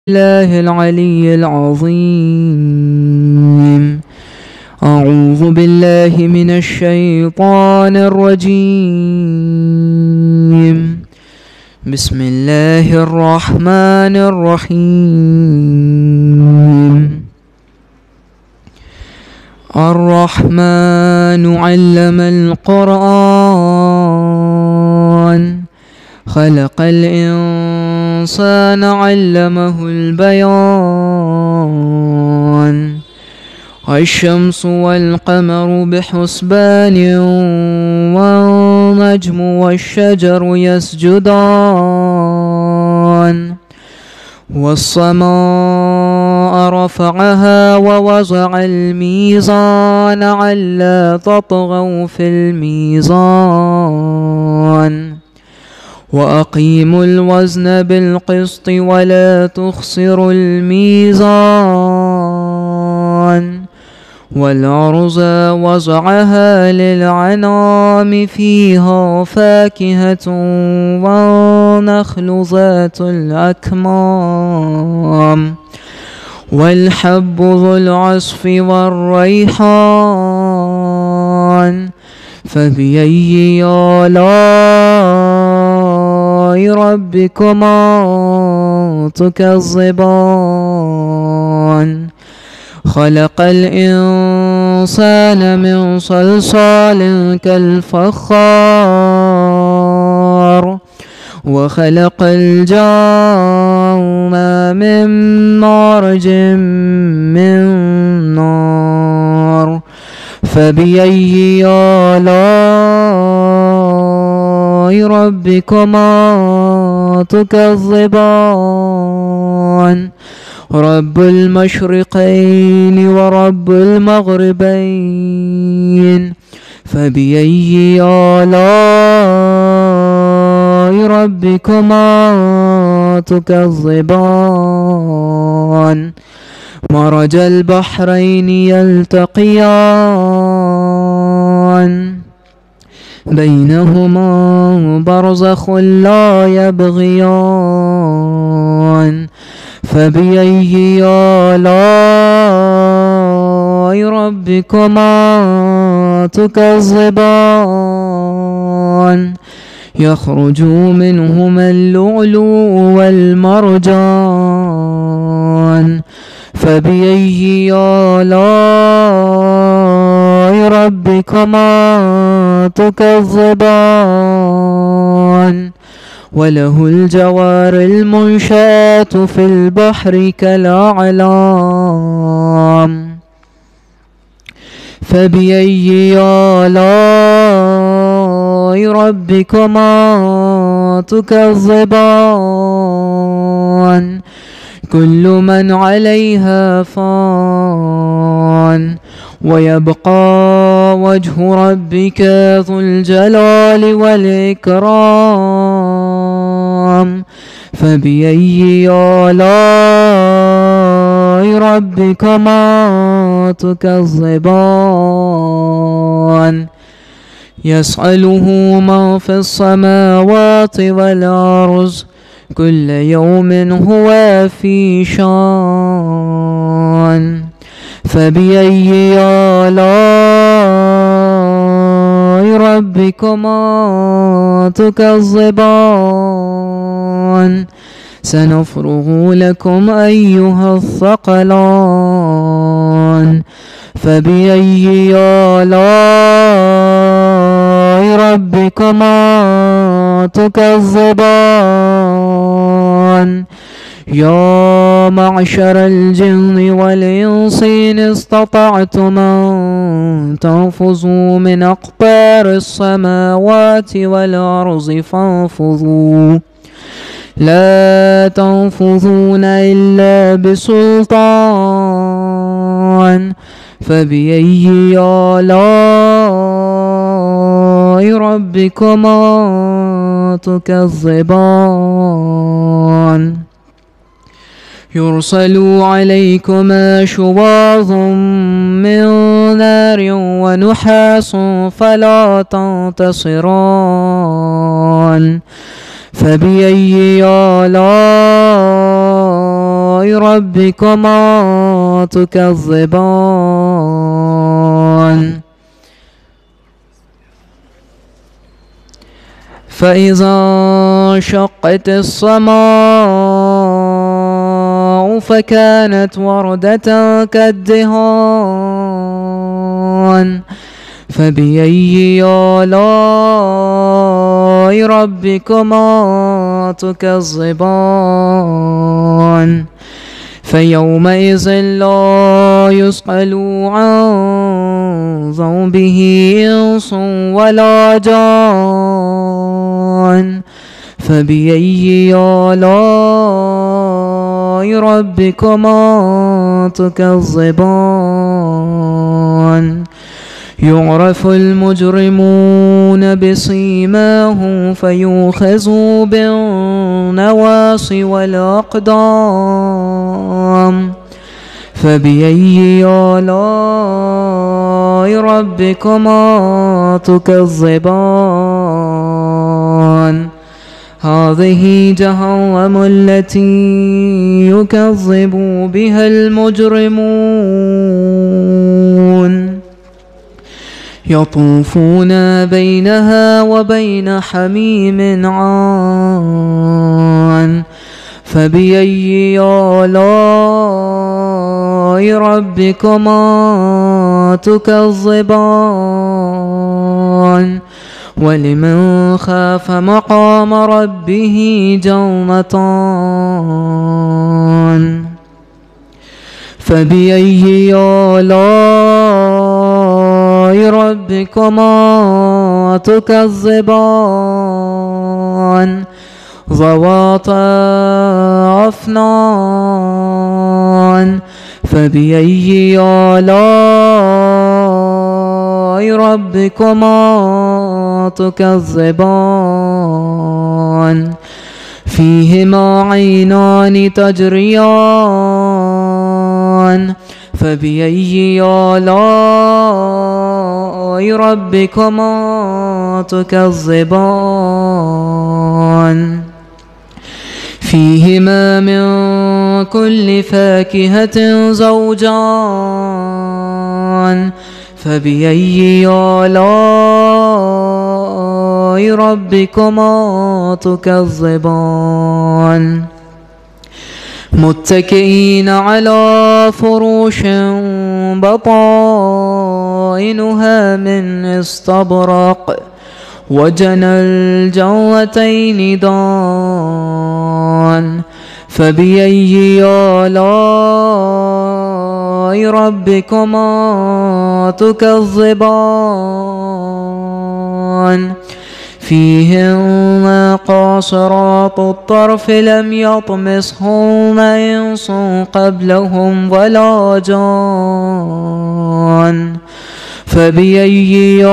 الله العلي العظيم. أعوذ بالله من الشيطان الرجيم. بسم الله الرحمن الرحيم. الرحمن علم القرآن خلق الإنسان علمه البيان. الشمس والقمر بحسبان والنجم والشجر يسجدان. والسماء رفعها ووضع الميزان ألا تطغوا في الميزان وأقيموا الوزن بالقسط ولا تخسروا الميزان. والأرض وضعها للأنعام فيها فاكهة والنخل ذات الأكمام والحب ذو العصف والريحان. فبأي آلاء ربكما تكذبان؟ خلق الإنسان من صلصال كالفخار وخلق الجن من مارج من نار. فبأي آلاء ربكما تكذبان؟ رب المشرقين ورب المغربين. فبأي آلاء ربكما تكذبان؟ مرج البحرين يلتقيان بينهما برزخ لا يبغيان. فبأي آلاء ربكما تكذبان؟ يخرج منهما اللؤلؤ والمرجان. فبأي آلاء ربكما تكذبان؟ وله الجوار المنشآت في البحر كالأعلام. فبأي آلاء ربكما تكذبان؟ كل من عليها فان ويبقى وجه ربك ذو الجلال والإكرام. فبأي آلاء ربكما تكذبان؟ يسأله من في السماوات والأرض كل يوم هو في شان. فبأي آلاء ربكما تكذبان؟ سنفرغ لكم أيها الثقلان. فبأي آلاء ربكما تكذبان؟ يا معشر الجن والإنس إن استطعتم أن تنفذوا من أقطار السماوات والأرض فانفذوا لا تنفذون إلا بسلطان. فبأي آلاء ربكما تكذبان؟ يرسل عليكما شواظ من نار ونحاس فلا تنتصران. فبأي آلاء ربكما تكذبان فإذا انشقت السماء فكانت وردة كالدهان فبأي آلاء ربكما تكذبان فيومئذ لا يسأل عن ذنبه إنس ولا جان فبأي آلاء ربكما تكذبان يعرف المجرمون بسيماهم فيؤخذوا بالنواصي والأقدام فبأي آلاء ربكما تكذبان هذه جهنم التي يكذب بها المجرمون يطوفون بينها وبين حميم عان فبأي آلاء ربكما تكذبان ولمن خاف مقام ربه جنتان فبأي آلاء ربكما تكذبان ذواتا أفنان فبأي آلاء ربكما تكذبان فيهما عينان تجريان فبأي آلاء ربكما تكذبان فيهما من كل فاكهة زوجان فبأي آلاء ربكما تكذبان متكئين على فروش بطائنها من استبرق وجنى الجنتين دان فبأي آلاء ربكما تكذبان فيهن قاصرات الطرف لم يطمثهن إنس قبلهم ولا جان فبأي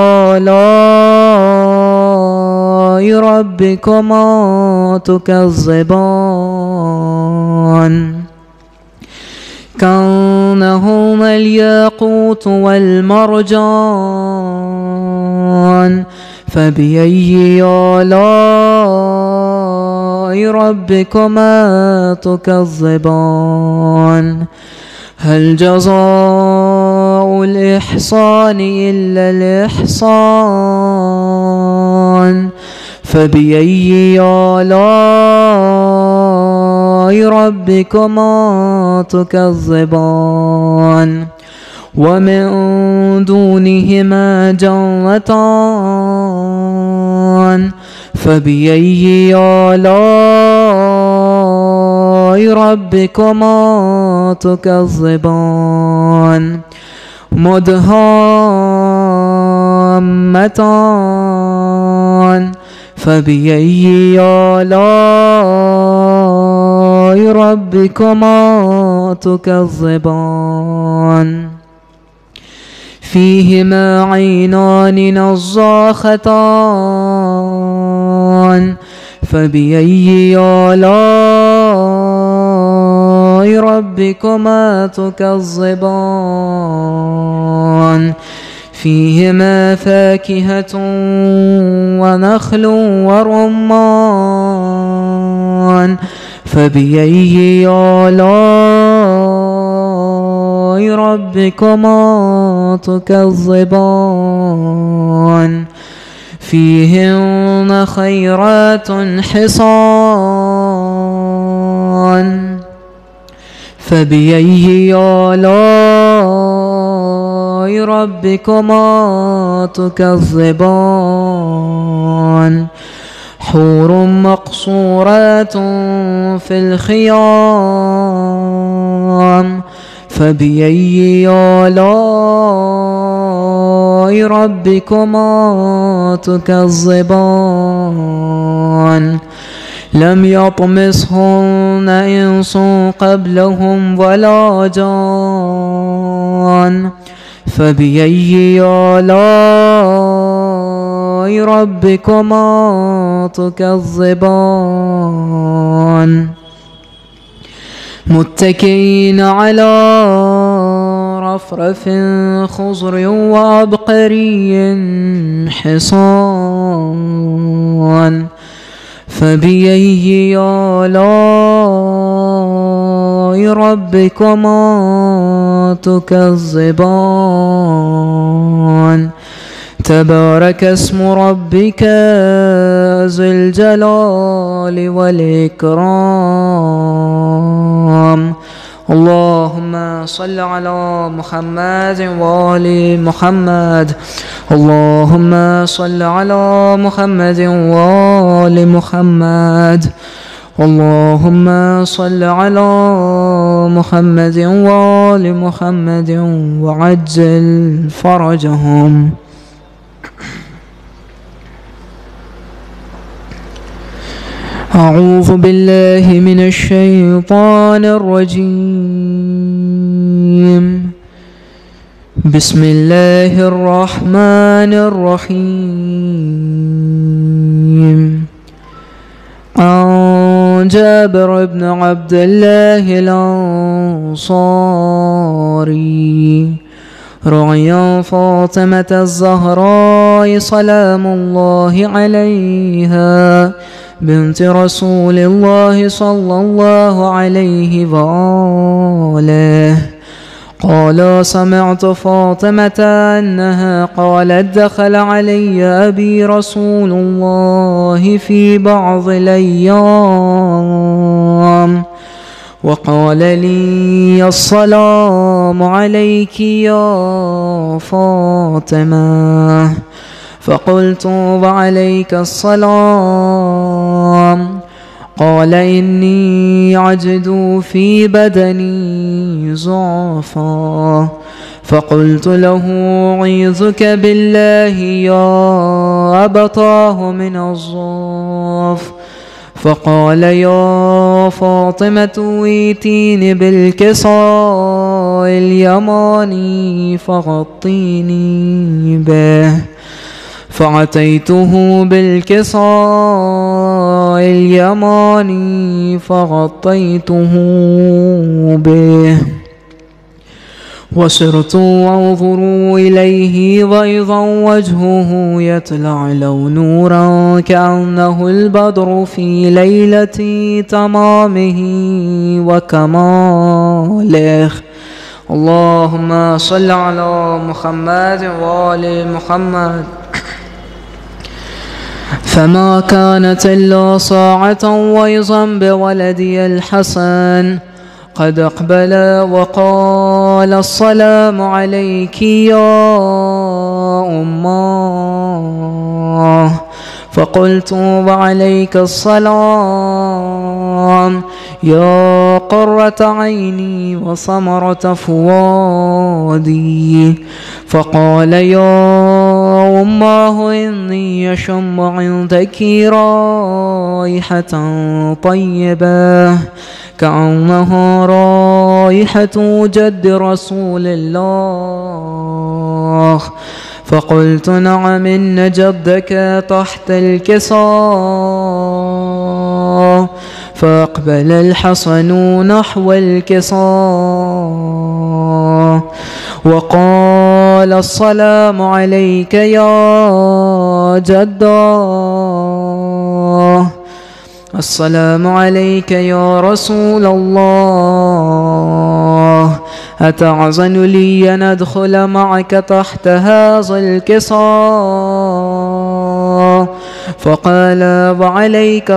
آلاء ربكما تكذبان كأنهما الياقوت والمرجان فبأي آلاء ربكما تكذبان هل جزاء الإحسان إلا الإحسان فبأي آلاء ربكما تكذبان ومن دونهما جنتان فبأي آلاء ربكما تكذبان مدهامتان فبأي آلاء ربكما تكذبان فيهما عينان نضاختان فبأي آلاء ربكما تكذبان فيهما فاكهة ونخل ورمان فبأي آلاء ربكما تكذبان فيهن خيرات حصان فبأي آلاء ربكما تكذبان حور مقصورات في الخيام فبأي آلاء ربكما تكذبان لم يطمثهن إنس قبلهم ولا جان فبأي آلاء ربكما تكذبان متكئين على رفرف خضر وعبقري حصان فبأي آلاء ربكما تكذبان تبارك اسم ربك ذي الجلال والإكرام اللهم صل على محمد وآل محمد اللهم صل على محمد وآل محمد اللهم صل على محمد وآل محمد وعجل فرجهم. أعوذ بالله من الشيطان الرجيم بسم الله الرحمن الرحيم عن جابر بن عبد الله الأنصاري رعي فاطمة الزهراء سلام الله عليها بنت رسول الله صلى الله عليه وآله قال سمعت فاطمة أنها قالت دخل علي أبي رسول الله في بعض الأيام وقال لي السلام عليك يا فاطمة فقلت وعليك السلام قال إني أجد في بدني ضعفا فقلت له أعيذك بالله يا أبتاه من الضعف فقال يا فاطمة ائتيني بالكساء اليماني فغطيني به فأتيته بالكساء اليماني فغطيته به وصرت أنظر إليه وإذا وجهه يتلعلع نورا كأنه البدر في ليلة تمامه وكماله اللهم صل على محمد وآل محمد فما كانت إلا ساعة وإذا بولدي الحسن قد أقبل وقال السلام عليك يا أماه فقلت وعليك السلام يا قرة عيني وثمرة فؤادي فقال يا أماه إني أشم عندك رائحة طيبة كأنها رائحة جد رسول الله فقلت نعم إن جدك تحت الكساء فأقبل الحسن نحو الكساء وقال السلام عليك يا جداه السلام عليك يا رسول الله أتعزن لي أن أدخل معك تحت هذا الكساء؟ فقال وعليك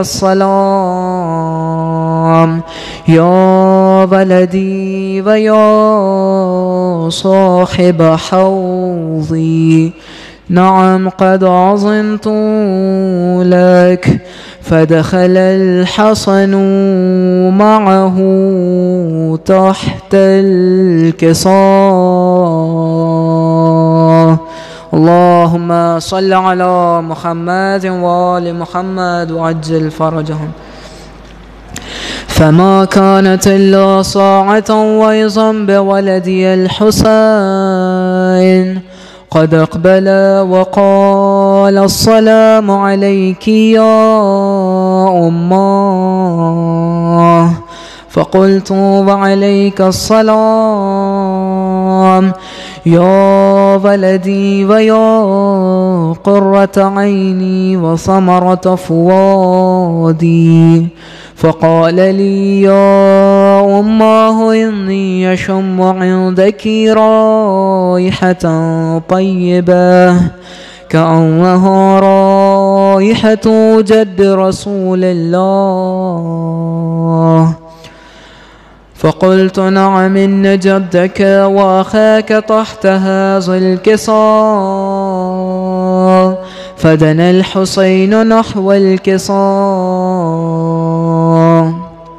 السلام يا بلدي ويا صاحب حوضي، نعم قد عظمت لك. فدخل الحسن معه تحت الكساء. اللهم صل على محمد وآل محمد وعجل فرجهم. فما كانت إلا ساعة وإذا بولدي الحسين قد أقبل وقال السلام عليك يا أماه. فقلت وعليك السلام يا ولدي ويا قرة عيني وثمرة فؤادي. فقال لي يا أماه إني أشم عندك رائحة طيبة كأنها رائحة جد رسول الله. فقلت نعم إن جدك وأخاك تحت هذا الكساء. فدنا الحسين نحو الكساء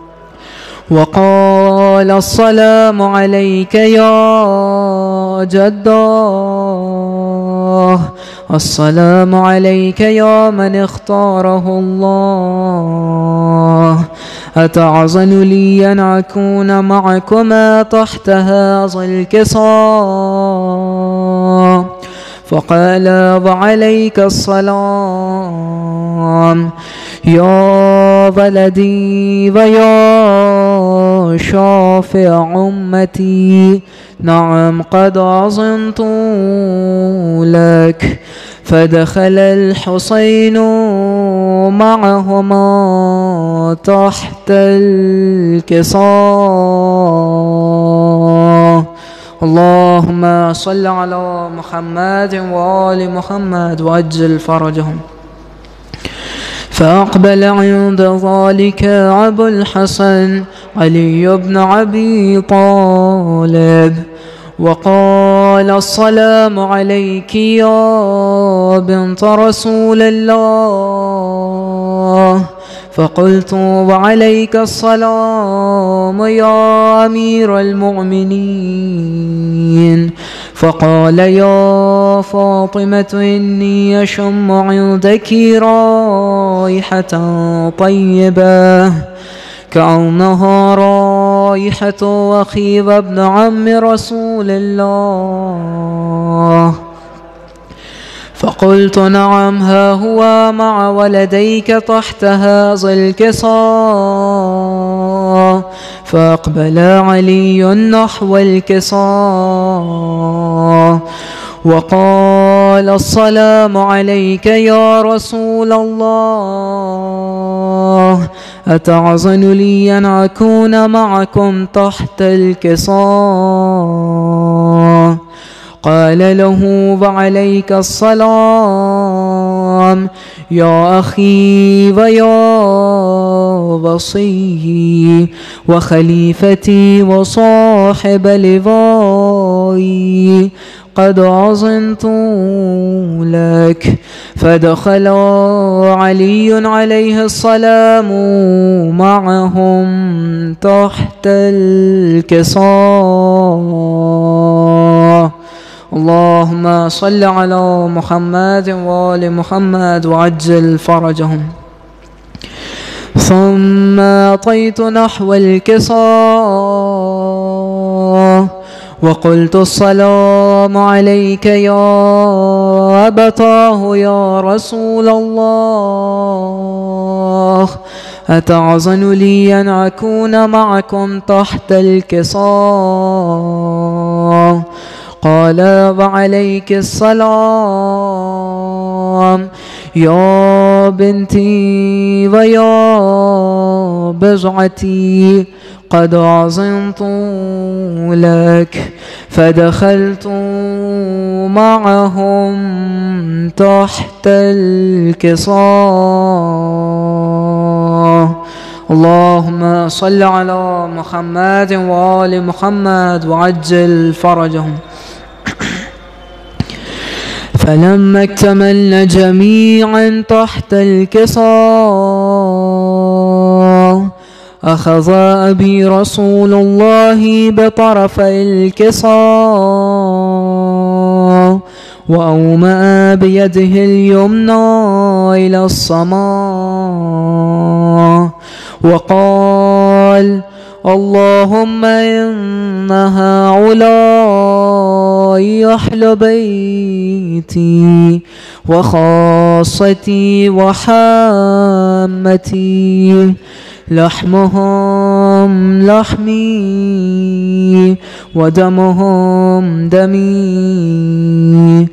وقال السلام عليك يا جداه، السلام عليك يا من اختاره الله. أتعزن لي أن أكون معكما تحت هذا الكساء؟ فقال وعليك السلام يا ولدي ويا شافع أمتي، نعم قد عظمت لك. فدخل الحسين معهما تحت الكساء. اللهم صل على محمد وآل محمد وعجل فرجهم. فأقبل عند ذلك أبو الحسن علي بن أبي طالب وقال السلام عليك يا بنت رسول الله. فقلت وعليك السلام يا أمير المؤمنين. فقال يا فاطمة إني أشم عندك رائحة طيبة كأنها رائحة أخي وابن عم رسول الله. فقلت نعم ها هو مع ولديك تحت هذا الكساء. فأقبل علي نحو الكساء وقال السلام عليك يا رسول الله. أتعزن لي أن أكون معكم تحت الكساء؟ قال له وعليك السلام يا أخي ويا وصي وخليفتي وصاحب لوائي، قد عظمت لك. فدخل علي عليه السلام معهم تحت الكساء. اللهم صل على محمد وآل محمد وعجل فرجهم. ثم أطيت نحو الكساء وقلت السلام عليك يا أبتاه يا رسول الله. أتعزن لي أن أكون معكم تحت الكساء؟ قال وعليك السلام يا بنتي ويا بضعتي قد عظمت لك، فدخلت معهم تحت الكساء. اللهم صل على محمد وآل محمد وعجل فرجهم. فلما اكتملن جميعا تحت الكساء أخذ أبي رسول الله بطرف الكساء وأومأ بيده اليمنى إلى السماء وقال: اللهم إن هؤلاء أهل بيتي وخاصتي وحامتي، لحمهم لحمي ودمهم دمي،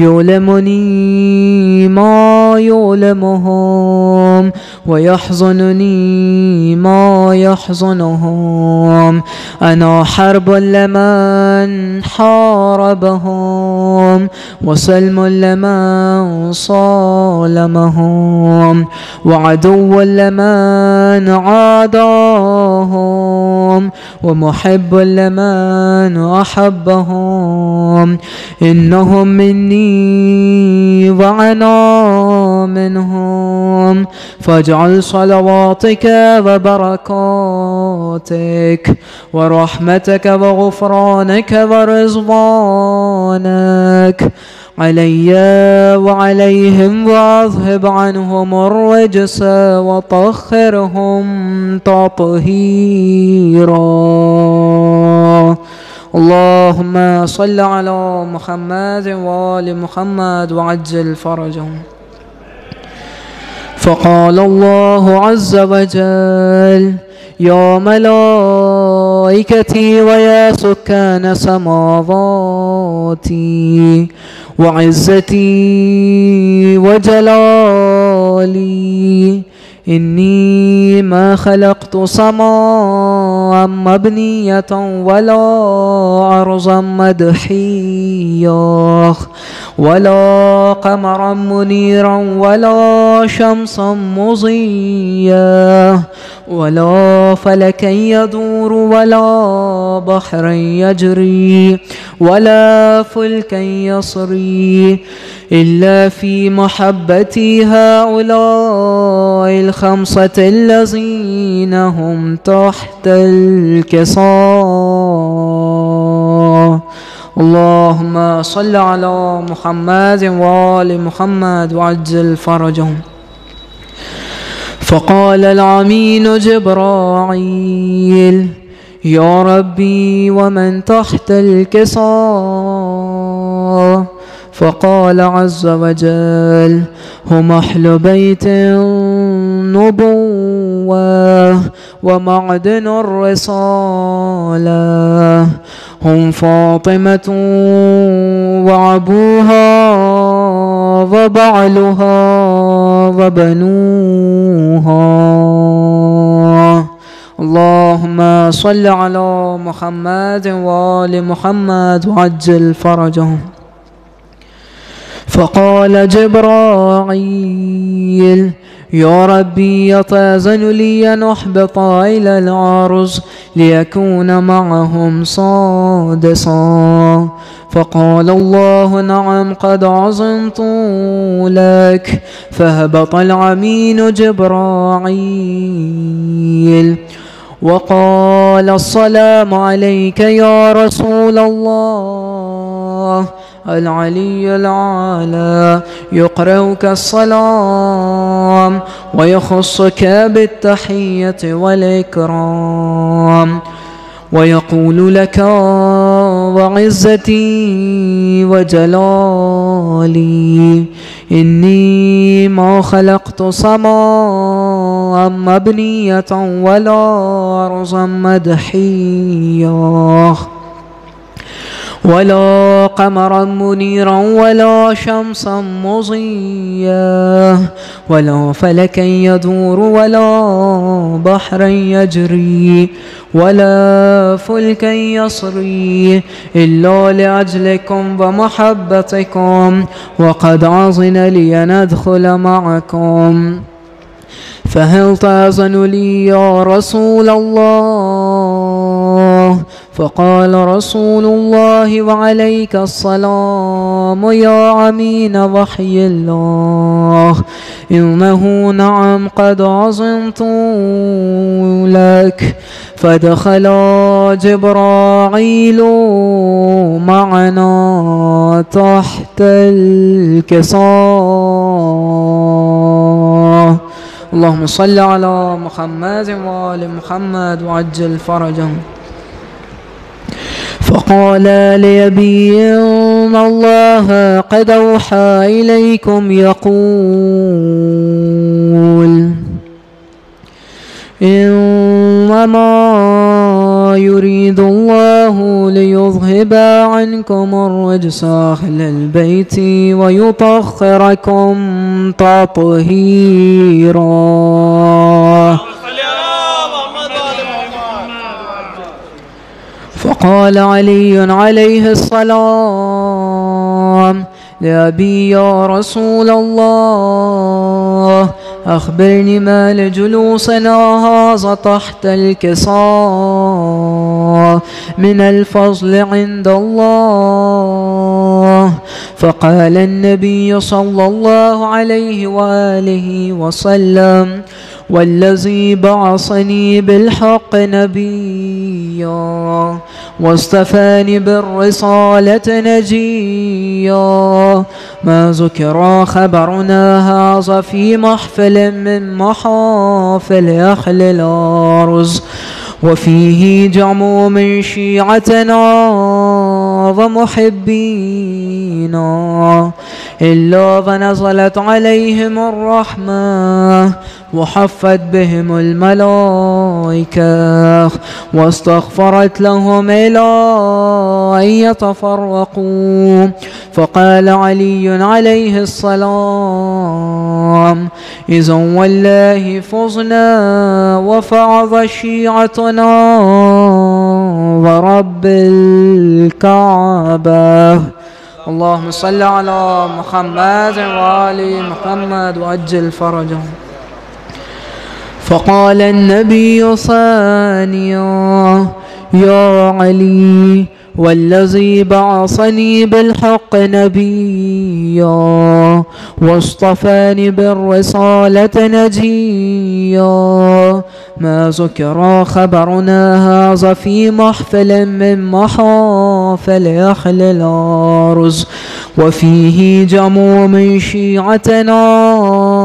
يؤلمني ما يؤلمهم ويحزنني ما يحزنهم. أنا حرب لمن حاربهم وسلم لمن صالمهم وعدو لمن عاداهم ومحب لمن أحبهم. إنهم مني وأنا منهم، فاجعل صلواتك وبركاتك ورحمتك وغفرانك ورضوانك علي وعليهم، واذهب عنهم الرجس وطهرهم تطهيرا. اللهم صل على محمد وآل محمد وعجل فرجهم. فقال الله عز وجل: يا ملائكتي ويا سكان سماواتي وعزتي وجلالي، إني ما خلقت سماء مبنية ولا أرضا مدحية ولا قمرا منيرا ولا شمسا مضيا ولا فلكا يدور ولا بحرا يجري ولا فلكا يصري، إلا في محبتي هؤلاء الخمسة الذين هم تحت الكساء. اللهم صل على محمد وآل محمد وعجل فرجهم. فقال العمين جبرائيل: يا ربي ومن تحت الكساء؟ فقال عز وجل: هم أهل بيت النبوة ومعدن الرسالة، هم فاطمة وأبوها وبعلها وبنوها. اللهم صل على محمد وآل محمد وعجل فرجهم. فقال جبرائيل: يا ربي يتأذن لي أن أحبط إلى الأرض ليكون معهم سادسا. فقال الله: نعم قد عظمت لك. فهبط العمين جبرائيل وقال: السلام عليك يا رسول الله. العلي الأعلى يقرئك السلام ويخصك بالتحية والإكرام ويقول لك: وعزتي وجلالي إني ما خلقت سماء مبنية ولا أرضا مدحية ولا قمرا منيرا ولا شمسا مضيا ولا فلكا يدور ولا بحرا يجري ولا فلكا يصري إلا لأجلكم ومحبتكم، وقد عظن لي أن أدخل معكم. فهل تأذن لي يا رسول الله؟ فقال رسول الله وعليك السلام يا أمين وحي الله، إنه نعم قد عظمت لك. فدخل جبرائيل معنا تحت الكساء. اللهم صل على محمد وآل محمد وعجل فرجهم. فقال لأبي إن الله قد أوحى إليكم يقول إنما يريد الله ليذهب عنكم الرجس أهل البيت ويطهركم تطهيرا. فقال علي عليه السلام لأبي يا رسول الله أخبرني ما لجلوسنا هذا تحت الكساء من الفضل عند الله. فقال النبي صلى الله عليه وآله وسلم والذي بعثني بالحق نبيا واصطفاني بالرسالة نجيا ما ذكر خبرنا هذا في محفل من محافل أهل الأرض وفيه جمع من شيعتنا ومحبينا إلا ونزلت عليهم الرحمة وحفت بهم الملائكة واستغفرت لهم إلى أن يتفرقوا. فقال علي عليه السلام إذا والله فزنا وفعظ شيعتنا ورب الكعبة. اللهم صل على محمد وآل محمد وعجل فرجهم. فقال النبي ثانيا يا علي والذي بعثني بالحق نبيا واصطفاني بالرسالة نجيا ما ذكر خبرنا هذا في محفل من محافل أهل الأرض وفيه جمع من شيعتنا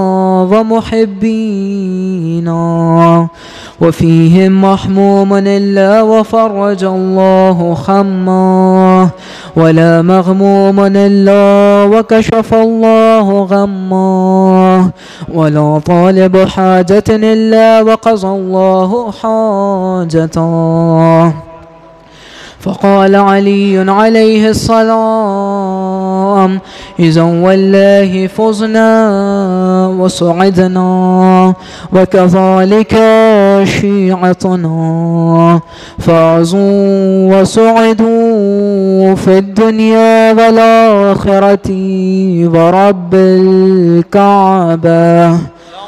ومحبينا وفيهم محموم إلا وفرج الله خمه ولا مغموم إلا وكشف الله غمه ولا طالب حاجة إلا وقضى الله حاجته. فقال علي عليه السلام إذا والله فزنا وسعدنا وكذلك شيعتنا فازوا وسعدوا في الدنيا والآخرة ورب الكعبة.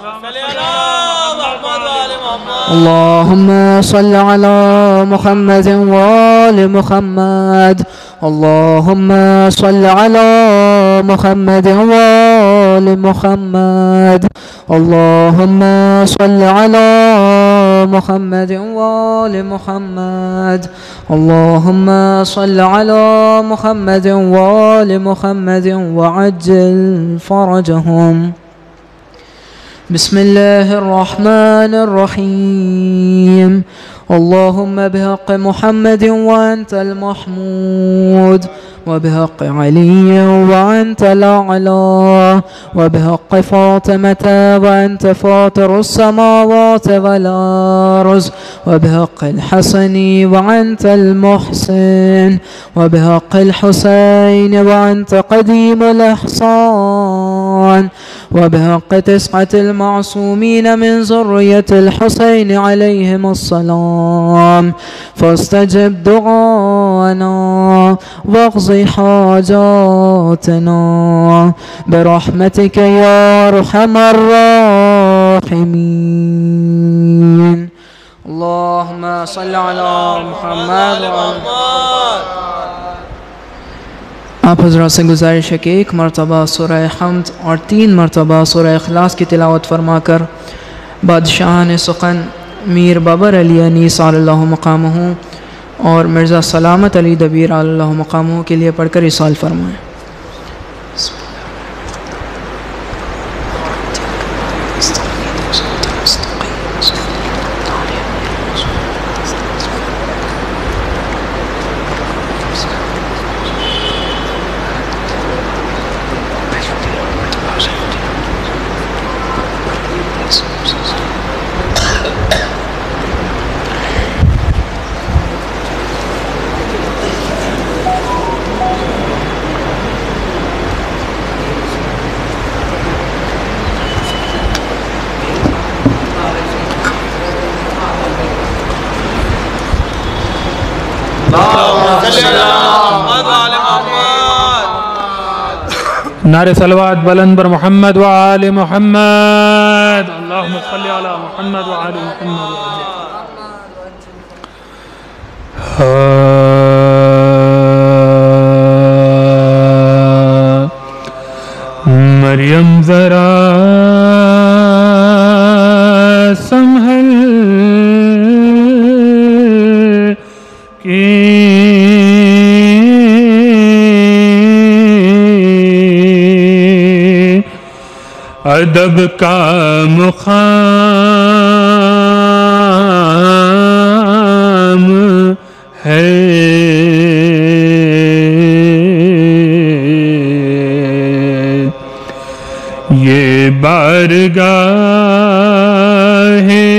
اللهم صل على محمد وآل محمد. اللهم صل على محمد وآل محمد. اللهم صل على محمد وآل محمد. اللهم صل على محمد وآل محمد وعجل فرجهم. بسم الله الرحمن الرحيم. اللهم بحق محمد وأنت المحمود وبحق علي وأنت الأعلى وبحق فاطمة وأنت فاطر السماوات والأرض وبحق الحسن وأنت المحسن وبحق الحسين وأنت قديم الإحسان وبحق 9 المعصومين من ذرية الحسين عليهم السلام فاستجب دعانا واقض حاجاتنا برحمتك يا أرحم الراحمين. اللهم صل على محمد। आप हज़रात से गुजारिश है कि 1 मरतबा सूरह हम्द और 3 मरतबा सूरह इखलास की तिलावत फरमाकर बादशाहान सुखन मीर बाबर अली अनीस अल्लाहु मक़ामहू और मिर्ज़ा सलामत अली दबीर अल्लाहु मक़ामहू के लिए पढ़कर इसाल फरमाएँ। नारे सलवात बुलंद पर मोहम्मद व आले मोहम्मद। अल्लाहुम्मा सल्ली अला मोहम्मद व आले मोहम्मद। मरियम जरा संभल के अदब का मुकाम है ये बारगाह है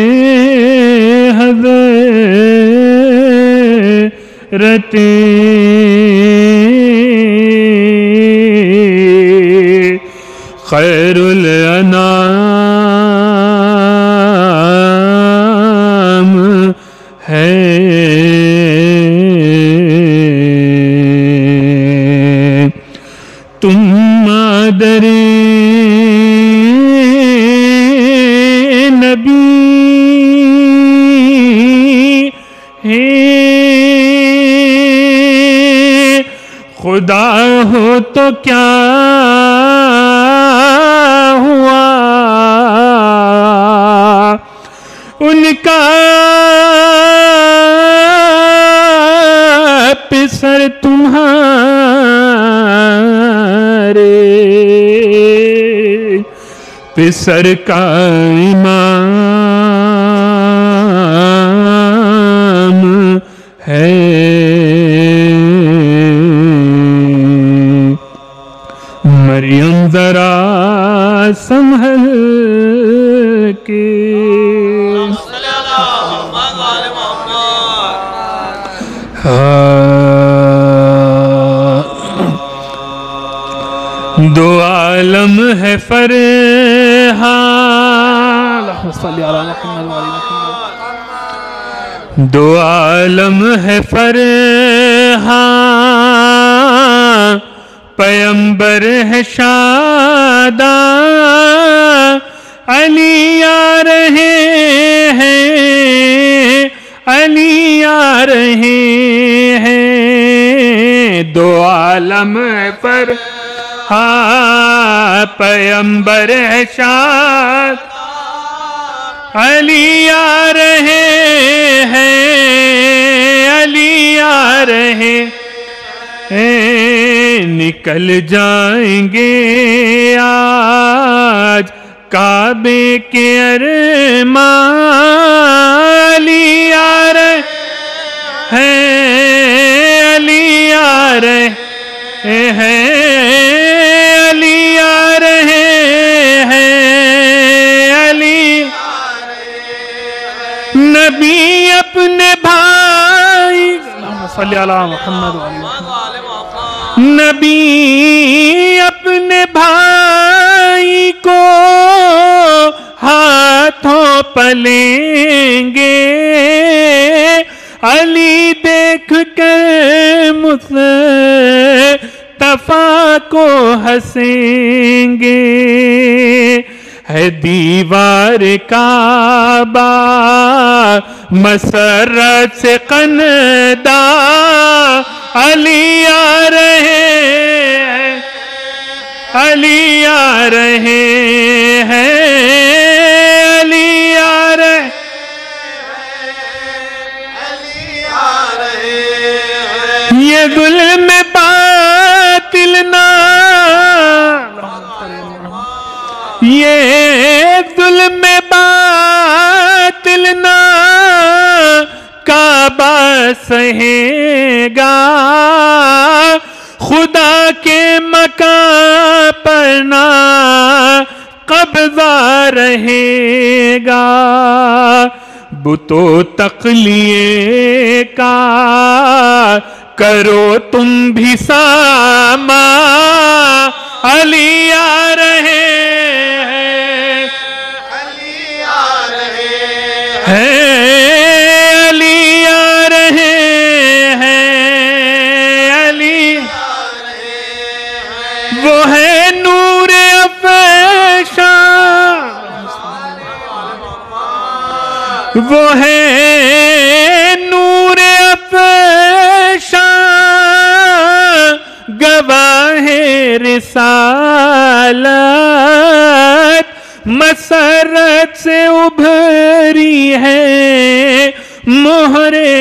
हज़रत खैरुल अनाम है। तुम मादरे नबी है खुदा हो तो क्या हुआ उनका पिसर तुम्हारे पिसर का इमाम है। मरियम जरा संभल के दो आलम है फरहान दो आलम है फरहान पैगंबर है शादा अली आ रहे हैं अली आ रहे हैं। दो आलम पर हाँ पैगंबर है शाद अली आ रहे हैं अली आ रहे हैं। निकल जाएंगे आज काबे के अरमान अली आ रहे हैं अली आ रहे अली आ रहे हैं, अली नबी अपने भाई, सल्ली अला मुहम्मद व अली मुहम्मद, नबी अपने भाई को हाथों पलेंगे, अली देख कर मुस्तफा को हंसेंगे। है दीवार काबा मसरत से कनदा, अली आ रहे हैं, अली आ रहे हैं, अली आ रहे हैं, अली आ रहे हैं। ये जुल्म बातिल ना, ये जुल्म बातिल ना काबा सहेगा, खुदा के मकान पर ना कब्जा रहेगा। बुतो तकलिए का करो तुम भी सामा, अली आ रहे हैं, अली आ रहे हैं, अली आ रहे हैं, अली आ रहे हैं। वो है नूर अफ़शा, वो है नूर अफ़शा, गवाहे रिसालत, मसरत से उभरी है मोहरे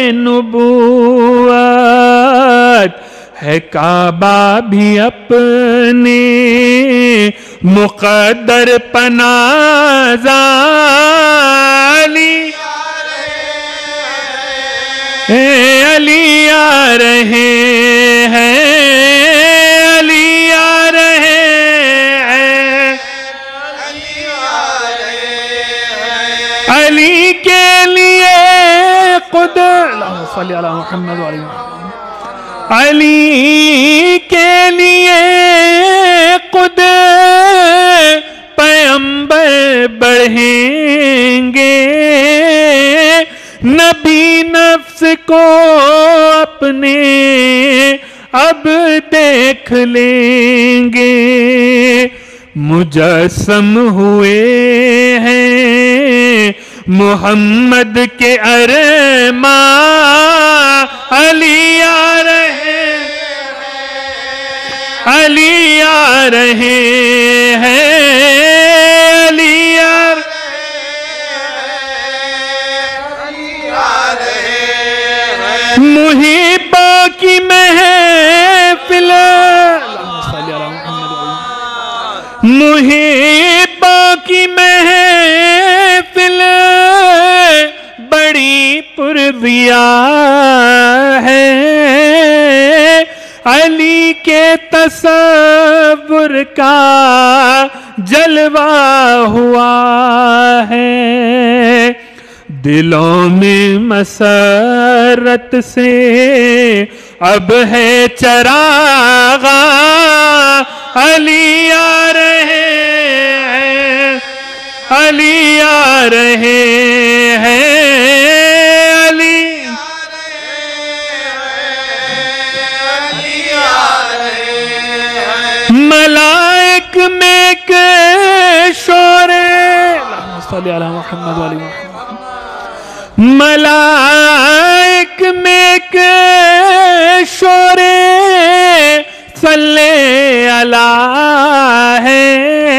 नबुवत। है काबा भी अपने मुक़द्दर पनाज़ा, अली अली आ रहे हैं, अली आ रहे हैं, अली आ रहे हैं। अली के लिए खुद, सल्ली अला मुहम्मद व अली मुहम्मद, अली के लिए खुद पैगंबर बढ़ेंगे, नबी नफ्स को अपने अब देख लेंगे। मुजस्सम हुए हैं मोहम्मद के अरमा, अली आ रहे हैं, अली आ रहे हैं, अली आ रहे हैं। मुहिब्बों की महफिल, मुहिब्बों की महफिल बड़ी पुरदिया है, अली के तसव्वुर का जलवा हुआ है। दिलों में मसरत से अब है चरागा, अली आ रहे हैं, अली आ रहे हैं, अली आ रहे हैं। मलाइक में के शोरे, सल्ली अला मुहम्मद व अली मुहम्मद, मलाइक में के शोरे सल्ले अला है,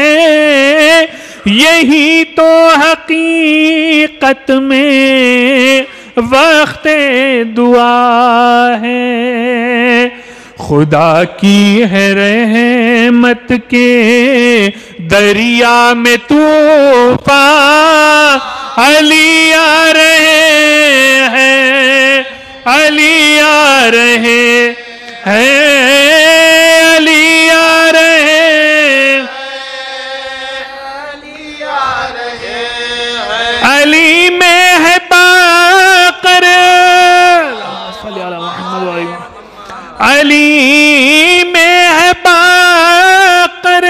यही तो हकीकत में वक्ते दुआ है। खुदा की है रहमत के दरिया में तूफान, अली आ रहे हैं, अली आ रहे हैं, अली में है बाकर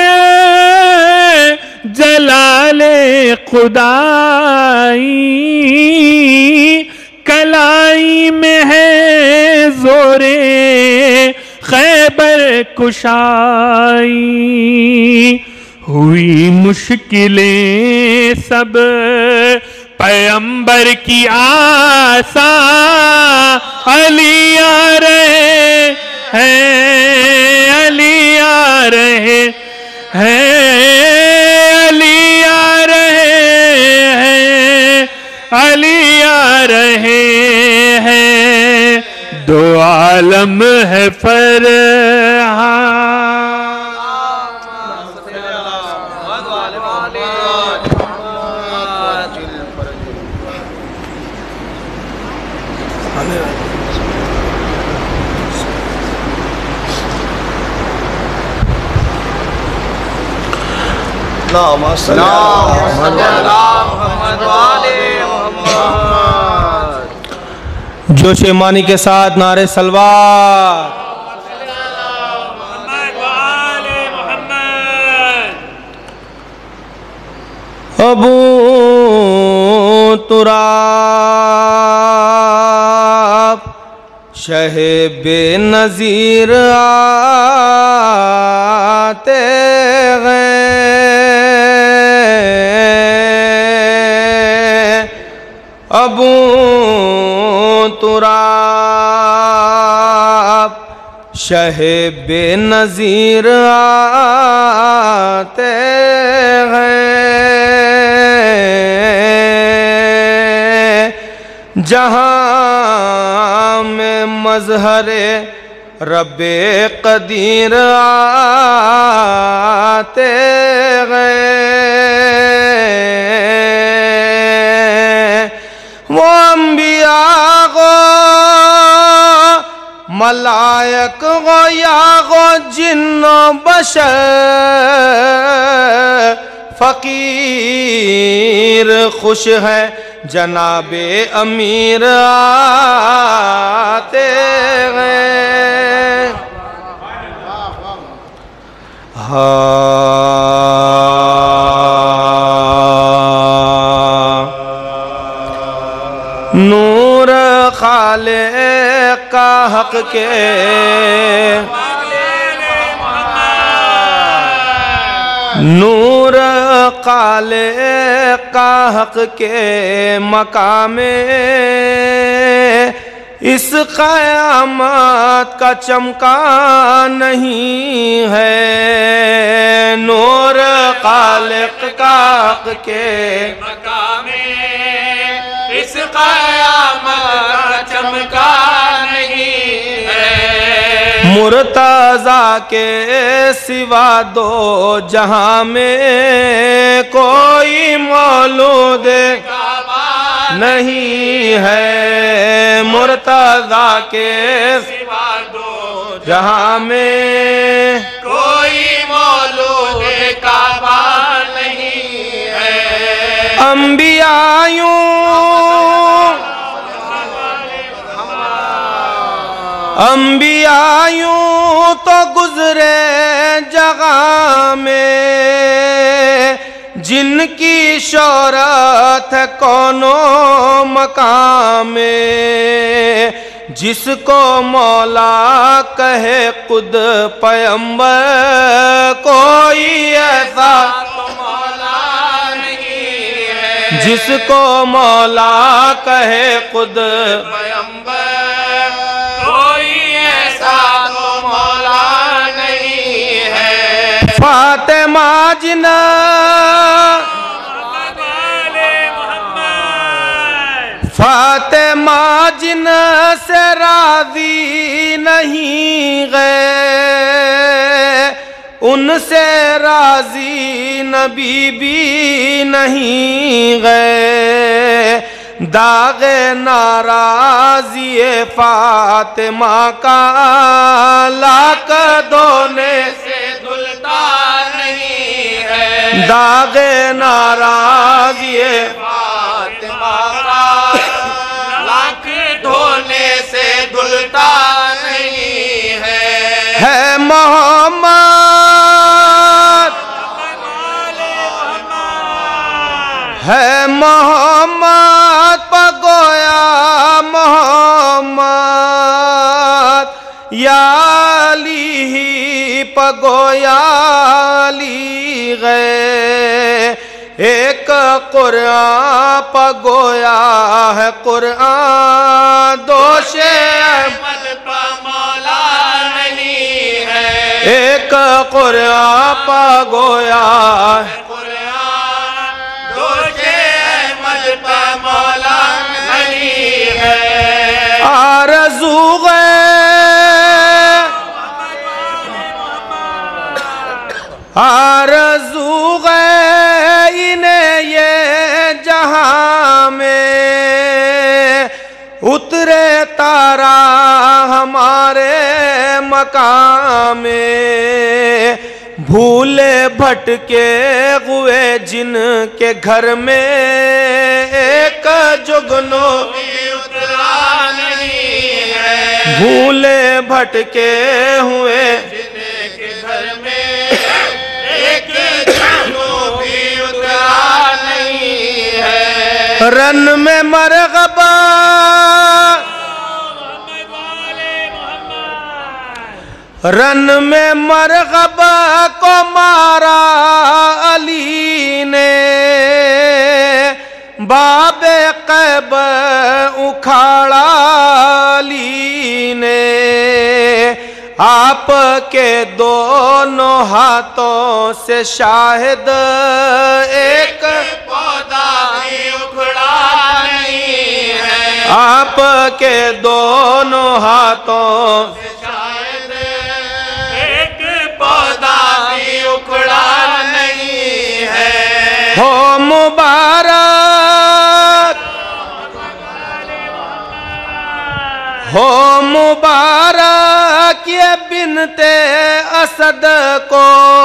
जलाले खुदाई, कलाई में है जोरे खैबर कुशाई। हुई मुश्किलें सब पैगंबर की आसा, अली आ रहे हैं, अली आ रहे हैं, अली आ रहे हैं, अली आ रहे हैं। दो आलम है फरहान। जोश मानी के साथ नारे सलवार। अबू तुराब शह बेनज़ीर आते हैं। अबू तुराब शह बेनज़ीर आते हैं। जहाँ में मज़हरे रब्बे क़दीर आते हैं। वो अम्बिया गो मलायक गो या गो जिन्नो बशर फ़कीर खुश है जनाबे अमीर आते हैं। नूर खाले का हक के नूर काले का हक के मकामे इस क़यामत का चमका नहीं है। नूर खालिक का हक के मकामे इस क़यामत का चमका नहीं है। मुर्तज़ा के सिवा दो जहां में कोई मौलूद नहीं है। मुर्तज़ा के सिवा दो जहां में कोई मौलूद काबा नहीं है। अंबियायों अंबियायों तो गुजरे जगह में जिनकी शोहरत है कोनो मकाम में। जिसको मौला कहे खुद पैगंबर कोई ऐसा मौला नहीं है। जिसको मौला कहे खुद पैगंबर कोई ऐसा तो मौला नहीं है। फातिमा जिना फातिमा जिन से राजी नहीं गए उनसे राजी नबी भी नहीं गए। दागे नाराज़ी फातिमा का लाक धोने से धुलता नहीं है। दागे नाराज़ी फातिमा का लाख धोने से धुलता नहीं है। है मोहम्मद पगोया मोहम्मद या अली ही पगोया अली गए एक कुरान पगोया है कुरान दोषे अहमद का मौला नहीं है एक कुरान पगोया है कुरान दोषे अहमद का मौला नहीं है आरज़ू आरज़ू इन्हें ये जहां में उतरे तारा हमारे मकाम में भूले भटके हुए जिनके घर में एक जुगनू भी उतरा नहीं है भूले भटके हुए जिनके घर में रन में मरगबा रन में मरगबा को मारा अली ने बाबे कैब उखाड़ा अली ने आपके दोनों हाथों से शाहिद एक पौधा भी उखड़ा नहीं है आपके दोनों हाथों से शाहिद एक पौधा भी उखड़ा नहीं है हो मुबारक हो मुबारक ये बिनते असद को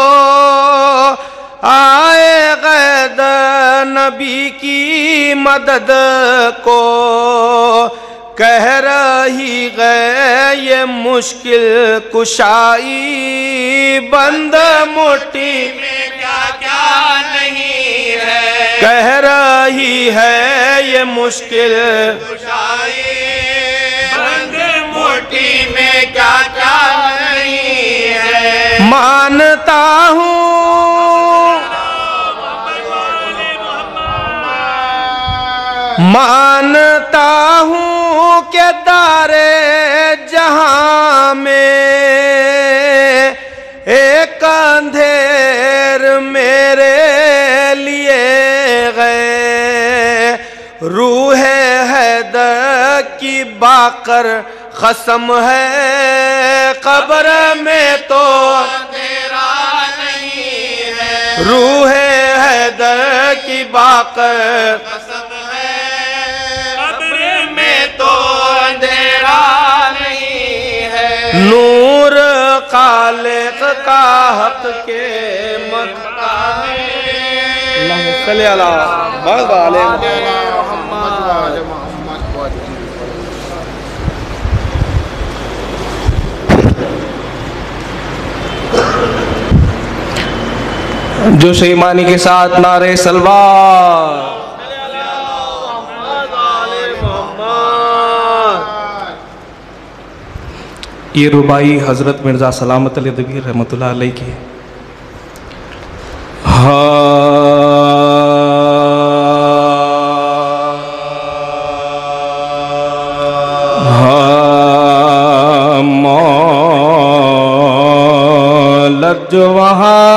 आए गैद नबी की मदद को कह रही गए ये मुश्किल कुशाई बंद मुट्ठी में क्या क्या नहीं है कह रही है ये मुश्किल कुशाई मुट्ठी में क्या क्या नहीं है मानता हूँ मानता हूँ कि दारे जहां में एक अंधेर मेरे लिए गए रूह हैदर की बाकर कसम है कब्र में तो अंधेरा नहीं है रूह हैदर की बाकर कसम है कब्र में तो अंधेरा नहीं है नूर खालिक का हक के मक्का है अल्लाहुम्मा सल्ली अला जो शेमानी के साथ नारे सलवार ये रुबाई हजरत मिर्जा सलामत अली दबीर रहमतुल्लाह अलैह की मौलद जो वहाँ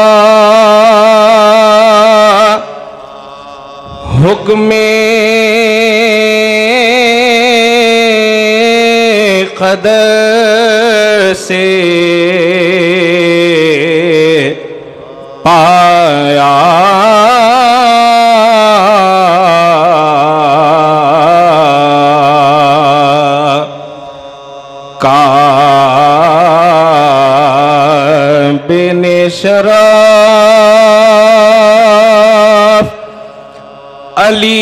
हुक्मे कदर से पाया काबिन शराफ अली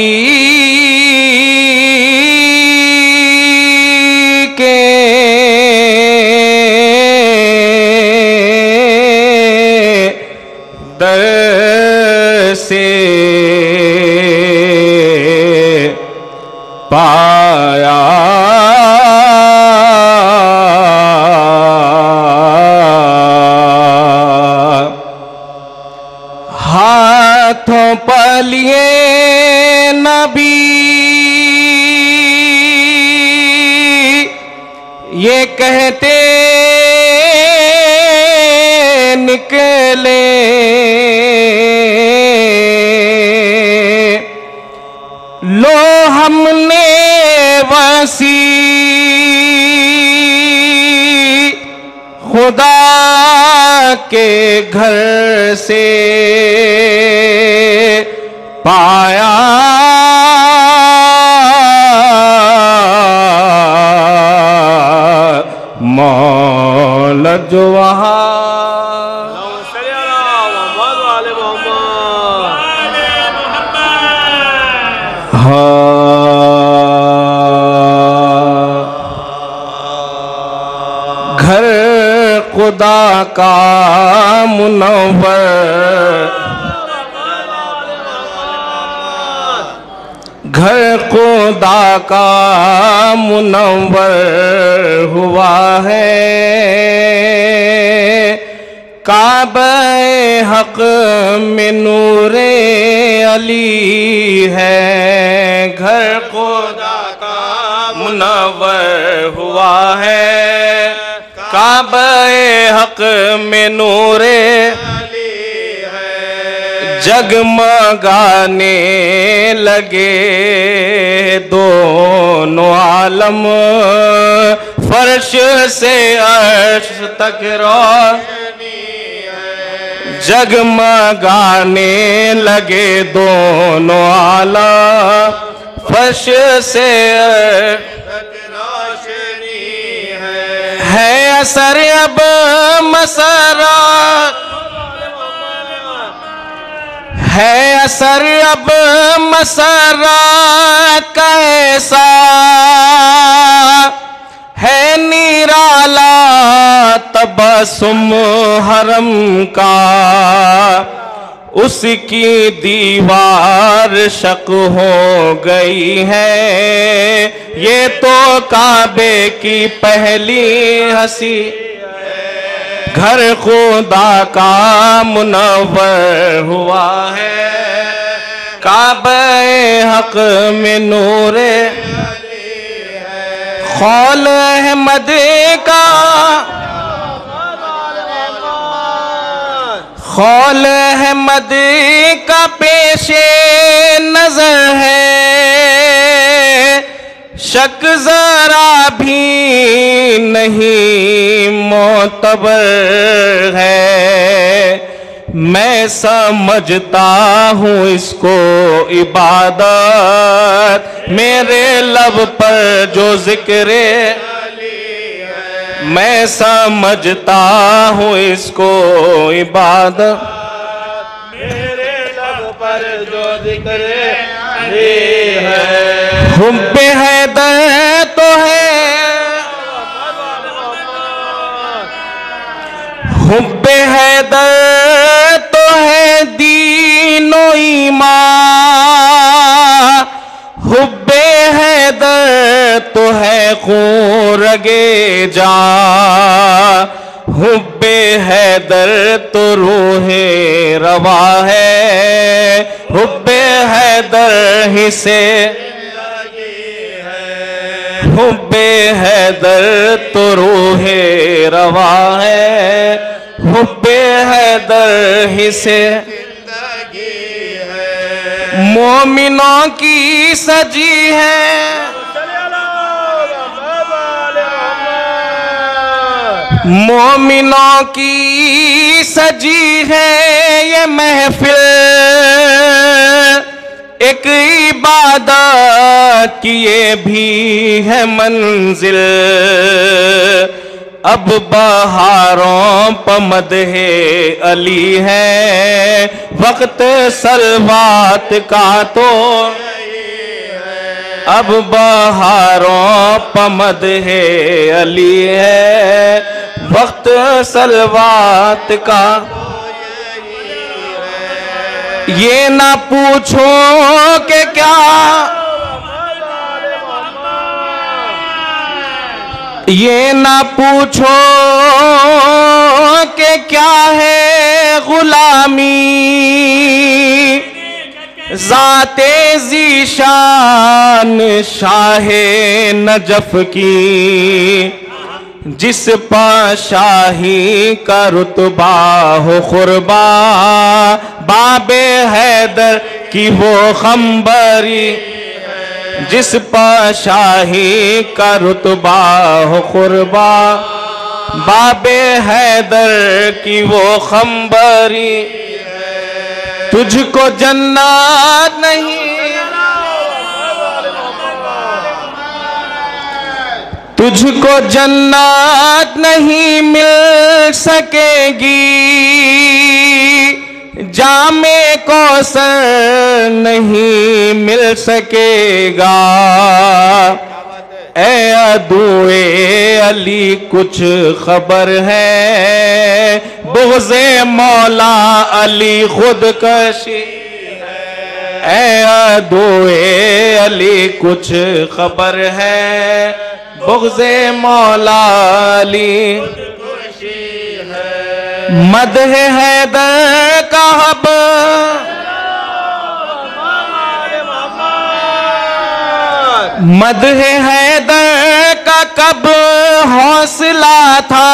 दर से पाया। हाथों पर लिए नबी ये कहते निकले, लो हमने वसी खुदा के घर से पाया। मौला जो वहाँ घर खुदा का मुनव्वर, घर खुदा का मुनव्वर हुआ है। काबे हक में नूरे अली है। घर खुदा का मुनव्वर हुआ है। काबे हक में नूरे जगमगाने लगे दोनों आलम, फर्श से अर्श तक रोशनी है। जगमगाने लगे दोनों आलम, फर्श से अर्श तक रोशनी है असर अब मसरात, है असर अब मसरात का ऐसा, है निराला तबस्सुम हरम का। उसकी दीवार शक हो गई है, ये तो काबे की पहली हंसी। घर खुदा का मुनव्वर हुआ है। काबे हक में नूरे खौल अहमद का, खौल अहमद का पेशे नजर है। शक जरा भी नहीं मोतबर है। मैं समझता हूँ इसको इबादत, मेरे लब पर जो जिक्र, मैं समझता हूँ इसको इबादत, मेरे लब पर जो जिक्र है। हुब्बे हैदर तो है, हुब्बे हैदर तो है दीनो ईमान, हुब्बे हैदर तो है खून रगे जा, हुब्बे हैदर तो रूहे रवा है, हुब्बे हैदर ही से हुब्बे हैदर तो रूहे रवा है, हुब्बे हैदर ही से मोमिनों की सजी है, मोमिनों की सजी है ये महफिल, एक इबादत की ये भी है मंजिल। अब बहारों पर मदहे अली है, वक्त सलवात का तो अब बहारों पर मदहे अली है, वक्त सलवात का। ये ना पूछो कि क्या ये ना पूछो कि क्या है गुलामी, ज़ाते ज़ीशान शाहे नजफ की, जिस पाशाही का रुतबा हो खुरबा, बाबे हैदर की वो खंबरी, जिस पाशाही का रुतबा हो खुरबा, बाबे हैदर की वो खंबरी, तुझको जन्नत नहीं, तुझको जन्नत नहीं मिल सकेगी, जामे कौसर नहीं मिल सकेगा। ए अदुए अली कुछ खबर है, बुग़्ज़े मौला अली खुदकशी, ए अदुए अली कुछ खबर है, बुग़्ज़े मौला अली मदह हैदर का हब, मदह हैदर का कब हौसला था,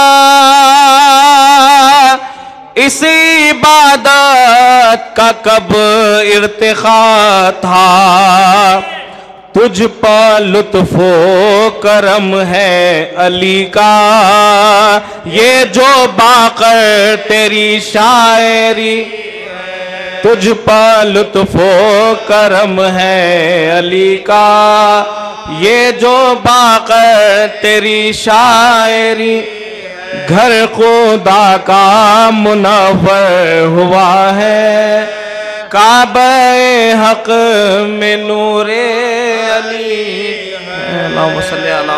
इस इबादत का कब इर्तिखा था, तुझ पर लुत्फ़ो करम है अली का, ये जो बाकर तेरी शायरी, तुझ पर लुत्फ़ो करम है अली का, ये जो बाकर तेरी शायरी, घर खुदा का मुनव्वर हुआ है, काबे हक में नूरे अली। अल्लाहुम्मा सल्ली अला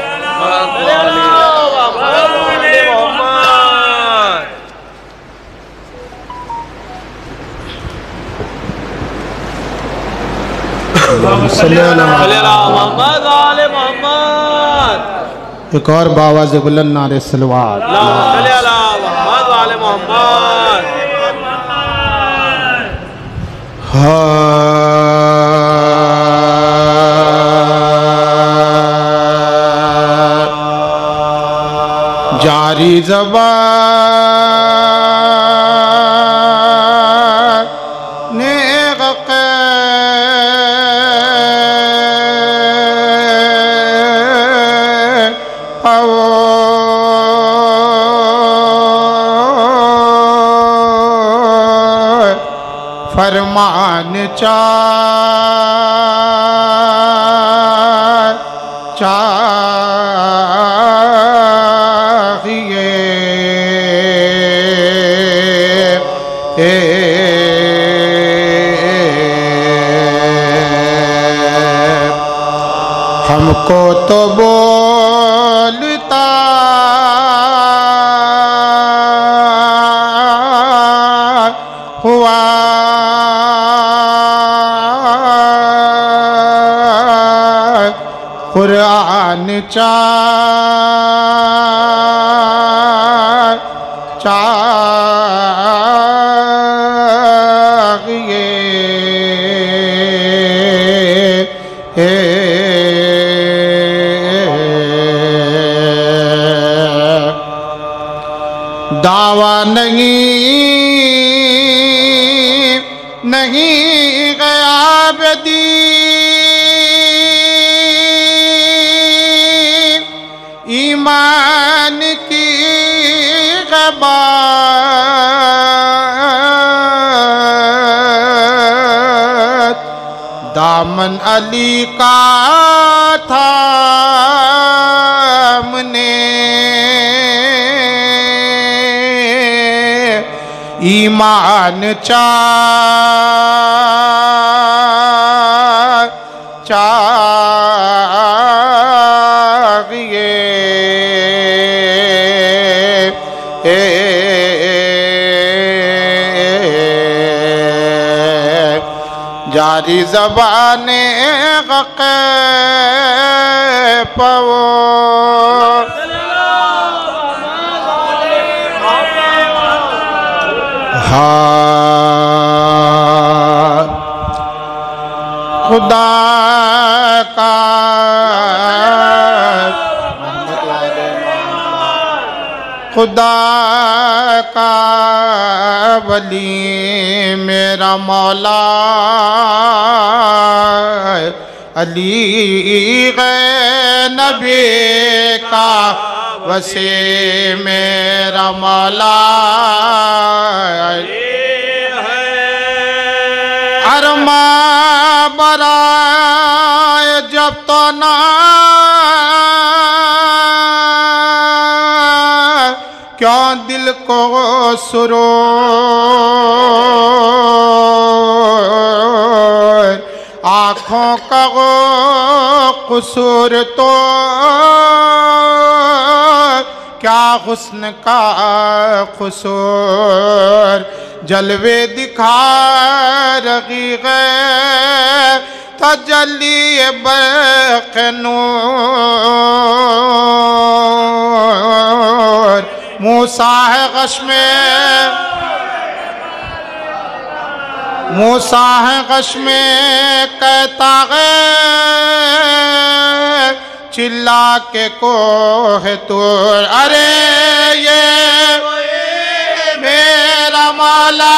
मोहम्मद। एक और बावाज़ बुलंद नारे सलवात। जारी ज़बान ने फरमान चाहिए, हमको तो बोलता हुआ कुरान चाहिए, दावा नहीं गया बदी, ईमान की ग़बात, दामन अली का थामने, ईमान चाहिए, जारी ज़बाने गक़े पवो खुदा का खुदा का वली मेरा मौला अली है नबी का वसी मेरा मौला अरमा बराए जब तो ना क्यों दिल को सुरूर आँखों का कसूर तो क्या हुस्न का कसूर जलवे दिखा रही है तजल्ली बर्क़ नूर मूसा है गश में मूसा है गश में कहता है चिल्ला के कोह तूर अरे ये मेरा मौला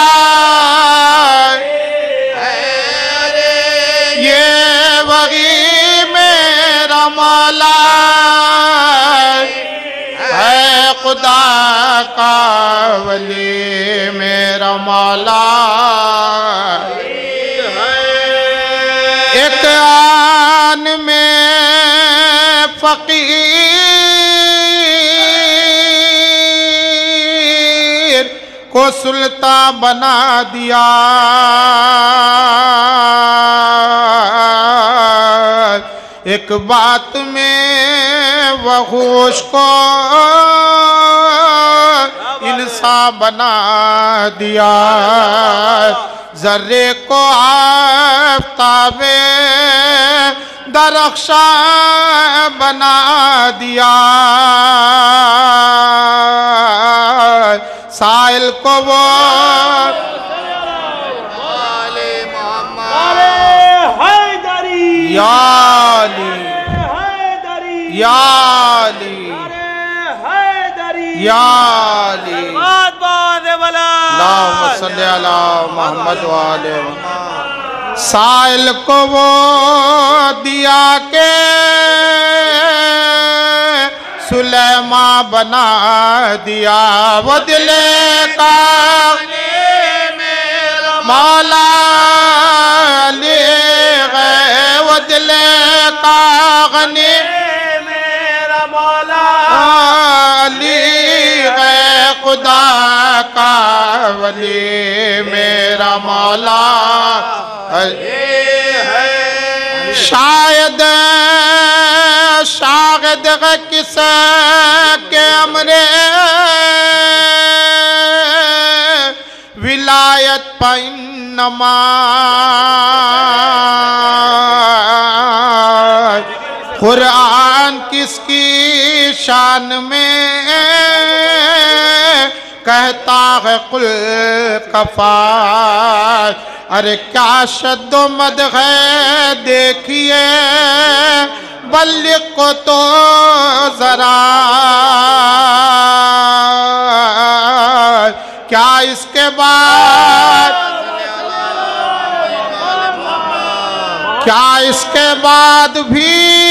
ये वही मेरा मौला है खुदा का वली मेरा मौला एक आन में फकीर को सुल्तान बना दिया एक बात में वह होश को इंसान बना दिया जर्रे को आफ़ताबे दरख्शा बना दिया साइल को वो याली याली याली अल्लाहुम्मा सल्ली अला मोहम्मद व आले साइल को वो दिया के सुलेमा बना दिया वो दिल का मौला ले गए वो दिल का गनी मेरा मौला ले गए खुदा का वली मेरा मौला शायद शायद किस के अमरे विलायत पैनमा कुरान किसकी शान में कहता है कुल कफा अरे क्या शद्दो मद है देखिए बल्लिक को तो जरा क्या इसके बाद क्या इसके बाद भी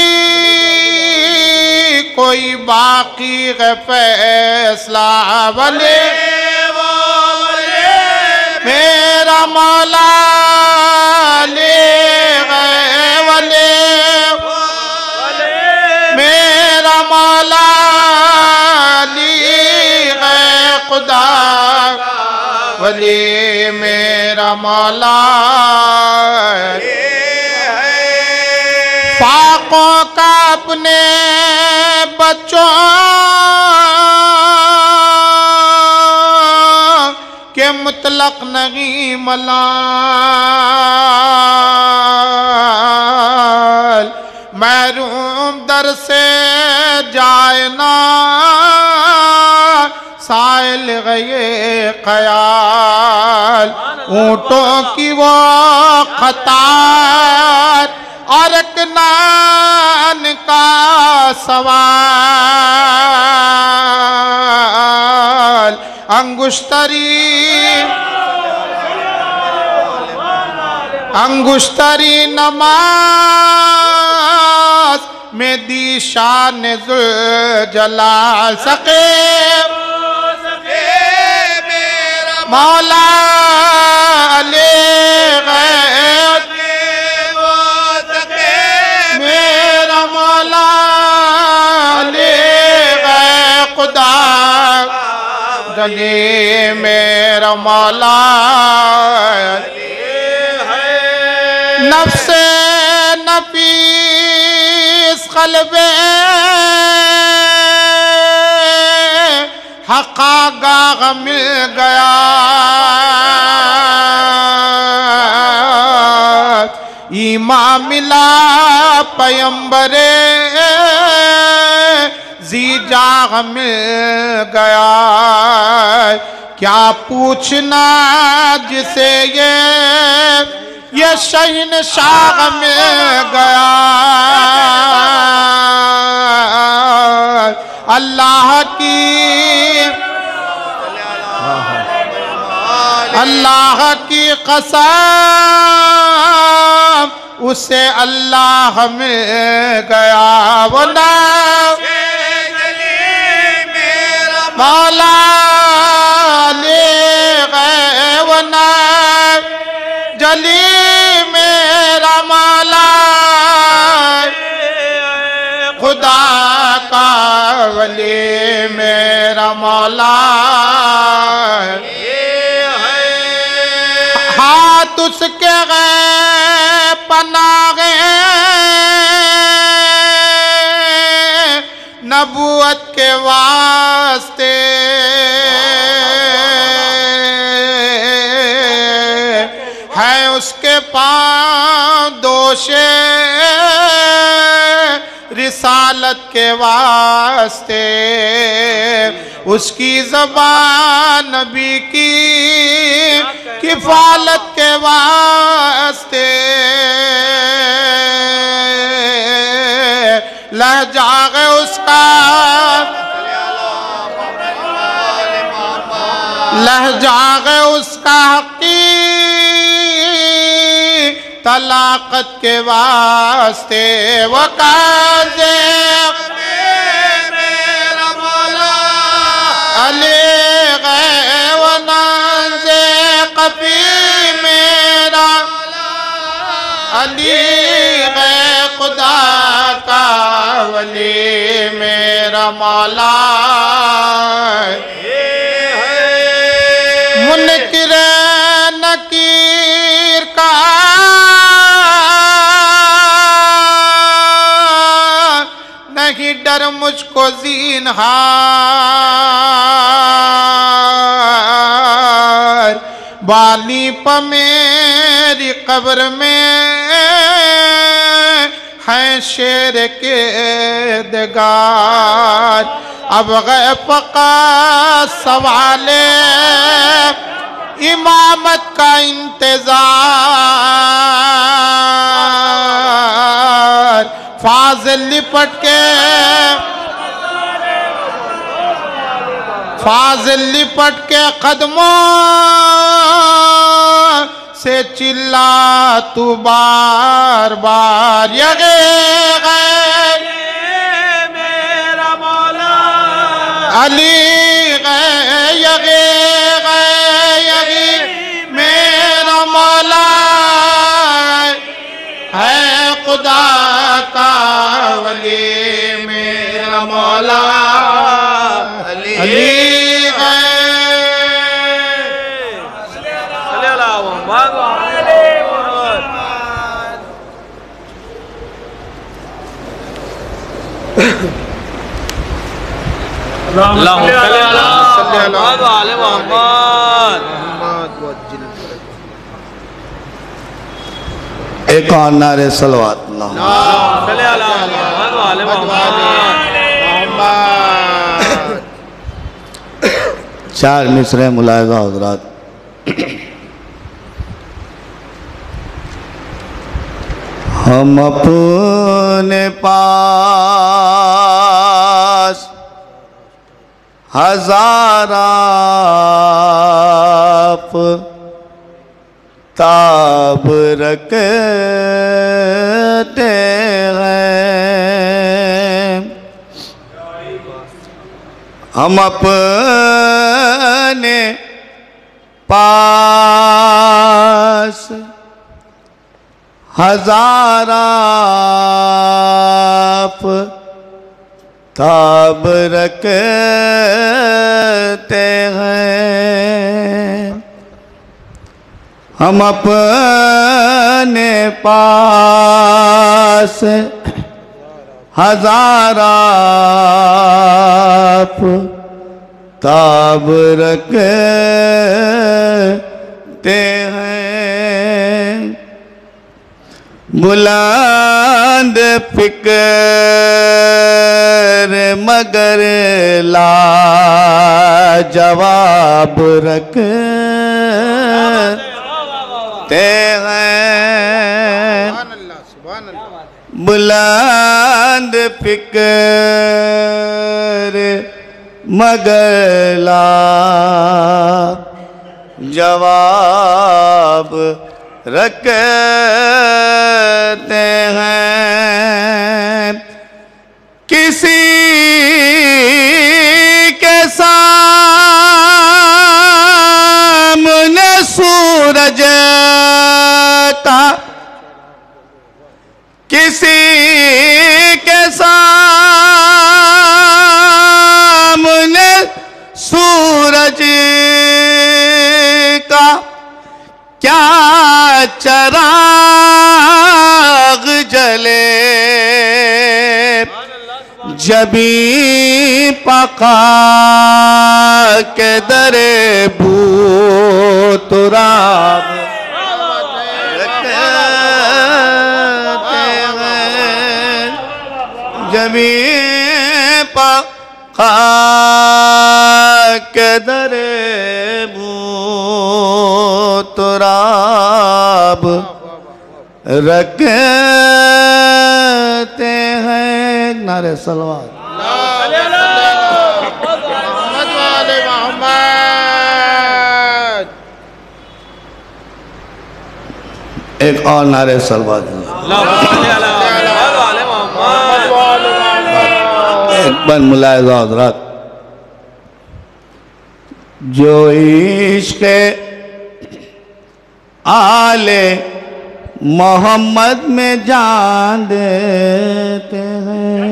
कोई बाकी है फैसला वले मेरा मौला ले गए वले मेरा मौला ले गए खुदा वली मेरा मौला पाकों का अपने बच्चों के मुतलक नहीं मलाल महरूम दर से जाए ना साइल गए ख्याल, ऊँटों की वो कतार और एक नान का सवाल। अंगुश्तरी नमाज में दी शान ज़ुल जलाल। सके मेरा मौला ले गए, मेरा मौला ले गए खुदा गली, मेरा मौला नफ्से नफीस क़ल्बे हक़ागाह मिल गया। ईमान मिला पैगंबरे ज़ीजाग मिल गया। क्या पूछना जिसे ये शहंशाह मिल गया। अल्लाह की कसम उसे अल्लाह मिल गया। वो नाम मौला ले गए, वो नाम जली मेरा मौला खुदा का वली, मेरा मौला हाथ उसके गए पनागे नबूवत के वास्ते। है उसके पाँव दोषे रिसालत के वास्ते। उसकी ज़बान नबी की किफ़ालत के वास्ते। लहजा है उसका, लहजा है उसका हक़ी तलाक़त के वास्ते। वो काज़े मेरा मौला अली गए, वो नाज़े कफ़ी मेरा अली गए खुदा का वली, मेरा मौला मुनकिर नकीर का नहीं डर मुझको ज़ीनहार। बाली पर मेरी कब्र में है शेर के दगार। अब गए फ़क़ा सवाले इमामत का इंतजार। फाज़िल लिपट के कदमों से चिल्ला तू बार बार। यगे गए मेरा मौला अली गए, यगे गए मेरा मौला है खुदा का वली, मेरा मौला अली एक और नारे सलवात चार मिसरे मुलाहिज़ा हज़रात। हम अपने पास हज़ाराफ ताब रखते हैं। हम अपने पास हज़ाराफ ताब रखते हैं। हम अपने पास हज़ाराफ ताब रखते हैं। बुलंद फिक्र मगर ला जवाब रखते हैं। बुलंद फिक्र मगर ला जवाब रखते हैं। किसी के सामने सूरज का, किसी के सामने सूरज का क्या चराग जले, जबी पका के दरे बूतराब जबी पका के दरे बूतराब रखते हैं। नारे सलवात। एक और नारे सलवात। एक बार मुलाहिज़ा हज़रात, जो इश्क़ आले मोहम्मद में जान देते हैं,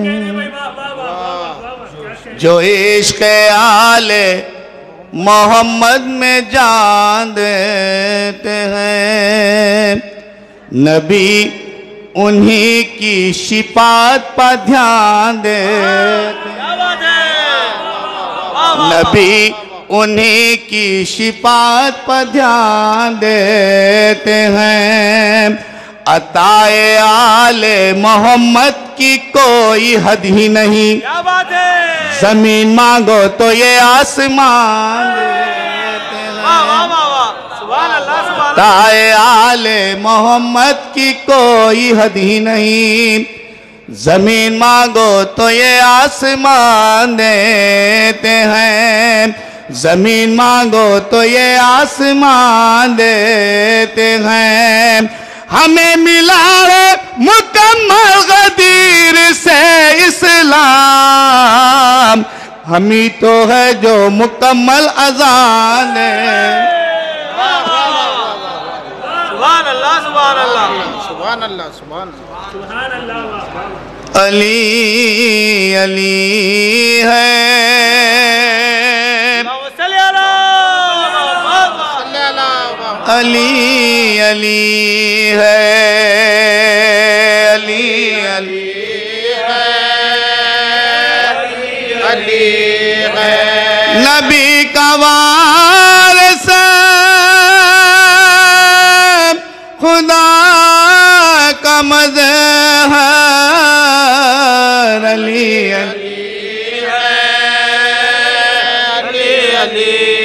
जो इश्क़ आले मोहम्मद में जान देते हैं, नबी उन्हीं की शिफात पर ध्यान देते हैं। नबी उन्हीं की शिफात पर ध्यान देते हैं। अताए आले मोहम्मद की कोई हद ही नहीं। क्या बात है? जमीन मांगो तो ये आसमान देते हैं। ताए आले मोहम्मद की कोई हद ही नहीं। जमीन मांगो तो ये आसमान देते हैं। जमीन मांगो तो ये आसमान देते हैं। हमें मिला है मुकम्मल गदीर से इस्लाम, हम ही तो है जो मुकम्मल अज़ान है। सुभान अल्लाह, सुभान अल्लाह, सुभान अल्लाह, सुभान अल्लाह। अली अली है, अली अली है, अली अली है, अली है। नबी का वारिस खुदा का मज़हर, अली अली है, अली अली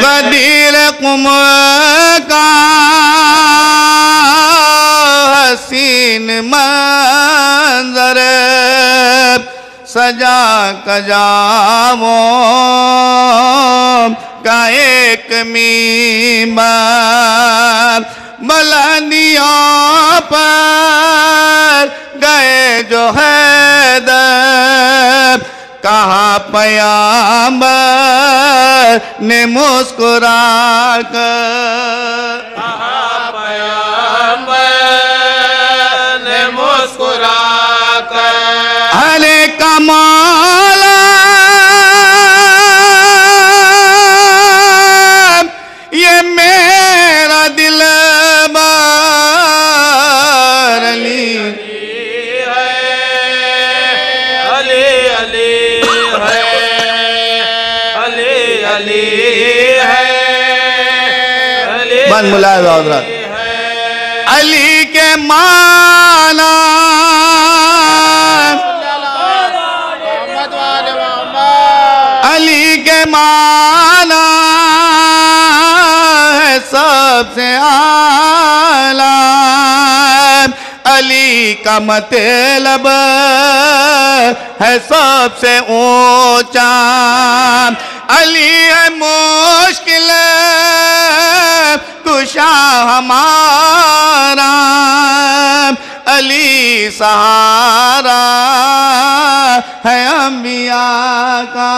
गदीर कुम का हसीन मंजर सजा कजावो का एक मीमार बुलंदियों पर गए जो हैदर कहा पैगंबर ने मुस्कुरा कर कहा पैगंबर ने मुस्कुरा कर अरे कमाला ये मेरा दिल बन मुलायम हजरत अली के माना अली के माना है सबसे आला अली का मतलब है सबसे ऊंचा अली है मुश्किल कुशा हमारा अली सहारा है अंबिया का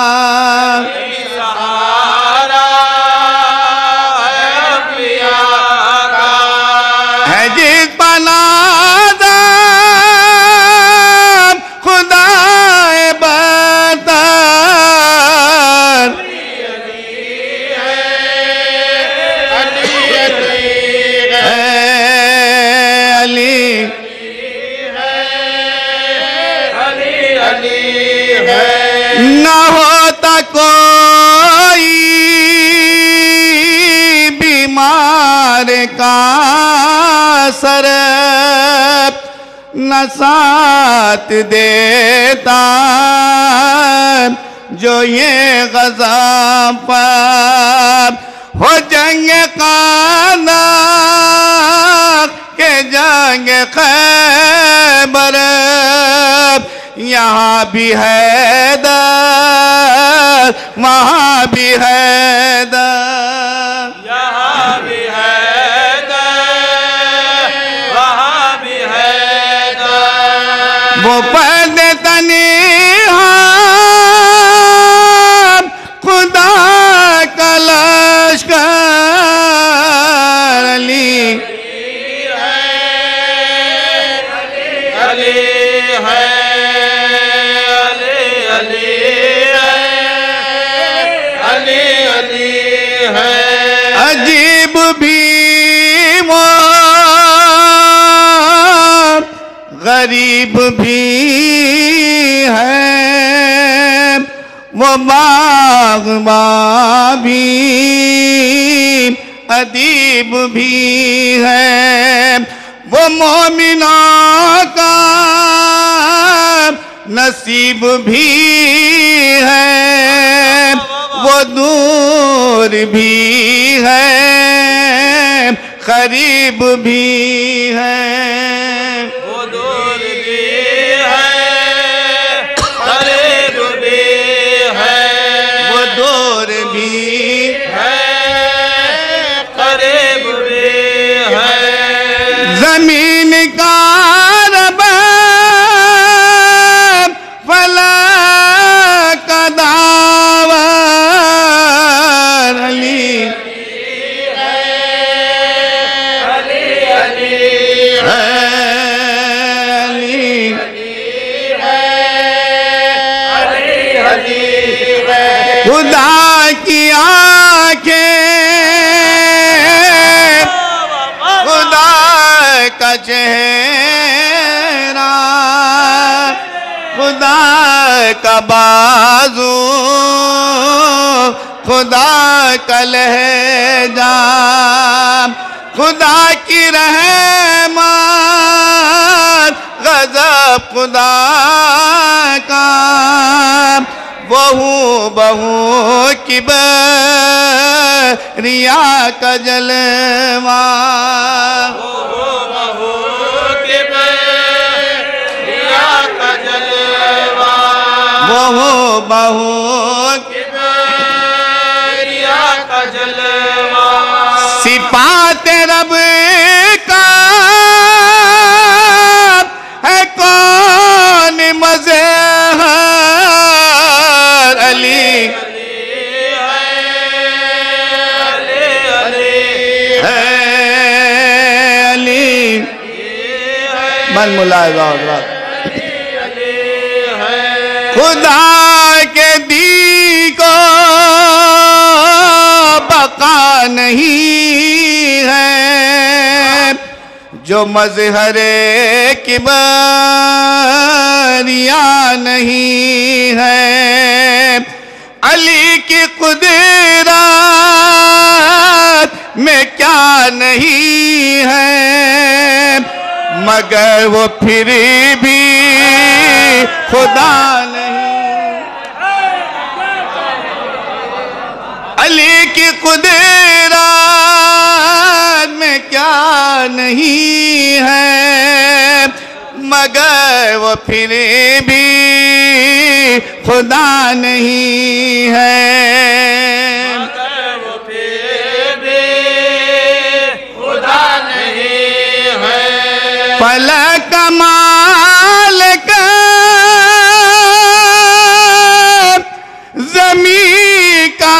सहारा है अंबिया का है जिस पनादा खुदा न होता कोई बीमार का सर न साथ देता जो ये गज़ब पर हो जंग कांदाक के जंग खैबर यहाँ भी हैदर वहाँ भी हैदर यहाँ भी हैदर वहाँ भी हैदर वो पर्दे तन्हा खुदा का लश्कर अली अजीब भी वो गरीब भी है वो बाग़बा भी अदीब भी है वो मोमिनों का नसीब भी है वो दूर भी है करीब भी है वो दूर भी है करीब भी है वो दूर भी है करीब भी है जमीन का रब फलक का दावर अली खुदा की आंखें खुदा का चेहरा खुदा का बाजू खुदा का लहजा खुदा की रहमत गज़ब खुदा का वो बहू बहू की बरिया का जलवा, बहू की बरिया का जलवा, बहू बहू की बरिया का जलवा। सिफात रब का है कौन मज़हर, अली मन मुलायजा खुदा के दी को बका नहीं है, जो मज़हरे किबरिया नहीं है। अली की कुदरत में क्या नहीं है, मगर वो फिर भी खुदा नहीं। अली की कुदरत में क्या नहीं है, मगर वो फिर भी खुदा नहीं है, मगर वो फिर भी खुदा नहीं है। फलक कमाल का ज़मीं का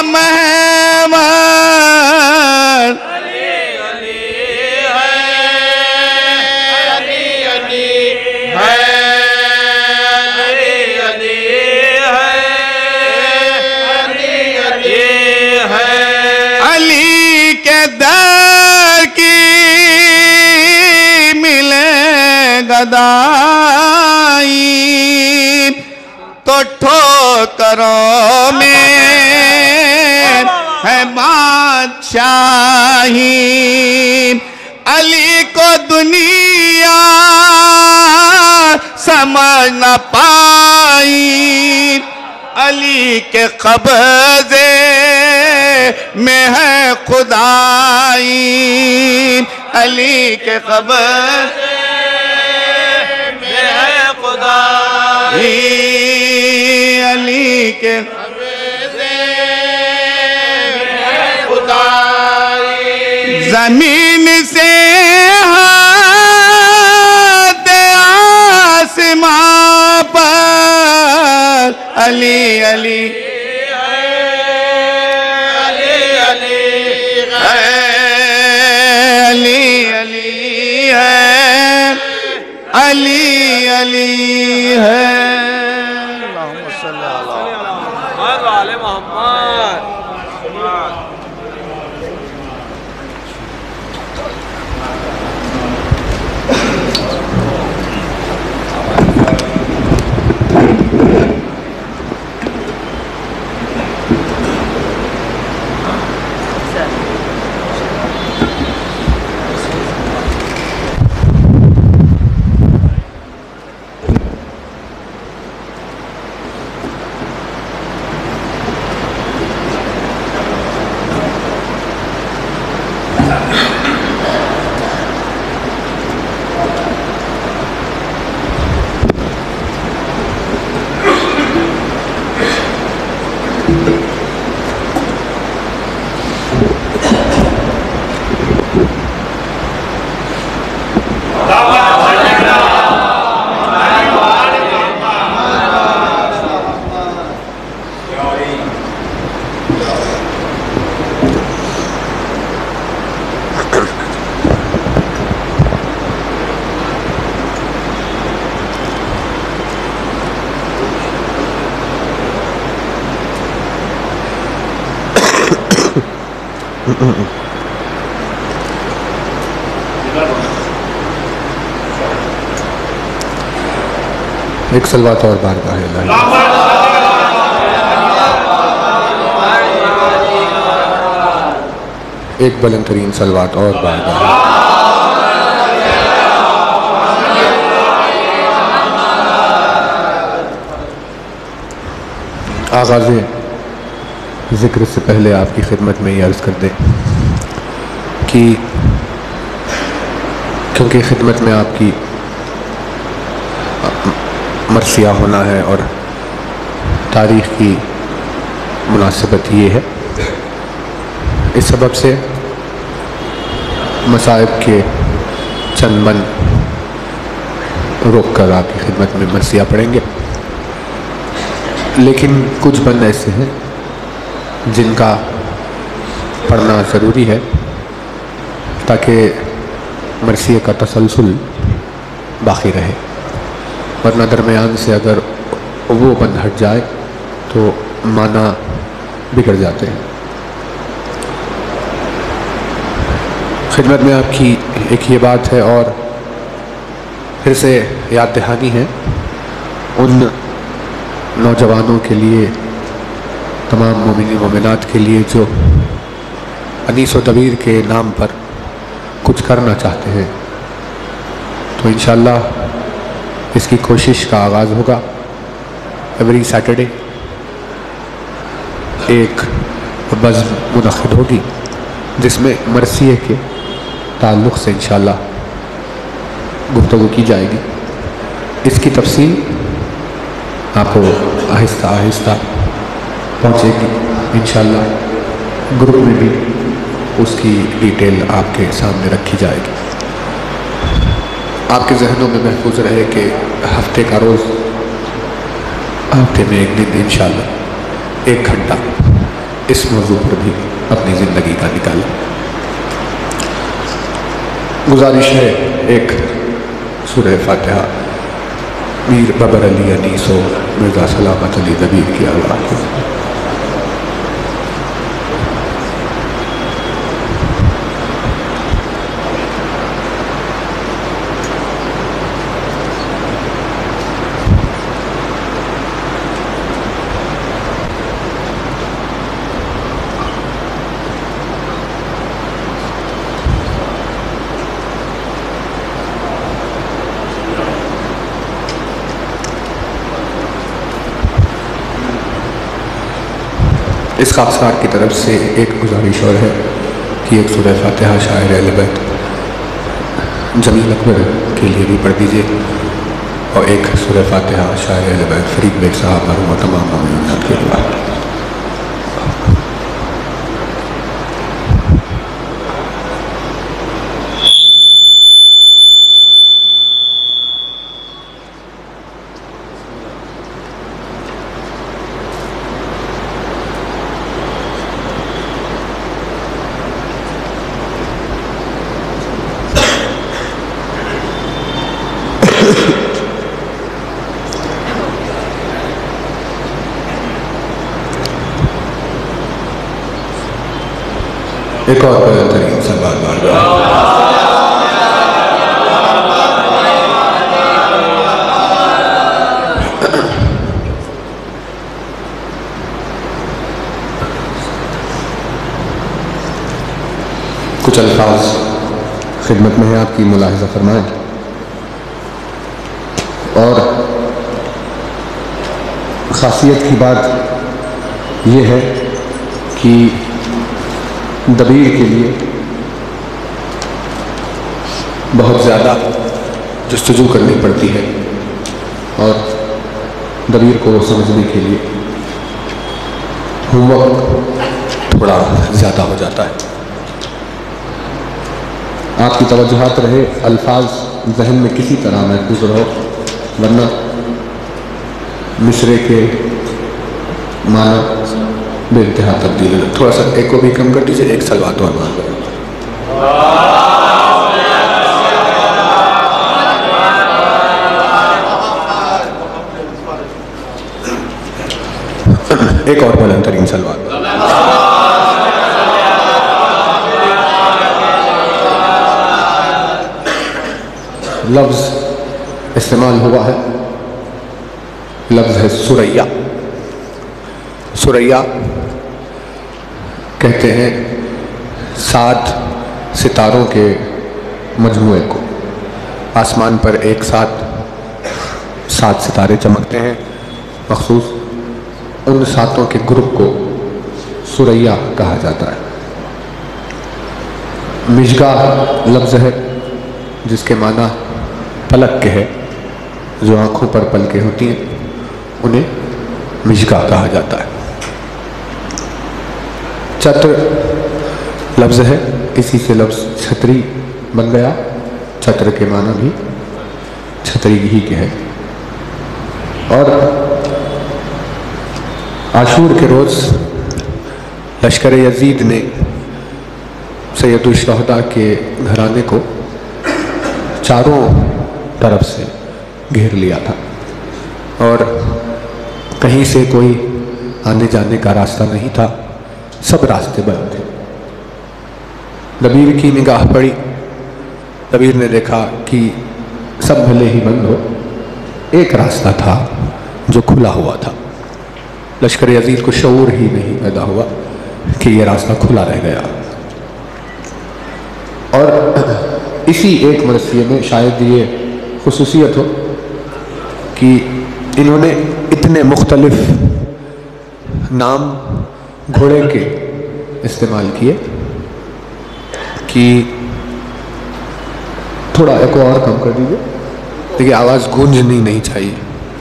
महवर, अली अली है, अली अली है, अली अली है, अली अली है। अली के दर की मिले गदाई, तो ठोकरों में है बादशाही। अली को दुनिया समझ न पाई, अली के कब्ज़े में है खुदाई, अली के कब्ज़े में है खुदाई, अली के कब्ज़े में है खुदाई। ज़मीन से हाथ आसमां पर, अली अली अली अली है, अली अली है, अली अली है। एक सलवात और बारगाह इलाही, एक बुलंद तरीन सलवात और बारगाह। आगाज़े ज़िक्र से पहले आपकी खिदमत में ये अर्ज़ कर दें कि क्योंकि खिदमत में आपकी मरसिया होना है और तारीख़ की मुनासिबत ये है, इस सबब से मसाइब के चंद बन रोक कर आपकी खिदमत में मरसिया पढ़ेंगे। लेकिन कुछ बन ऐसे हैं जिनका पढ़ना ज़रूरी है ताकि मरसिए का तसलसल बाकी रहे, वरना दरमियान से अगर वो बंद हट जाए तो माना बिगड़ जाते हैं। खिदमत में आपकी एक ये बात है और फिर से याद दहानी है उन नौजवानों के लिए, तमाम मोमिन मोमिनात के लिए जो अनीस व दबीर के नाम पर कुछ करना चाहते हैं, तो इंशाअल्लाह इसकी कोशिश का आगाज़ होगा। एवरी सैटरडे एक बज़्म मुनक़्क़िद होगी जिसमें मरसिए के ताल्लुक़ से इंशाअल्लाह गुफ्तगू की जाएगी। इसकी तफसील आपको आहिस्ता आहिस्ता पहुँचेगी इंशाअल्लाह। ग्रुप में भी उसकी डिटेल आपके सामने रखी जाएगी। आपके जहनों में महफूज रहे कि हफ्ते का रोज़, हफ्ते में एक दिन इंशाअल्लाह 1 घंटा इस मौजू पर भी अपनी ज़िंदगी का निकालें। गुजारिश है एक सूरह फातिहा मीर बाबर अली अनीस और मिर्ज़ा सलामत अली दबीर की आवाज़ में। इस खाकसार की तरफ से एक गुजारिश और है कि एक सूरह फातिहा शायर अहले बैत जमील अकबर के लिए भी पढ़ दीजिए और एक सूरह फातिहा शायर अहले बैत फरीद बेग साहब मरहूम तमाम मोमिनात के लिए। एक और बेहतरीन सा बात कुछ अल्फाज खिदमत में है आपकी, मुलाहिज़ा फरमाएं। और खासियत की बात यह है कि दबीर के लिए बहुत ज़्यादा जस्तजू करनी पड़ती है और दबीर को समझने के लिए होमवर्क थोड़ा ज़्यादा हो जाता है। आपकी तवज्जुहात रहे, अल्फाज जहन में किसी तरह महफूज रहो, वरना मिसरे के माना बेइंतहा तब्दील है। थोड़ा सा एक को भी कम कर दीजिए, एक सलवात और मान लो। एक और बुलंदतरीन सलवात। लफ्ज इस्तेमाल हुआ है, लफ्ज है सुरैया। सुरैया कहते हैं 7 सितारों के मजमूए को। आसमान पर एक साथ 7 सितारे चमकते हैं मखसूस, उन सातों के ग्रुप को सुरैया कहा जाता है। मिजगा लफ्ज़ है जिसके माना पलक के है, जो आँखों पर पलकें होती हैं उन्हें मिजगा कहा जाता है। छत्र लफ्ज़ है, इसी से लफ्ज़ छतरी बन गया। छत्र के माना भी छतरी ही के है। और आशूर के रोज़ लश्कर यजीद ने सैयदुल शुहदा के घराने को चारों तरफ से घेर लिया था और कहीं से कोई आने जाने का रास्ता नहीं था, सब रास्ते बंद थे। दबीर की निगाह पड़ी, दबीर ने देखा कि सब भले ही बंद हो, एक रास्ता था जो खुला हुआ था। लश्कर यजीद को शऊर ही नहीं पैदा हुआ कि यह रास्ता खुला रह गया। और इसी एक मरसिए में शायद ये खुसूसियत हो कि इन्होंने इतने मुख्तलिफ नाम घोड़े के इस्तेमाल किए कि थोड़ा एक और कम कर दीजिए, देखिए आवाज़ गूंजनी नहीं चाहिए।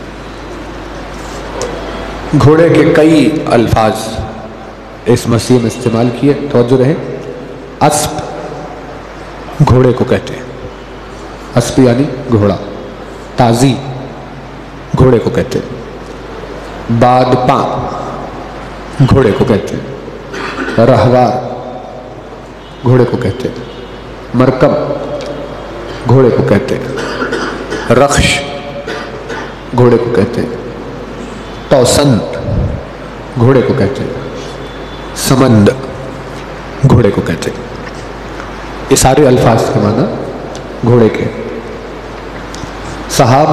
घोड़े के कई अल्फाज इस मसीह में इस्तेमाल किए, तवज्जो रहे। अस्प घोड़े को कहते हैं, अस्प यानी घोड़ा। ताजी घोड़े को कहते हैं। बादपा घोड़े को कहते हैं। रहवार घोड़े को कहते हैं। मरकब घोड़े को कहते हैं। रख्श घोड़े को कहते हैं। तौसंत घोड़े को कहते हैं। समंद घोड़े को कहते हैं। ये सारे अल्फाज के माना घोड़े के। सहाब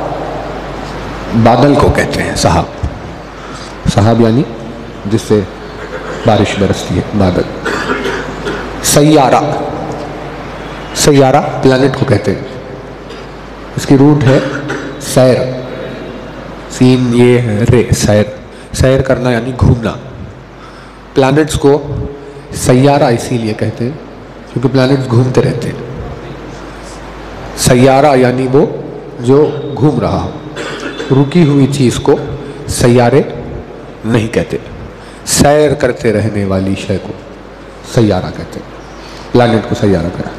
बादल को कहते हैं। सहाब, सहाब यानी जिससे बारिश बरसती है, बादल। सैयारा, सैयारा प्लैनेट को कहते हैं। इसकी रूट है सैर, सीन ये है रे, सैर। सैर करना यानी घूमना। प्लैनेट्स को सैयारा इसीलिए कहते हैं क्योंकि प्लैनेट्स घूमते रहते हैं। सैयारा यानी वो जो घूम रहा हो। रुकी हुई चीज़ को सैयारे नहीं कहते। सैर करते रहने वाली शय को सैयारा कहते हैं। प्लैनेट को सैयारा कहा।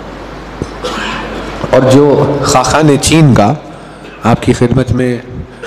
और जो खाखान चीन का आपकी खिदमत में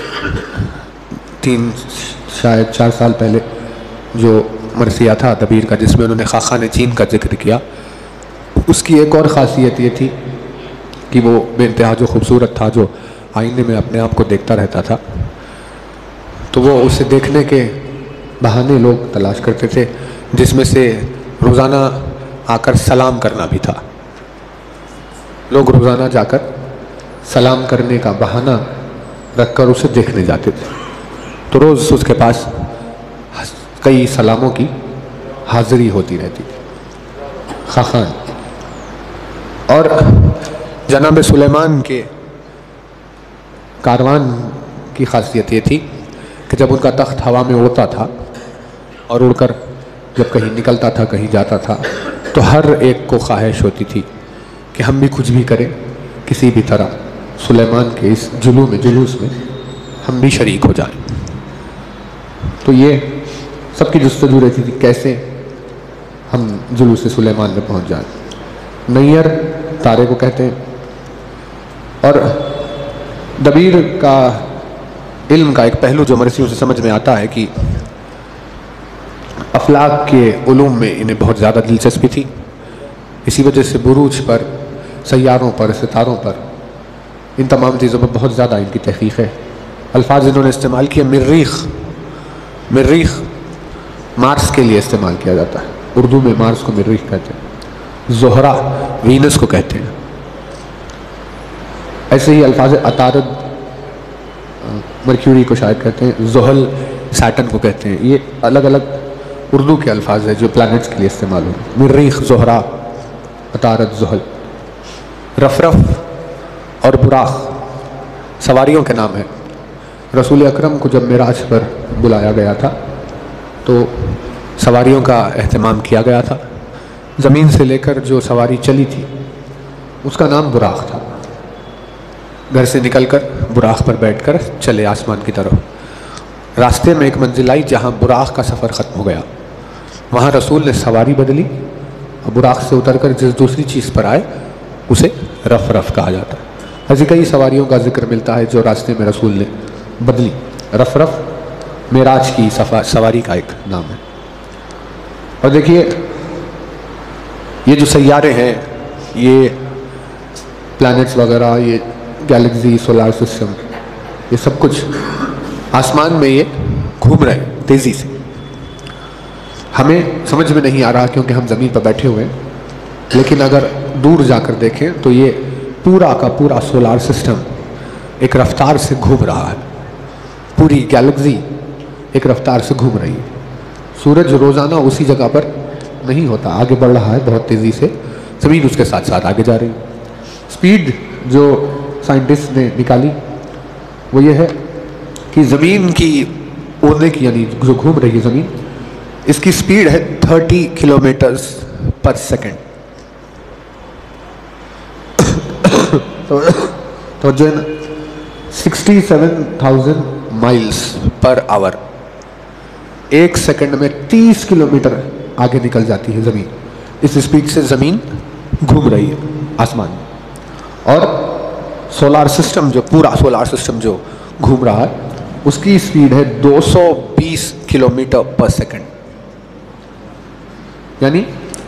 3 शायद 4 साल पहले जो मरसिया था दबीर का, जिसमें उन्होंने खाखान चीन का जिक्र किया, उसकी एक और ख़ासियत ये थी कि वो बेइंतहा जो खूबसूरत था, जो आईने में अपने आप को देखता रहता था, तो वो उसे देखने के बहाने लोग तलाश करते थे, जिसमें से रोज़ाना आकर सलाम करना भी था। लोग रोज़ाना जाकर सलाम करने का बहाना रखकर उसे देखने जाते थे। तो रोज़ उसके पास कई सलामों की हाज़िरी होती रहती थी। खाखान और जनाब सुलेमान के कारवान की खासियत ये थी कि जब उनका तख्त हवा में उड़ता था और उड़कर जब कहीं निकलता था, कहीं जाता था, तो हर एक को ख्वाहिश होती थी कि हम भी कुछ भी करें, किसी भी तरह सुलेमान के इस जुलूस में हम भी शरीक हो जाएं। तो ये सबकी जुस्तजू रहती थी कैसे हम जुलूस सुलेमान में पहुंच जाएं। नैयर तारे को कहते हैं। और दबीर का इल्म का एक पहलू जो मरसियों से समझ में आता है कि अफलाक के उलूम में इन्हें बहुत ज़्यादा दिलचस्पी थी। इसी वजह से बुरूज पर, सैयारों पर, सितारों पर, इन तमाम चीज़ों पर बहुत ज़्यादा इनकी तहकीक है। अल्फाज इन्होंने इस्तेमाल किए। मरीख, मरीख मार्स के लिए इस्तेमाल किया जाता है। उर्दू में मार्स को मरीख कहते हैं। ज़ोहरा वीनस को कहते हैं। ऐसे ही अल्फाज अतारद मर्क्यूरी को शायद कहते हैं। ज़ोहल सैटर्न को कहते हैं। ये अलग अलग उर्दू के अल्फाज है जो प्लैनेट्स के लिए इस्तेमाल हो। मरीख, ज़ोहरा, अतारद, ज़ोहल। रफरफ और बुराख सवारियों के नाम हैं। रसूल अकरम को जब मेराज पर बुलाया गया था तो सवारियों का एहतमाम किया गया था। ज़मीन से लेकर जो सवारी चली थी उसका नाम बुराक था। घर से निकलकर बुराक पर बैठकर चले आसमान की तरफ। रास्ते में एक मंजिल आई जहाँ बुराक का सफ़र ख़त्म हो गया। वहाँ रसूल ने सवारी बदली और बुराक से उतरकर जिस दूसरी चीज़ पर आए उसे रफ रफ कहा जाता है। ऐसी कई सवारियों का जिक्र मिलता है जो रास्ते में रसूल ने बदली। रफ रफ मेराज की सवारी का एक नाम है। और देखिए ये जो सैयारे हैं, ये प्लैनेट्स वगैरह, ये गैलेक्सी, सोलार सिस्टम, ये सब कुछ आसमान में ये घूम रहे हैं तेज़ी से। हमें समझ में नहीं आ रहा क्योंकि हम ज़मीन पर बैठे हुए हैं, लेकिन अगर दूर जाकर देखें तो ये पूरा का पूरा सोलार सिस्टम एक रफ्तार से घूम रहा है। पूरी गैलेक्सी एक रफ्तार से घूम रही है। सूरज रोज़ाना उसी जगह पर नहीं होता, आगे बढ़ रहा है बहुत तेज़ी से। ज़मीन उसके साथ साथ आगे जा रही है। स्पीड जो साइंटिस्ट ने निकाली वो ये है कि ज़मीन की उड़ने की, यानी जो घूम रही है ज़मीन, इसकी स्पीड है 30 किलोमीटर्स पर सेकेंड। तो जो है 67,000 माइल्स पर आवर, एक सेकंड में 30 किलोमीटर आगे निकल जाती है ज़मीन। इस स्पीड से ज़मीन घूम रही है आसमान में। और सोलार सिस्टम, जो पूरा सोलार सिस्टम जो घूम रहा है, उसकी स्पीड है 220 किलोमीटर पर सेकंड, यानी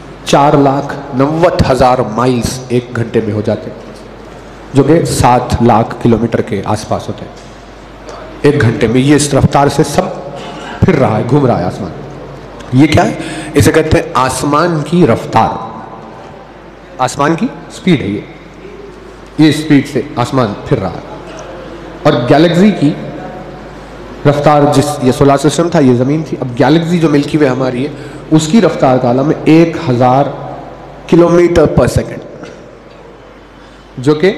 4,90,000 माइल्स एक घंटे में हो जाते हैं, जो कि 7 लाख किलोमीटर के आसपास होते हैं एक घंटे में। ये इस रफ्तार से सब फिर रहा है, घूम रहा है आसमान। ये क्या है? इसे कहते हैं आसमान की रफ्तार, आसमान की स्पीड है ये स्पीड से आसमान फिर रहा है। और गैलेक्सी की रफ्तार, जिस ये सोलार सिस्टम था, ये ज़मीन थी, अब गैलेक्सी जो मिल्की वे हमारी है, उसकी रफ्तार का आलम है 1000 किलोमीटर पर सेकेंड, जो कि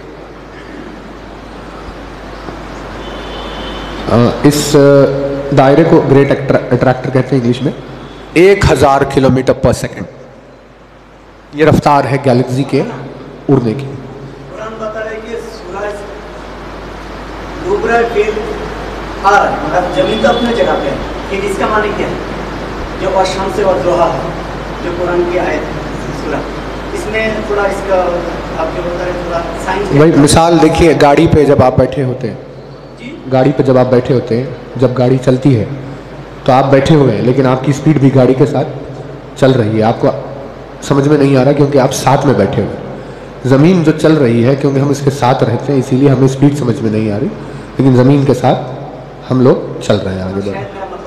इस दायरे को ग्रेट अट्रैक्टर कहते हैं इंग्लिश में। 1000 किलोमीटर पर सेकेंड ये रफ्तार है गैलेक्सी के उड़ने की। कुरान बता रहा है कि सूरज डूब रहा है, फिर आ रहा है, मतलब जमीन तो अपने जगह पे है, फिर इसका माने क्या है? जो अशम्स व ज़ुहा है, जो कुरान की आयत है सूरज, इसमें थोड़ा इसका आप जो बता रहे थोड़ा साइंस। भाई मिसाल देखिए, गाड़ी पे जब आप बैठे होते हैं, गाड़ी पे जब आप बैठे होते हैं, जब गाड़ी चलती है तो आप बैठे हुए हैं, लेकिन आपकी स्पीड भी गाड़ी के साथ चल रही है। आपको समझ में नहीं आ रहा क्योंकि आप साथ में बैठे हुए हैं। ज़मीन जो चल रही है, क्योंकि हम इसके साथ रहते हैं, इसीलिए हमें स्पीड समझ में नहीं आ रही, लेकिन ज़मीन के साथ हम लोग चल रहे हैं आगे बढ़।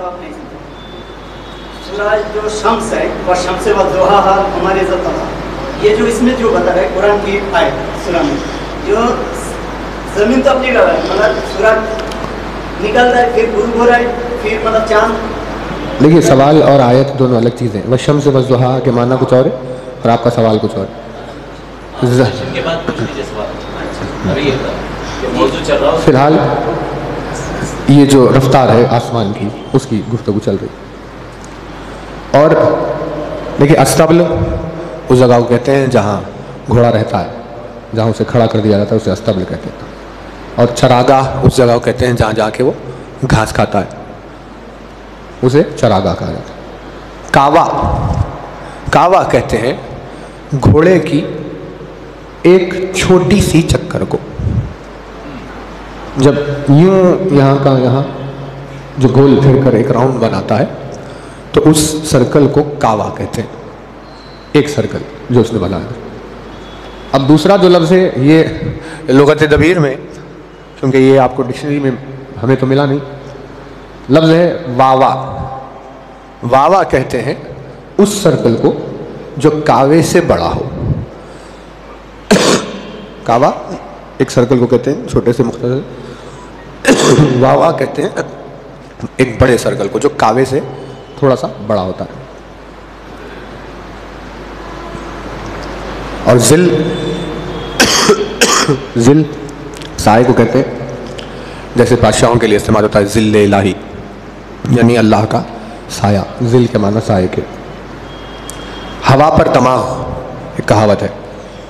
सूरज जो शम्स है वह शम्स व ज़ुहा हमारे ज़ात, ये जो इसमें जो बता रहा है कुरान की आयत सूरह में, जो ज़मीन तो अपनी जगह है, मतलब सूरज निकल रहा है, फिर गुरूब हो रहा है, फिर मतलब चांद। देखिए सवाल और आयत दोनों अलग चीज़ें हैं। वशम्स व ज़ुहा के माना कुछ और है और आपका सवाल कुछ और है। फिलहाल ये जो रफ्तार है आसमान की, उसकी गुफ्तगू चल रही। और देखिए अस्तबल उस जगह को कहते हैं जहाँ घोड़ा रहता है, जहाँ उसे खड़ा कर दिया जाता है, उसे अस्तबल कहते हैं। और चरागाह उस जगह को कहते हैं जहाँ जाके वो घास खाता है, उसे चरागाह कहा जाता है। कावा, कावा कहते हैं घोड़े की एक छोटी सी चक्कर को। जब यूं यहाँ का यहाँ जो गोल फिर कर एक राउंड बनाता है, तो उस सर्कल को कावा कहते हैं, एक सर्कल जो उसने बनाया। अब दूसरा जो लफ्ज़ है, ये लुगत दबीर में, क्योंकि ये आपको डिक्शनरी में हमें तो मिला नहीं, लफ्ज़ है वावा। वावा कहते हैं उस सर्कल को जो कावे से बड़ा हो। कावा एक सर्कल को कहते हैं छोटे से मुख्तसर। वावा कहते हैं एक बड़े सर्कल को जो कावे से थोड़ा सा बड़ा होता है। और जिल, जिल साए को कहते हैं जैसे बादशाहों के लिए इस्तेमाल होता है ज़िल्ले इलाही, यानी अल्लाह का साया। ज़िल के माना साये के। हवा पर दमाग एक कहावत है।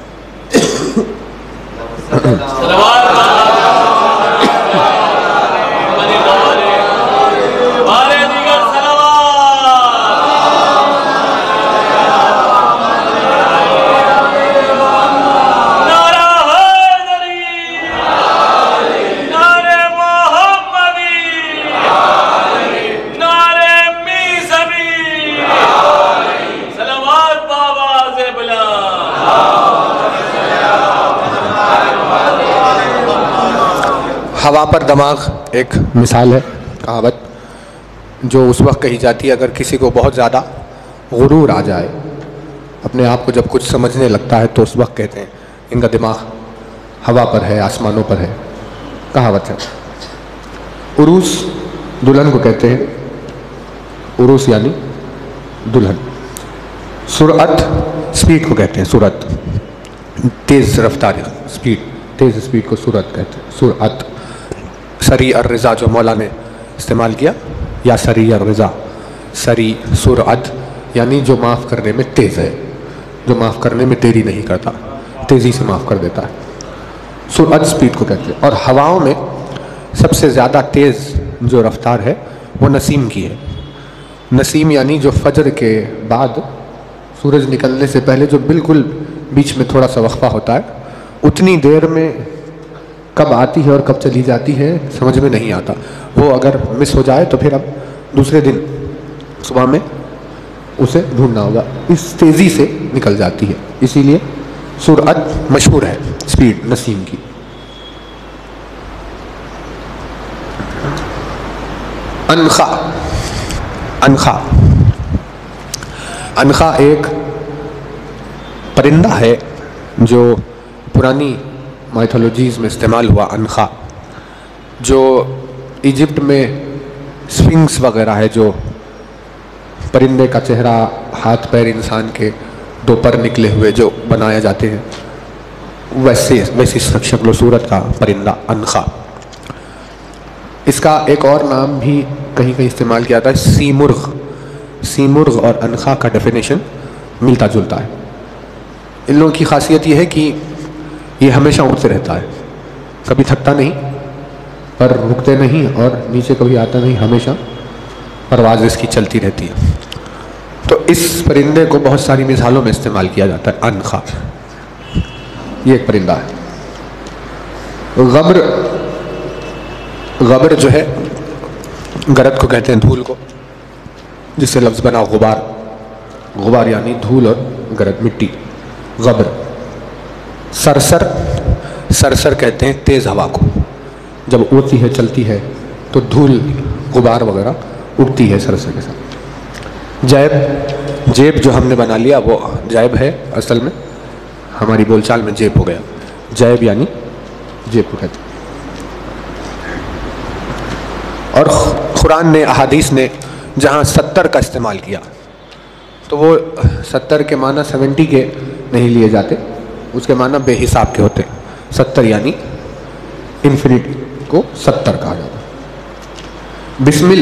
हवा पर दमाग एक मिसाल है, कहावत जो उस वक्त कही जाती है अगर किसी को बहुत ज़्यादा गुरूर आ जाए, अपने आप को जब कुछ समझने लगता है तो उस वक्त कहते हैं इनका दिमाग हवा पर है, आसमानों पर है। कहावत है। उरूस दुल्हन को कहते हैं, उरूस यानी दुल्हन। सुरअत स्पीड को कहते हैं, सुरत तेज़ रफ्तार स्पीड, तेज़ स्पीड को सुरत कहते हैं, सुरअत। सरी और रिज़ा जो मौला ने इस्तेमाल किया, या सरी और रिज़ा, सरी सुरअत यानी जो माफ़ करने में तेज़ है, जो माफ़ करने में देरी नहीं करता, तेज़ी से माफ़ कर देता है, सुरअत स्पीड को कहते हैं। और हवाओं में सबसे ज़्यादा तेज़ जो रफ्तार है वो नसीम की है। नसीम यानी जो फजर के बाद सूरज निकलने से पहले जो बिल्कुल बीच में थोड़ा सा वक्फा होता है, उतनी देर में कब आती है और कब चली जाती है समझ में नहीं आता। वो अगर मिस हो जाए तो फिर अब दूसरे दिन सुबह में उसे ढूंढना होगा, इस तेज़ी से निकल जाती है। इसीलिए सुरअत मशहूर है, स्पीड नसीम की। अनखा, अनखा, अनखा एक परिंदा है जो पुरानी माइथोलॉजीज़ में इस्तेमाल हुआ। अनखा जो इजिप्ट में स्फिंक्स वगैरह है, जो परिंदे का चेहरा, हाथ पैर इंसान के दो पर निकले हुए जो बनाए जाते हैं, वैसी शक्ल सूरत का परिंदा अनखा। इसका एक और नाम भी कहीं कहीं इस्तेमाल किया जाता है, सीमुर्ग। सीमुर्ग और अनखा का डेफिनेशन मिलता जुलता है। इन लोगों की खासियत यह है कि ये हमेशा उड़ते रहता है, कभी थकता नहीं, पर रुकते नहीं और नीचे कभी आता नहीं, हमेशा परवाज़ इसकी चलती रहती है। तो इस परिंदे को बहुत सारी मिसालों में इस्तेमाल किया जाता है, अनखा। ये एक परिंदा है। गब्र, गब्र जो है, गरद को कहते हैं धूल को, जिससे लफ्ज़ बना गुबार। गुबार यानी धूल और गरद, मिट्टी, गब्र। सरसर, सरसर कहते हैं तेज़ हवा को, जब उड़ती है चलती है तो धूल गुबार वगैरह उड़ती है सरसर के साथ। जैब, जेब जो हमने बना लिया वो जैब है, असल में हमारी बोलचाल में जेब हो गया। जैब यानी जेब को कहते हैं। और कुरान ने, अहादीस ने जहाँ 70 का इस्तेमाल किया तो वो 70 के माना 70 के नहीं लिए जाते, उसके माना बेहिसाब के होते। 70 यानी इन्फिनिटी को 70 कहा जाता है। बिस्मिल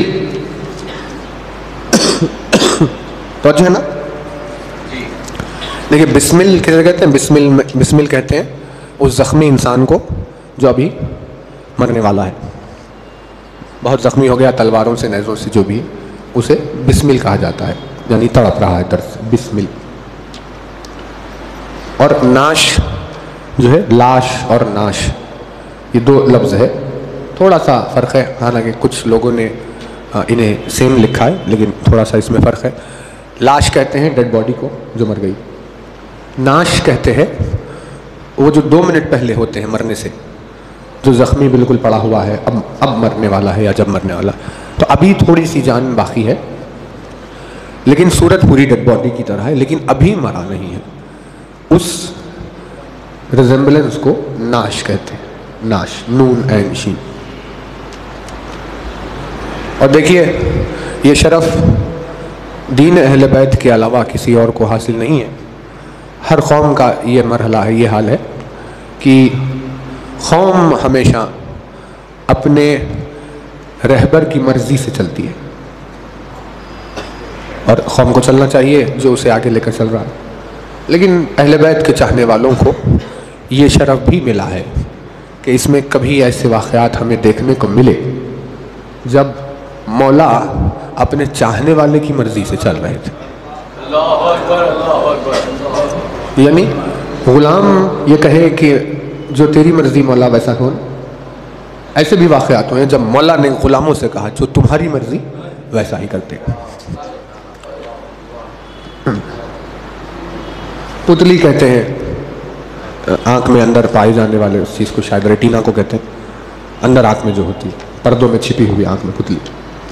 तो है ना, देखिए बिस्मिल किसे कहते हैं? बिस्मिल कहते हैं उस ज़ख्मी इंसान को जो अभी मरने वाला है, बहुत ज़ख्मी हो गया तलवारों से, नेज़ों से, जो भी, उसे बिस्मिल कहा जाता है, यानी तड़प रहा है दर्द से, बिस्मिल। और नाश जो है, लाश और नाश, ये दो लफ्ज़ है, थोड़ा सा फ़र्क है, हालांकि कुछ लोगों ने इन्हें सेम लिखा है लेकिन थोड़ा सा इसमें फ़र्क है। लाश कहते हैं डेड बॉडी को जो मर गई, नाश कहते हैं वो जो 2 मिनट पहले होते हैं मरने से, जो ज़ख्मी बिल्कुल पड़ा हुआ है, अब मरने वाला है या जब मरने वाला, तो अभी थोड़ी सी जान बाकी है, लेकिन सूरत पूरी डेड बॉडी की तरह है, लेकिन अभी मरा नहीं है। उस रिजेंबलेंस को नाश कहते हैं, नाश, नून एंड शीन। और देखिए ये शरफ दीन अहले बैत के अलावा किसी और को हासिल नहीं है। हर कौम का ये मरहला है, ये हाल है कि कौम हमेशा अपने रहबर की मर्जी से चलती है, और कौम को चलना चाहिए जो उसे आगे लेकर चल रहा है। लेकिन अहले बैत के चाहने वालों को ये शरफ भी मिला है कि इसमें कभी ऐसे वाक़यात हमें देखने को मिले जब मौला अपने चाहने वाले की मर्जी से चल रहे थे। यानी गुलाम ये कहे कि जो तेरी मर्जी मौला वैसा कौन। ऐसे भी वाक़यात हुए जब मौला ने गुलामों से कहा जो तुम्हारी मर्जी वैसा ही करते। पुतली कहते हैं आँख में अंदर पाए जाने वाले उस चीज़ को, शायद रेटिना को कहते हैं, अंदर आँख में जो होती है, पर्दों में छिपी हुई आँख में पुतली।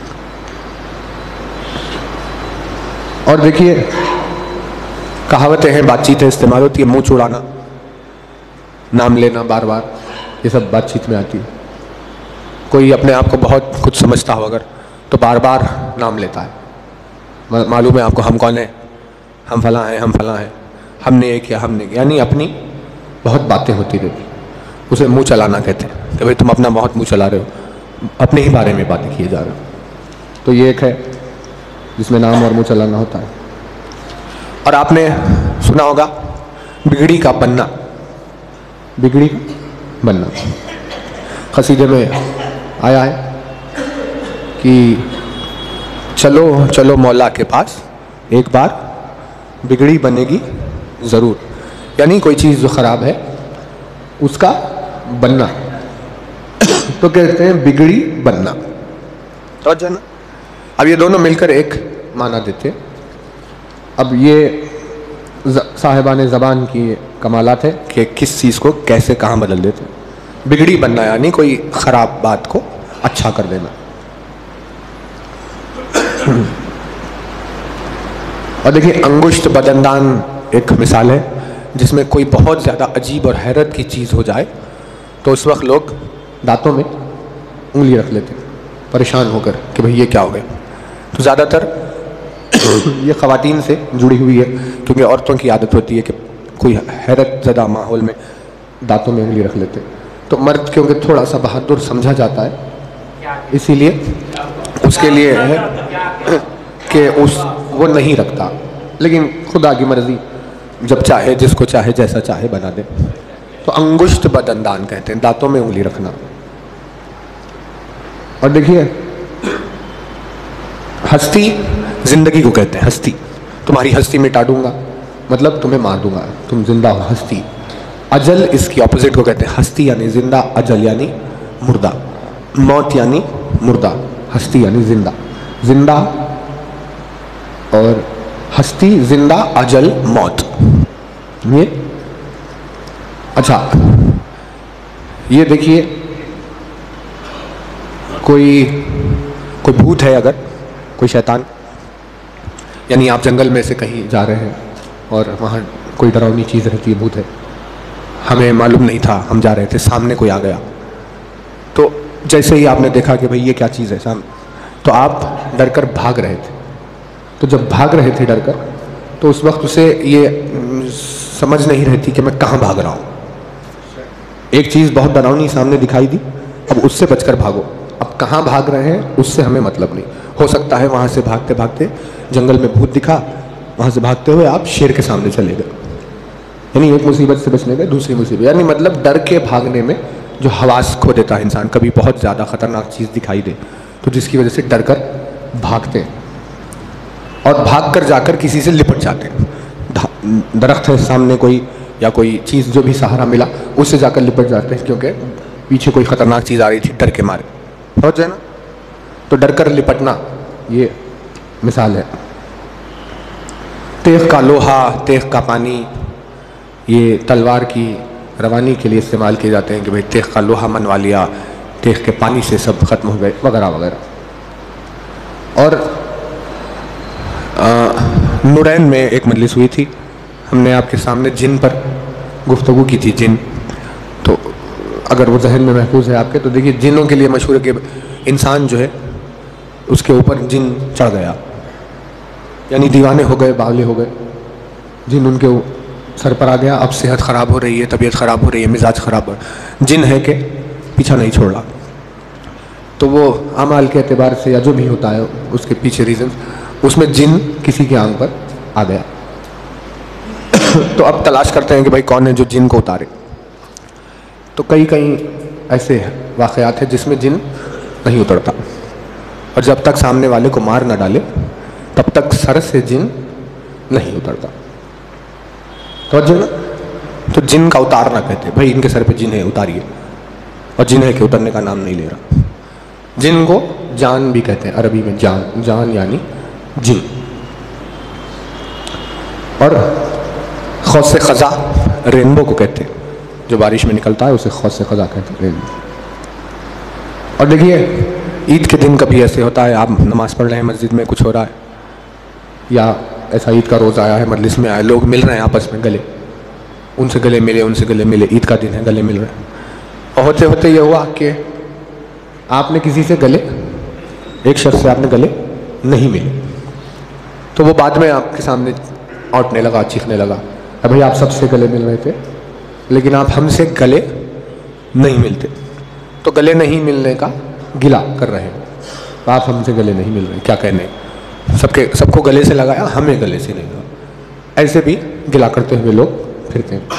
और देखिए कहावतें हैं, बातचीतें इस्तेमाल होती है, मुंह चुड़ाना, नाम लेना बार बार, ये सब बातचीत में आती है। कोई अपने आप को बहुत कुछ समझता हो अगर तो बार बार नाम लेता है, मालूम है आपको हम कौन है, हम फलां हैं, हम फलां हैं, हमने ये किया, हमने किया, यानी अपनी बहुत बातें होती रहती। उसे मुंह चलाना कहते हैं कि भाई तुम अपना बहुत मुंह चला रहे हो, अपने ही बारे में बातें किए जा रहे हो। तो ये एक है जिसमें नाम और मुंह चलाना होता है। और आपने सुना होगा बिगड़ी का बनना, बिगड़ी बनना कसीदे में आया है कि चलो चलो मौला के पास एक बार बिगड़ी बनेगी ज़रूर, यानी कोई चीज़ जो ख़राब है उसका बनना तो कहते हैं बिगड़ी बनना। तो जाना अब ये दोनों मिलकर एक माना देते। अब ये साहिबान ज़बान की कमालात है कि किस चीज़ को कैसे कहाँ बदल देते। बिगड़ी बनना यानी कोई ख़राब बात को अच्छा कर देना। और देखिए अंगुष्ठ बदंदान एक मिसाल है जिसमें कोई बहुत ज़्यादा अजीब और हैरत की चीज़ हो जाए तो उस वक्त लोग दांतों में उंगली रख लेते परेशान होकर कि भाई ये क्या हो गया। तो ज़्यादातर ये ख़वातीन से जुड़ी हुई है क्योंकि औरतों की आदत होती है कि कोई हैरत ज़दा माहौल में दांतों में उंगली रख लेते। तो मर्द क्योंकि थोड़ा सा बहादुर समझा जाता है इसीलिए उसके लिए है कि वो नहीं रखता, लेकिन खुदा की मर्जी जब चाहे जिसको चाहे जैसा चाहे बना दे। तो अंगुष्ठ बदंदान कहते हैं, दांतों में उंगली रखना। और देखिए हस्ती जिंदगी को कहते हैं, हस्ती तुम्हारी हस्ती मिटा दूंगा मतलब तुम्हें मार दूंगा, तुम जिंदा हो, हस्ती। अजल इसकी ऑपोजिट को कहते हैं, हस्ती यानी जिंदा, अजल यानी मुर्दा, मौत यानी मुर्दा, हस्ती यानी जिंदा। जिंदा और हस्ती, जिंदा, अजल, मौत। ये अच्छा ये देखिए कोई भूत है, अगर कोई शैतान, यानी आप जंगल में से कहीं जा रहे हैं और वहाँ कोई डरावनी चीज़ रहती है, भूत है, हमें मालूम नहीं था, हम जा रहे थे, सामने कोई आ गया, तो जैसे ही आपने देखा कि भाई ये क्या चीज़ है सामने, तो आप डरकर भाग रहे थे। तो जब भाग रहे थे डरकर तो उस वक्त उसे ये समझ नहीं रहती कि मैं कहाँ भाग रहा हूँ। एक चीज़ बहुत डरावनी सामने दिखाई दी, अब उससे बचकर भागो। अब कहाँ भाग रहे हैं उससे हमें मतलब नहीं। हो सकता है वहाँ से भागते भागते जंगल में भूत दिखा, वहाँ से भागते हुए आप शेर के सामने चले गए, यानी एक मुसीबत से बचने गए दूसरी मुसीबत, यानी मतलब डर के भागने में जो हवास खो देता है इंसान, कभी बहुत ज़्यादा ख़तरनाक चीज़ दिखाई दे तो जिसकी वजह से डर कर भागते हैं और भाग कर जाकर किसी से लिपट जाते हैं। दरख्त है सामने कोई या कोई चीज़ जो भी सहारा मिला उससे जाकर लिपट जाते हैं क्योंकि पीछे कोई ख़तरनाक चीज़ आ रही थी, डर के मारे। समझ जाए ना, तो डर कर लिपटना ये मिसाल है। तेख का लोहा, तेख का पानी, ये तलवार की रवानी के लिए इस्तेमाल किए जाते हैं कि भाई तेख का लोहा मनवा लिया, तेख के पानी से सब ख़त्म हो गए वगैरह वगैरह। और नूरैन में एक मजलिस हुई थी, हमने आपके सामने जिन पर गुफ्तगू की थी। जिन तो अगर वो जहन में महफूज है आपके तो देखिए जिनों के लिए मशहूर है कि इंसान जो है उसके ऊपर जिन चढ़ गया, यानी दीवाने हो गए, बावले हो गए, जिन उनके सर पर आ गया, अब सेहत ख़राब हो रही है, तबीयत ख़राब हो रही है, मिजाज ख़राब हो रहा है। जिन है कि पीछा नहीं छोड़ रहा, तो वो अमाल के एतबार से या जो भी होता है उसके पीछे रीज़न, उसमें जिन किसी की आंख पर आ गया। तो अब तलाश करते हैं कि भाई कौन है जो जिन को उतारे। तो कई ऐसे वाक़यात हैं जिसमें जिन नहीं उतरता, और जब तक सामने वाले को मार ना डाले तब तक सर से जिन नहीं उतरता। तो जिन का उतारना कहते हैं, भाई इनके सर पे जिन है उतारिए, और जिन है के उतरने का नाम नहीं ले रहा। जिन को जान भी कहते हैं, अरबी में जान यानी जिन। और खौस ख़ज़ा रेनबो को कहते हैं, जो बारिश में निकलता है उसे खौस ख़ज़ा कहते हैं, रेनबो। और देखिए ईद के दिन कभी ऐसे होता है, आप नमाज़ पढ़ रहे हैं, मस्जिद में कुछ हो रहा है, या ऐसा ईद का रोज़ आया है, मजलिस में आए, लोग मिल रहे हैं आपस में, गले उनसे गले मिले, ईद का दिन है, गले मिल रहे हैं। और होते होते ये हुआ कि आपने किसी से गले, एक शख्स से आपने गले नहीं मिले, तो वो बाद में आपके सामने औंटने लगा, चीखने लगा, भाई आप सबसे गले मिल रहे थे लेकिन आप हमसे गले नहीं मिलते। तो गले नहीं मिलने का गिला कर रहे हैं, आप हमसे गले नहीं मिल रहे, क्या कहने, सबको गले से लगाया, हमें गले से नहीं लगा। ऐसे भी गिला करते हुए लोग फिरते हैं।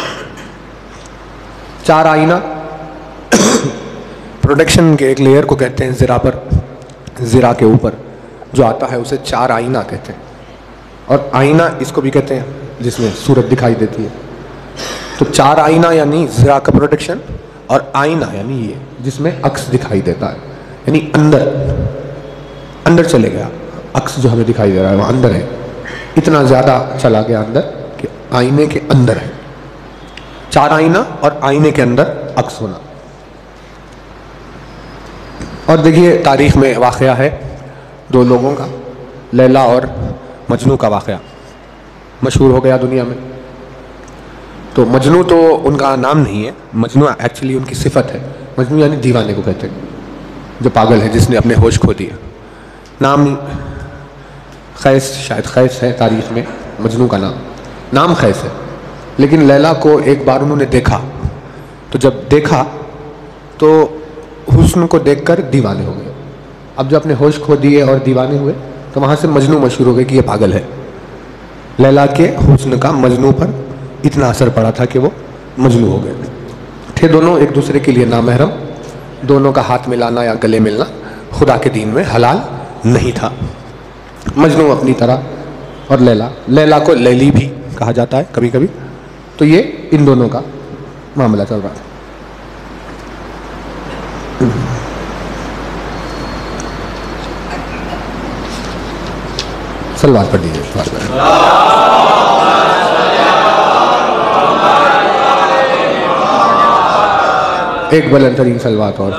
4 आईना प्रोटेक्शन के एक लेयर को कहते हैं, ज़िरा पर, ज़िरा के ऊपर जो आता है उसे 4 आईना कहते हैं। और आईना इसको भी कहते हैं जिसमें सूरत दिखाई देती है। तो 4 आईना यानी ज़िरा का प्रोटेक्शन, और आईना यानी ये जिसमें अक्स दिखाई देता है, यानी अंदर चले गया अक्स, जो हमें दिखाई दे रहा है वो अंदर है, इतना ज़्यादा चला गया अंदर कि आईने के अंदर है। 4 आईना और आईने के अंदर अक्स होना। और देखिए तारीख़ में वाक़या है 2 लोगों का, लैला और मजनू का वाक़या मशहूर हो गया दुनिया में। तो मजनू तो उनका नाम नहीं है, मजनू एक्चुअली उनकी सिफत है। मजनू यानी दीवाने को कहते हैं, जो पागल है, जिसने अपने होश खो दिए। नाम खैस, शायद खैस है तारीख़ में मजनू का नाम खैस है। लेकिन लैला को एक बार उन्होंने देखा, तो जब देखा तो हुस्न को देखकर दीवाने हो गए। अब जब अपने होश खो दिए और दीवाने हुए तो वहाँ से मजनू मशहूर हो गए कि ये पागल है। लैला के हुस्न का मजनू पर इतना असर पड़ा था कि वो मजनू हो गए थे। दोनों एक दूसरे के लिए नामहरम, दोनों का हाथ मिलाना या गले मिलना खुदा के दीन में हलाल नहीं था। मजनू अपनी तरह, और लैला को लैली भी कहा जाता है कभी कभी। तो ये इन दोनों का मामला चल रहा था। सलवात पढ़ दीजिए। एक बुलंद तरीन सलवात और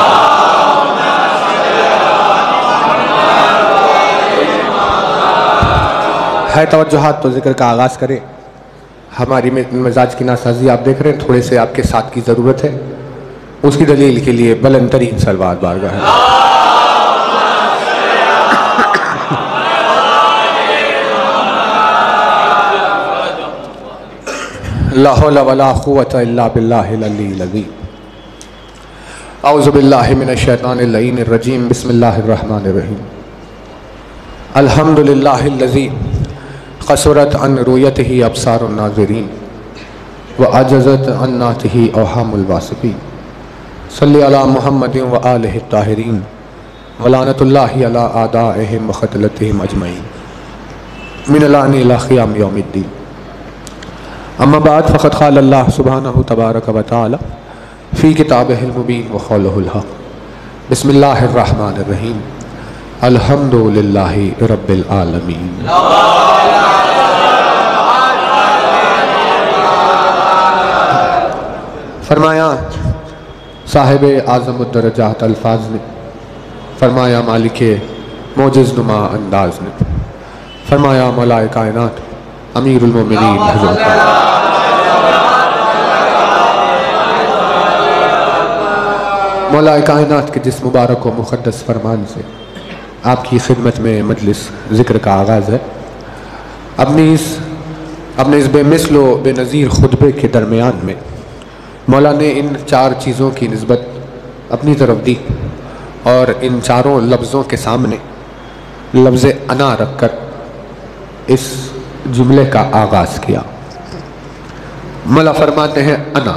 है तवज्जुहात, तो जिक्र का आगाज़ करें। हमारी मिजाज की नासाजी आप देख रहे हैं, थोड़े से आपके साथ की ज़रूरत है। उसकी दलील के लिए बुलंद तरीन सलवात बारगाह है। ला हौला वला कुव्वता इल्ला बिल्लाहिल अलीय्यिल अज़ीम। औज़ु बिल्लाहि मिनश शैतानिर लईनिर रजीम। बिस्मिल्लाहिर रहमानिर रहीम। अल्हम्दुलिल्लाहिल्लज़ी क़सरत अन रुयतिही अब्सारुन नाज़िरीन व अजज़त अन नातिही अवहामुल वासिफ़ीन। सल्लि अला मुहम्मदिन व आलिहि ताहिरीन व लानतुल्लाहि अला आदाइहिम व क़तलतिहिम अजमईन मिनल आनि इला क़ियाम यौमिद्दीन। अम्मा बाद फ़क़द क़ाल अल्लाह सुब्हानहु तबारक व तआला फ़ी किताबिहिल मुबीन व क़ौलिहिल हक़। बिस्मिल्लाहिर रहमानिर रहीम। अल्हम्दुलिल्लाहि रब्बिल आलमीन। फरमाया साहिब आज़मुद्दरजात अल्फाज ने, फरमाया मालिक मोजिज़ नुमा अंदाज ने, फरमाया मौलाए कायनात अमीरुल मोमिनीन हज़रत मौलाए कायनात के जिस मुबारक व मुक़द्दस फरमान से आपकी खिदमत में मजलिस ज़िक्र का आगाज़ है। अपने इस बेमिसल बेनज़ीर खुतबे के दरमियान में मौला ने इन 4 चीज़ों की निस्बत अपनी तरफ दी, और इन चारों लफ्ज़ों के सामने लफ्ज़ अना रखकर इस जुमले का आगाज़ किया। मौला फरमाते हैं अना,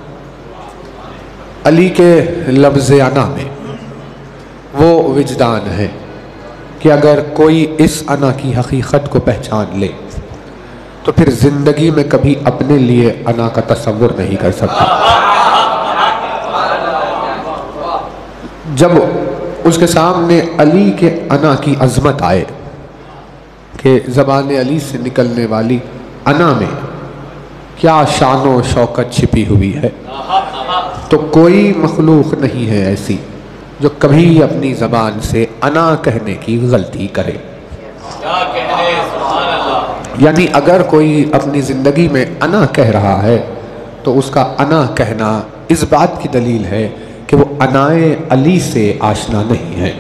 अली के लफ्ज़ अना में वो विजदान है कि अगर कोई इस अना की हकीकत को पहचान ले तो फिर ज़िंदगी में कभी अपने लिए अना का तसव्वुर नहीं कर सकता। जब उसके सामने अली के अना की अजमत आए कि ज़बान अली से निकलने वाली अना में क्या शान व शौकत छिपी हुई है, तो कोई मखलूक नहीं है ऐसी जो कभी अपनी ज़बान से अना कहने की गलती करे। यानी अगर कोई अपनी ज़िंदगी में अना कह रहा है तो उसका अना कहना इस बात की दलील है कि वो अनाए अली से आशना नहीं है,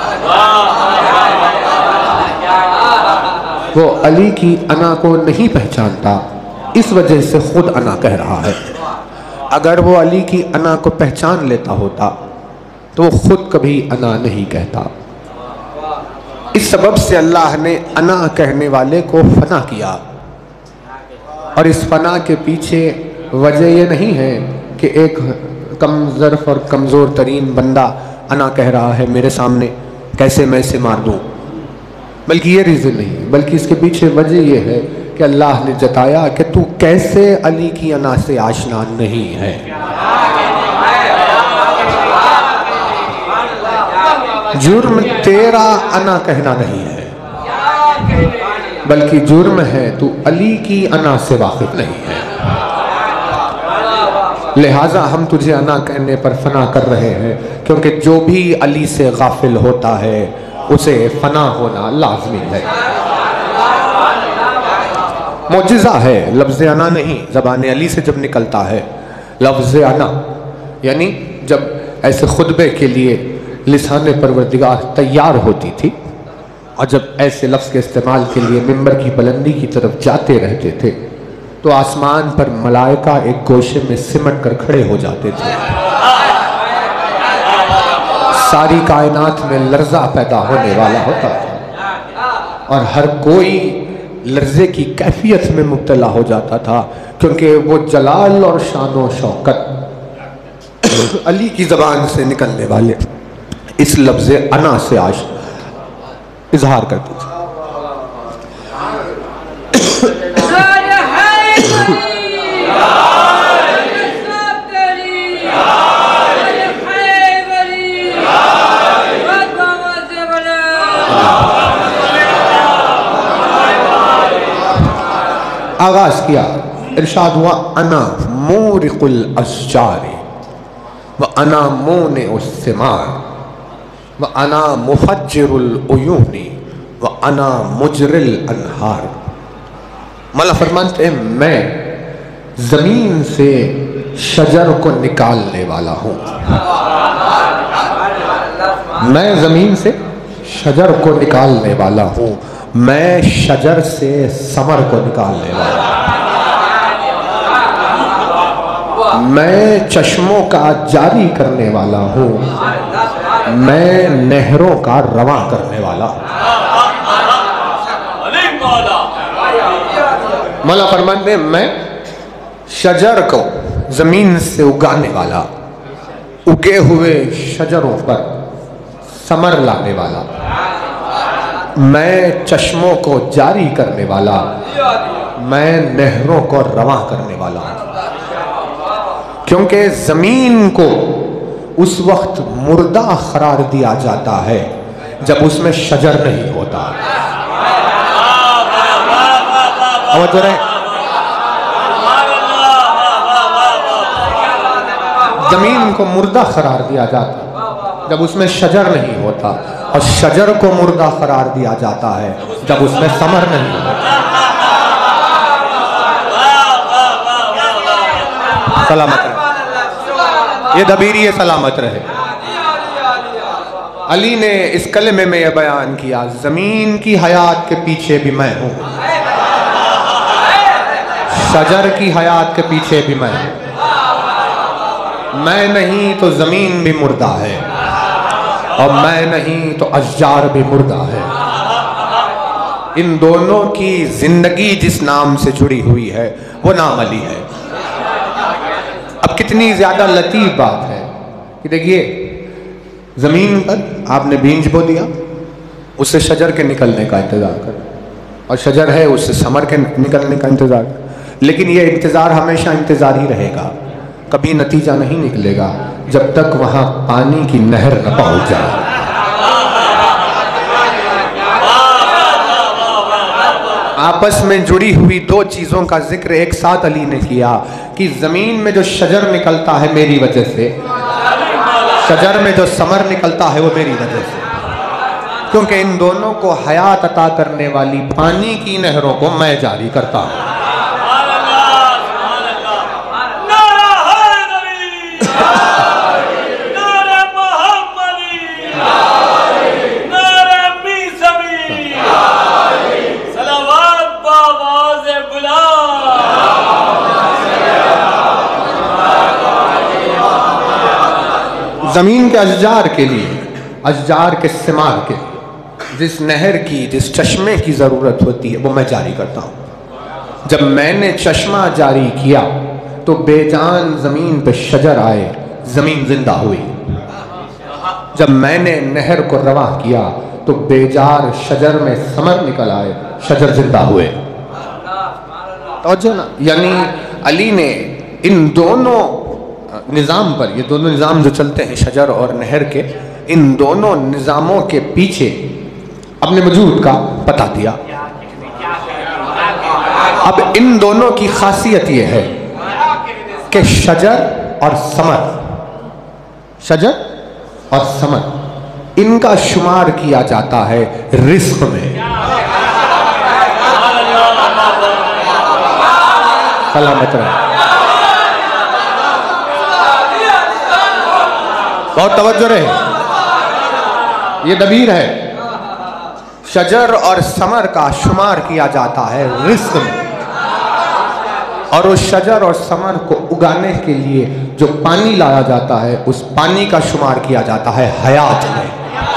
वो अली की अना को नहीं पहचानता, इस वजह से खुद अना कह रहा है। अगर वो अली की अना को पहचान लेता होता तो वो खुद कभी अना नहीं कहता। इस सबब से अल्लाह ने अना कहने वाले को फना किया, और इस फना के पीछे वजह यह नहीं है कि एक कम ज़र्फ़ और कमज़ोर तरीन बंदा अना कह रहा है मेरे सामने, कैसे मैं इसे मार दूँ, बल्कि ये रीज़न नहीं, बल्कि इसके पीछे वजह यह है कि अल्लाह ने जताया कि तू कैसे अली की अना से आशना नहीं है। जुर्म तेरा अना कहना नहीं है, बल्कि जुर्म है तू अली की अना से वाकिफ नहीं है। लिहाजा हम तुझे अना कहने पर फना कर रहे हैं, क्योंकि जो भी अली से गाफिल होता है उसे फना होना लाजमी है। मोजिज़ा है लफ्ज़ अना नहीं, ज़बान अली से जब निकलता है लफ्ज़ अना, यानी जब ऐसे खुतबे के लिए लिसाने परवरदिगार तैयार होती थी और जब ऐसे लफ्ज़ के इस्तेमाल के लिए मिंबर की बुलंदी की तरफ जाते रहते थे तो आसमान पर मलाइका एक गोशे में सिमट कर खड़े हो जाते थे। सारी कायनात में लर्जा पैदा होने वाला होता था और हर कोई लर्जे की कैफियत में मुब्तला हो जाता था, क्योंकि वो जलाल और शान व शौकत अली की ज़बान से निकलने वाले इस लफ्ज़ अना से आज इजहार करते थे। आगाज किया, इरशाद हुआ अना मोरिकुल अश्जारी व अना मोने उस्सिमार व अना मुफज्जिरुल उयूनी व अना मुजरिल अनहार। मौला फरमाते हैं मैं जमीन से शजर को निकालने वाला हूँ, मैं जमीन से शजर को निकालने वाला हूँ, मैं शजर से समर को निकालने वाला हूँ, मैं चश्मों का जारी करने वाला हूँ, मैं नहरों का रवा करने वाला हूँ। मौला फरमाते मैं शजर को जमीन से उगाने वाला, उगे हुए शजरों पर समर लाने वाला, मैं चश्मों को जारी करने वाला, मैं नहरों को रवा करने वाला हूं। क्योंकि जमीन को उस वक्त मुर्दा करार दिया जाता है जब उसमें शजर नहीं होता। जमीन को मुर्दा करार दिया जाता जब उसमें शजर नहीं होता, और शजर को मुर्दा करार दिया जाता है जब उसमें समर नहीं होता। सलामत रहे, ये दबीरी है, सलामत रहे। अली ने इस कलमे में यह बयान किया, जमीन की हयात के पीछे भी मैं हूं, शजर की हयात के पीछे भी मैं हूं। मैं नहीं तो जमीन भी मुर्दा है, और मैं नहीं तो अज़्जार भी मुर्दा है। इन दोनों की जिंदगी जिस नाम से जुड़ी हुई है वो नाम अली है। अब कितनी ज्यादा लतीफ बात है कि देखिए, जमीन पर आपने बीज बो दिया, उससे शजर के निकलने का इंतजार कर, और शजर है उससे समर के निकलने का इंतजार कर, लेकिन ये इंतजार हमेशा इंतजार ही रहेगा, कभी नतीजा नहीं निकलेगा जब तक वहां पानी की नहर न पहुंच जाए। आपस में जुड़ी हुई दो चीजों का जिक्र एक साथ अली ने किया कि जमीन में जो शजर निकलता है मेरी वजह से, शजर में जो समर निकलता है वो मेरी वजह से, क्योंकि इन दोनों को हयात अता करने वाली पानी की नहरों को मैं जारी करता हूं। जमीन के अज़्जार के लिए, अज़्जार के सिमार के लिए जिस नहर की, जिस चश्मे की जरूरत होती है वो मैं जारी करता हूं। जब मैंने चश्मा जारी किया तो बेजान जमीन पे शजर आए, जमीन जिंदा हुई। जब मैंने नहर को रवा किया तो बेजार शजर में समर निकल आए, शजर जिंदा हुए। तो ना, यानी अली ने इन दोनों निज़ाम पर, ये दोनों निज़ाम जो चलते हैं शजर और नहर के, इन दोनों निज़ामों के पीछे अपने वजूद का पता दिया। अब इन दोनों की खासियत ये है कि शजर और समर, शजर और समर इनका शुमार किया जाता है रिस्क में। सलामत रहे, बहुत तवज्जो रहे, ये दबीर है। शजर और समर का शुमार किया जाता है रिस्क में, और उस शजर और समर को उगाने के लिए जो पानी लाया जाता है उस पानी का शुमार किया जाता है हयात में।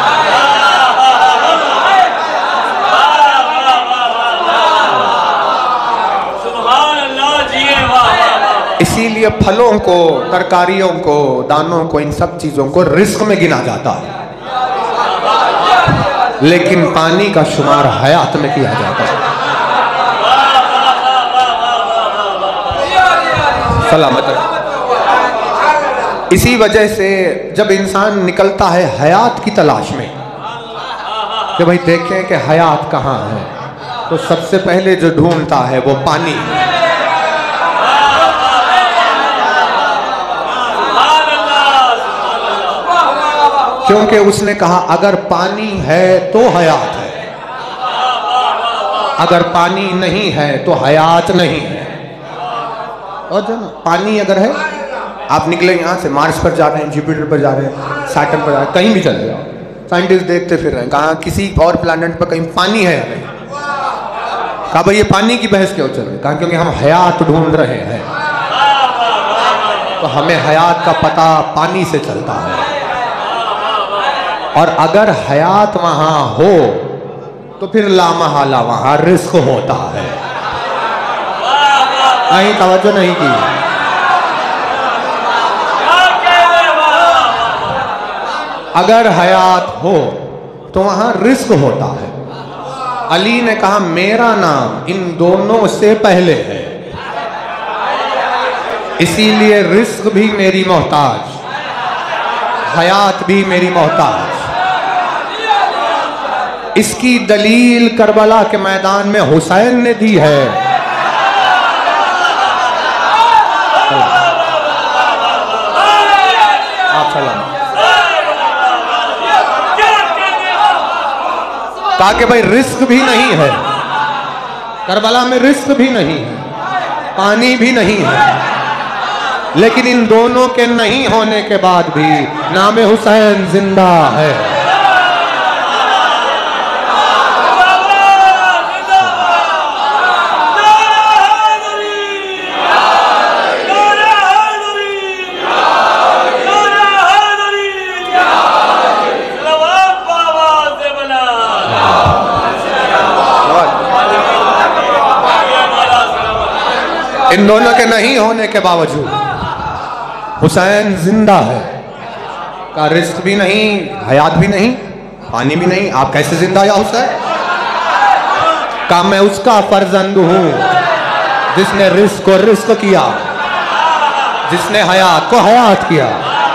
इसीलिए फलों को, तरकारियों को, दानों को, इन सब चीजों को रिस्क में गिना जाता है, लेकिन पानी का शुमार हयात में किया जाता है। सलामत है। इसी वजह से जब इंसान निकलता है हयात की तलाश में कि भाई देखें कि हयात कहाँ है, तो सबसे पहले जो ढूंढता है वो पानी। क्योंकि उसने कहा अगर पानी है तो हयात है, अगर पानी नहीं है तो हयात नहीं है। और जो ना, पानी अगर है, आप निकले यहाँ से मार्स पर जा रहे हैं, जुपिटर पर जा रहे हैं, सैटर्न पर जा रहे हैं, कहीं भी चले जाओ, साइंटिस्ट देखते फिर रहे हैं कहाँ किसी और प्लैनेट पर कहीं पानी है या नहीं। कहा भाई ये पानी की बहस क्यों चल रही है? कहा क्योंकि हम हयात ढूंढ रहे हैं, तो हमें हयात का पता पानी से चलता है। और अगर हयात वहां हो तो फिर लामहला वहां रिस्क होता है। नहीं, तवज्जो नहीं की। अगर हयात हो तो वहां रिस्क होता है। अली ने कहा मेरा नाम इन दोनों से पहले है, इसीलिए रिस्क भी मेरी मोहताज, हयात भी मेरी मोहताज। इसकी दलील करबला के मैदान में हुसैन ने दी है। आप सलाम। कहा कि भाई रिस्क भी नहीं है, करबला में रिस्क भी नहीं है, पानी भी नहीं है, लेकिन इन दोनों के नहीं होने के बाद भी नाम हुसैन जिंदा है। इन दोनों के नहीं होने के बावजूद हुसैन जिंदा है। का रिस्क भी नहीं, हयात भी नहीं, पानी भी नहीं, आप कैसे जिंदा या हुसैन? का मैं उसका फर्जंद हूं जिसने रिस्क को रिस्क किया, जिसने हयात को हयात किया।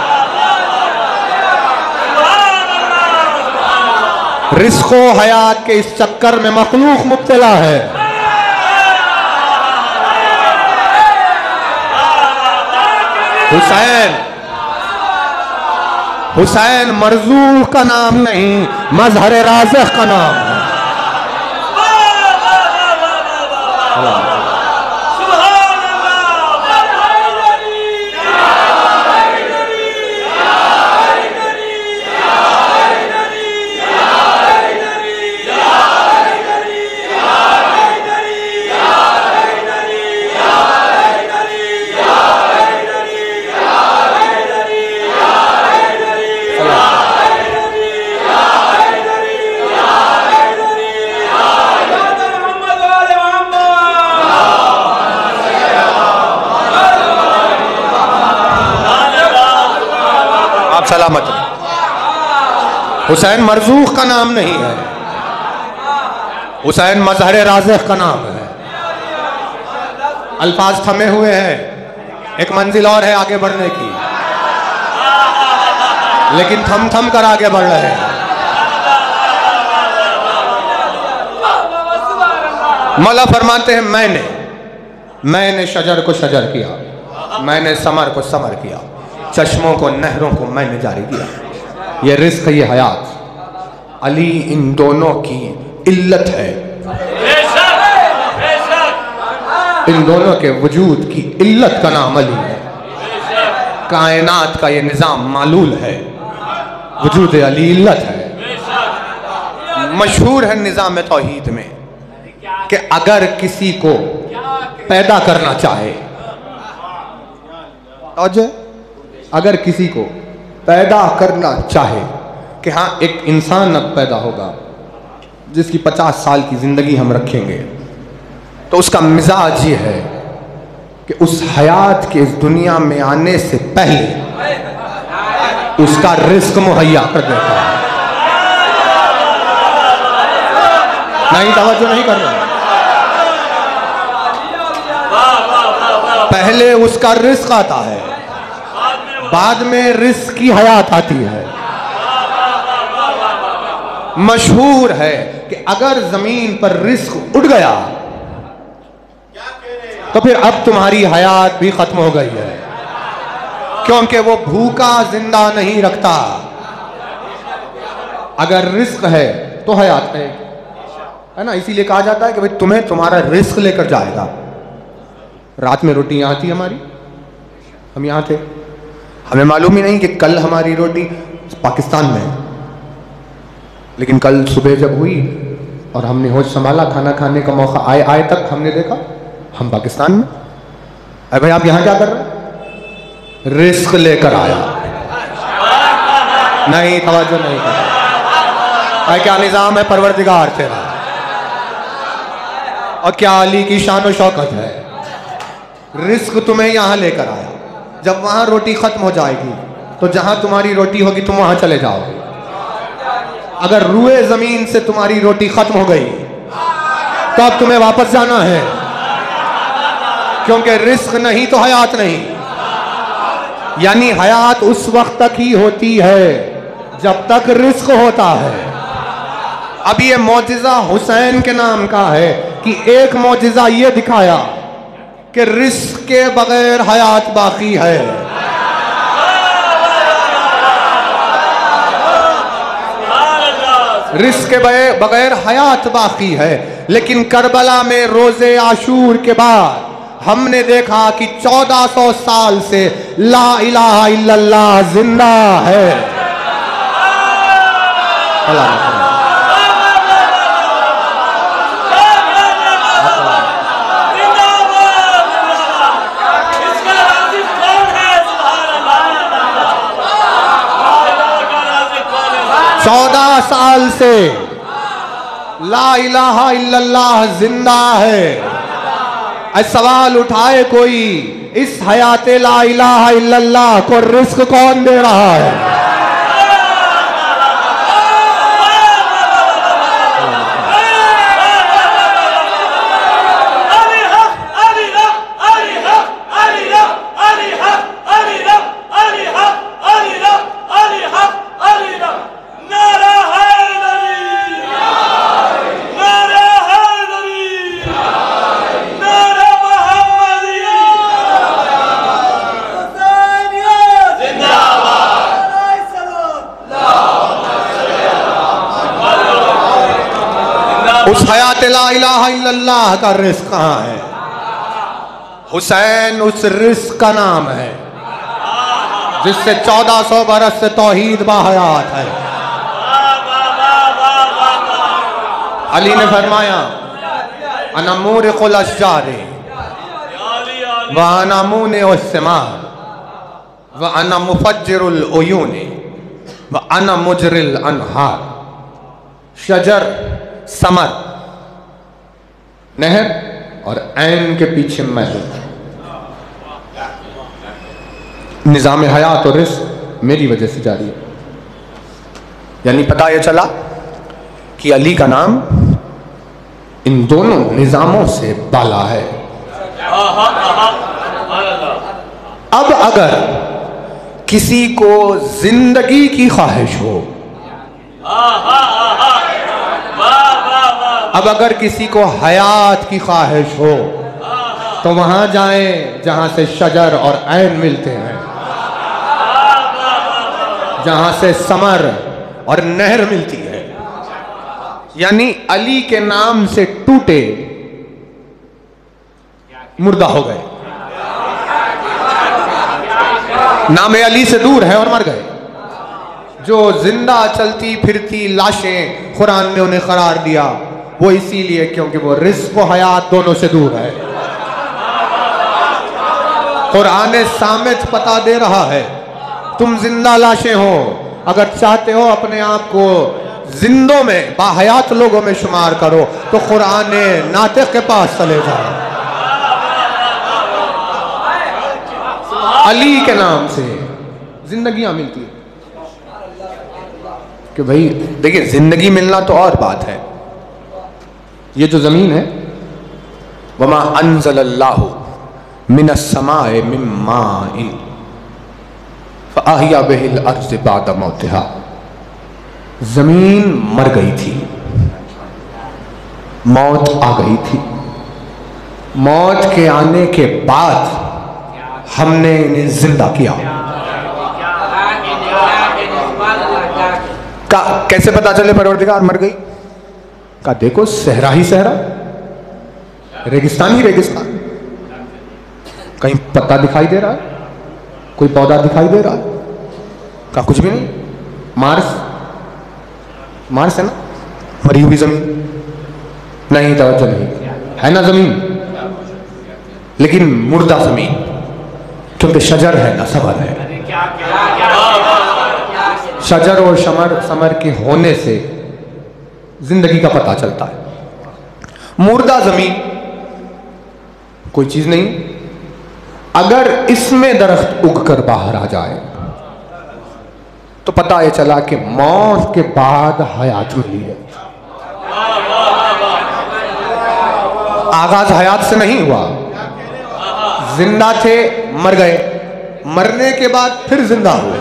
रिस्क व हयात के इस चक्कर में मखलूक मुब्तला है। हुसैन मरजूक का नाम नहीं, मजहर राज़िक़ का नाम है। सलामत। हुसैन मरजूक का नाम नहीं है, हुसैन मजहर राज़िक़ का नाम है। अल्फाज थमे हुए हैं, एक मंजिल और है आगे बढ़ने की, लेकिन थम थम कर आगे बढ़ रहे हैं। मौला फरमाते हैं मैंने शजर को शजर किया, मैंने समर को समर किया, चश्मों को नहरों को मैंने जारी किया। ये रिस्क, ये हयात, अली इन दोनों की इल्लत है। इन दोनों के वजूद की इल्लत का नाम अली है। कायनात का ये निज़ाम मालूल है, वजूद अली इल्लत है। मशहूर है निज़ाम तौहीद में कि अगर किसी को पैदा करना चाहे, अगर किसी को पैदा करना चाहे कि हाँ एक इंसान अब पैदा होगा जिसकी 50 साल की जिंदगी हम रखेंगे, तो उसका मिजाज ये है कि उस हयात के इस दुनिया में आने से पहले उसका रिस्क मुहैया कर देता है। नहीं, तवज्जो नहीं कर रहे। पहले उसका रिस्क आता है, बाद में रिस्क की हयात आती है। मशहूर है कि अगर जमीन पर रिस्क उड़ गया तो फिर अब तुम्हारी हयात भी खत्म हो गई है, क्योंकि वो भूखा जिंदा नहीं रखता। अगर रिस्क है तो हयात है ना। इसीलिए कहा जाता है कि भाई तुम्हें तुम्हारा रिस्क लेकर जाएगा। रात में रोटी यहाँ थी हमारी, हम यहाँ थे, हमें मालूम ही नहीं कि कल हमारी रोटी पाकिस्तान में है। लेकिन कल सुबह जब हुई और हमने होश संभाला, खाना खाने का मौका आए तक हमने देखा हम पाकिस्तान में। अरे भाई आप यहाँ क्या कर रहे हैं? रिस्क लेकर आया। नहीं, तवज्जो नहीं कर रहा। क्या निजाम है परवरदिगार तेरा, और क्या अली की शान और शौकत है। रिस्क तुम्हें यहाँ लेकर आया। जब वहां रोटी खत्म हो जाएगी तो जहां तुम्हारी रोटी होगी तुम वहां चले जाओगे। अगर रुए जमीन से तुम्हारी रोटी खत्म हो गई तो अब तुम्हें वापस जाना है, क्योंकि रिस्क नहीं तो हयात नहीं। यानी हयात उस वक्त तक ही होती है जब तक रिस्क होता है। अब ये मौजिजा हुसैन के नाम का है कि एक मौजिजा ये दिखाया कि रिस्क के बगैर हयात बाकी है। रिस्क के बगैर हयात बाकी है। लेकिन करबला में रोजे आशूर के बाद हमने देखा कि 1400 साल से ला इलाहा इल्लल्लाह जिंदा है। साल से ला इलाहा इल्लल्लाह जिंदा है। सवाल उठाए कोई, इस हयात ला इलाहा इल्लल्लाह को रिस्क कौन दे रहा है? उस हयात ला इलाहा इल्लल्लाह का रिस्क कहाँ है? हुसैन उस रिस्क का नाम है जिससे 1400 बरस से तौहीद बाहयात है। अली ने फरमाया अना मूरिकुल अश्जारे व अना मूनिउ अस्सिमार व अना मुफज्जिरुल उयूनी व अना मुजरिल अनहार। शजर, समर, नहर और ऐन के पीछे मैं हूं। निजाम हयात और रिस्क मेरी वजह से जारी है। यानी पता यह चला कि अली का नाम इन दोनों निजामों से बाला है। अब अगर किसी को जिंदगी की ख्वाहिश हो, अब अगर किसी को हयात की ख्वाहिश हो तो वहां जाएं जहां से शजर और ऐन मिलते हैं, जहां से समर और नहर मिलती है। यानी अली के नाम से टूटे मुर्दा हो गए, नाम अली से दूर है और मर गए। जो जिंदा चलती फिरती लाशें कुरान ने उन्हें करार दिया, वो इसीलिए क्योंकि वो रिस्क व हयात दोनों से दूर है। कुरान सामित पता दे रहा है तुम जिंदा लाशें हो, अगर चाहते हो अपने आप को जिंदों में बाहयात लोगों में शुमार करो तो कुरान नातिक के पास चले जाओ। अली के नाम से जिंदगियां मिलती है कि भाई देखिए, जिंदगी मिलना तो और बात है। ये जो जमीन है, वमा अनज़लल्लाहु मिनस समाए मिन माइन फ़अहिया बिहिल अर्ज़ बाद मौतिहा। जमीन मर गई थी, मौत आ गई थी। मौत के आने के बाद हमने इन्हें जिंदा किया। कैसे पता चले परवरदिगार मर गई? का देखो, सहरा ही सहरा, रेगिस्तान ही रेगिस्तान, कहीं पत्ता दिखाई दे रहा है, कोई पौधा दिखाई दे रहा है? का कुछ भी नहीं। मार्स, मार्स है ना, मरी हुई जमीन, नहीं तवज्जो नहीं है ना जमीन, लेकिन मुर्दा जमीन, क्योंकि शजर है ना समर है। शजर और समर के होने से जिंदगी का पता चलता है। मुर्दा जमीन कोई चीज नहीं, अगर इसमें दरख्त उगकर बाहर आ जाए तो पता ये चला कि मौत के बाद हयात मिली है। आगाज हयात से नहीं हुआ, जिंदा थे मर गए, मरने के बाद फिर जिंदा हुए।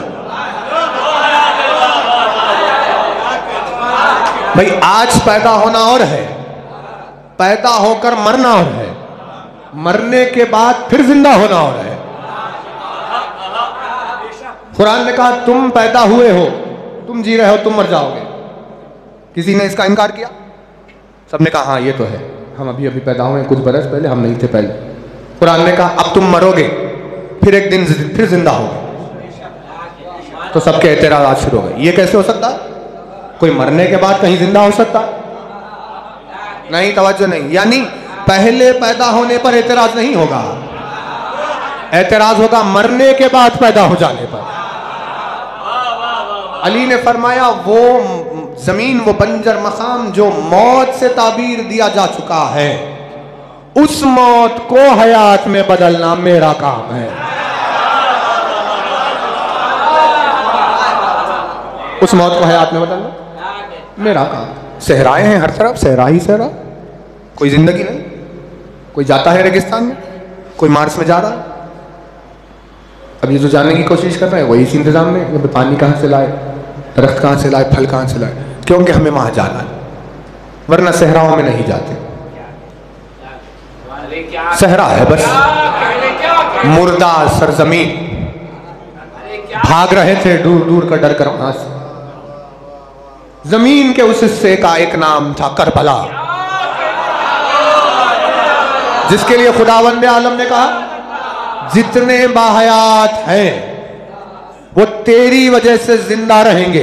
भाई आज पैदा होना और है, पैदा होकर मरना और है, मरने के बाद फिर जिंदा होना और है। कुरान ने कहा तुम पैदा हुए हो, तुम जी रहे हो, तुम मर जाओगे। किसी ने इसका इनकार किया? सबने कहा हाँ ये तो है, हम अभी अभी पैदा हुए, कुछ बरस पहले हम नहीं थे पहले। कुरान ने कहा अब तुम मरोगे, फिर एक दिन फिर जिंदा होगे। तो सबके एतराज शुरू हो गए, ये कैसे हो सकता है? कोई मरने के बाद कहीं जिंदा हो सकता है? नहीं, तवज्जो नहीं। यानी पहले पैदा होने पर एतराज नहीं होगा, एतराज होगा मरने के बाद पैदा हो जाने पर। अली ने फरमाया वो जमीन, वो बंजर मकाम जो मौत से ताबीर दिया जा चुका है, उस मौत को हयात में बदलना मेरा काम है। उस मौत को हयात में बदलना मेरा काम। सहराए हैं हर तरफ, सहरा ही सहरा, कोई जिंदगी नहीं। कोई जाता है रेगिस्तान में, कोई मार्स में जा रहा है। अब ये जो जानने की कोशिश कर रहे हैं वही इसी इंतजाम में, ये पानी कहाँ से लाए, दरख्त कहाँ से लाए, फल कहाँ से लाए, क्योंकि हमें वहां जाना है, वरना सहराओं में नहीं जाते। सहरा है बस मुर्दा सरजमीन, भाग रहे थे दूर दूर का डर कर वहां से। जमीन के उस हिस्से का एक नाम था करबला, जिसके लिए खुदावंद आलम ने कहा जितने बाहयात हैं वो तेरी वजह से जिंदा रहेंगे।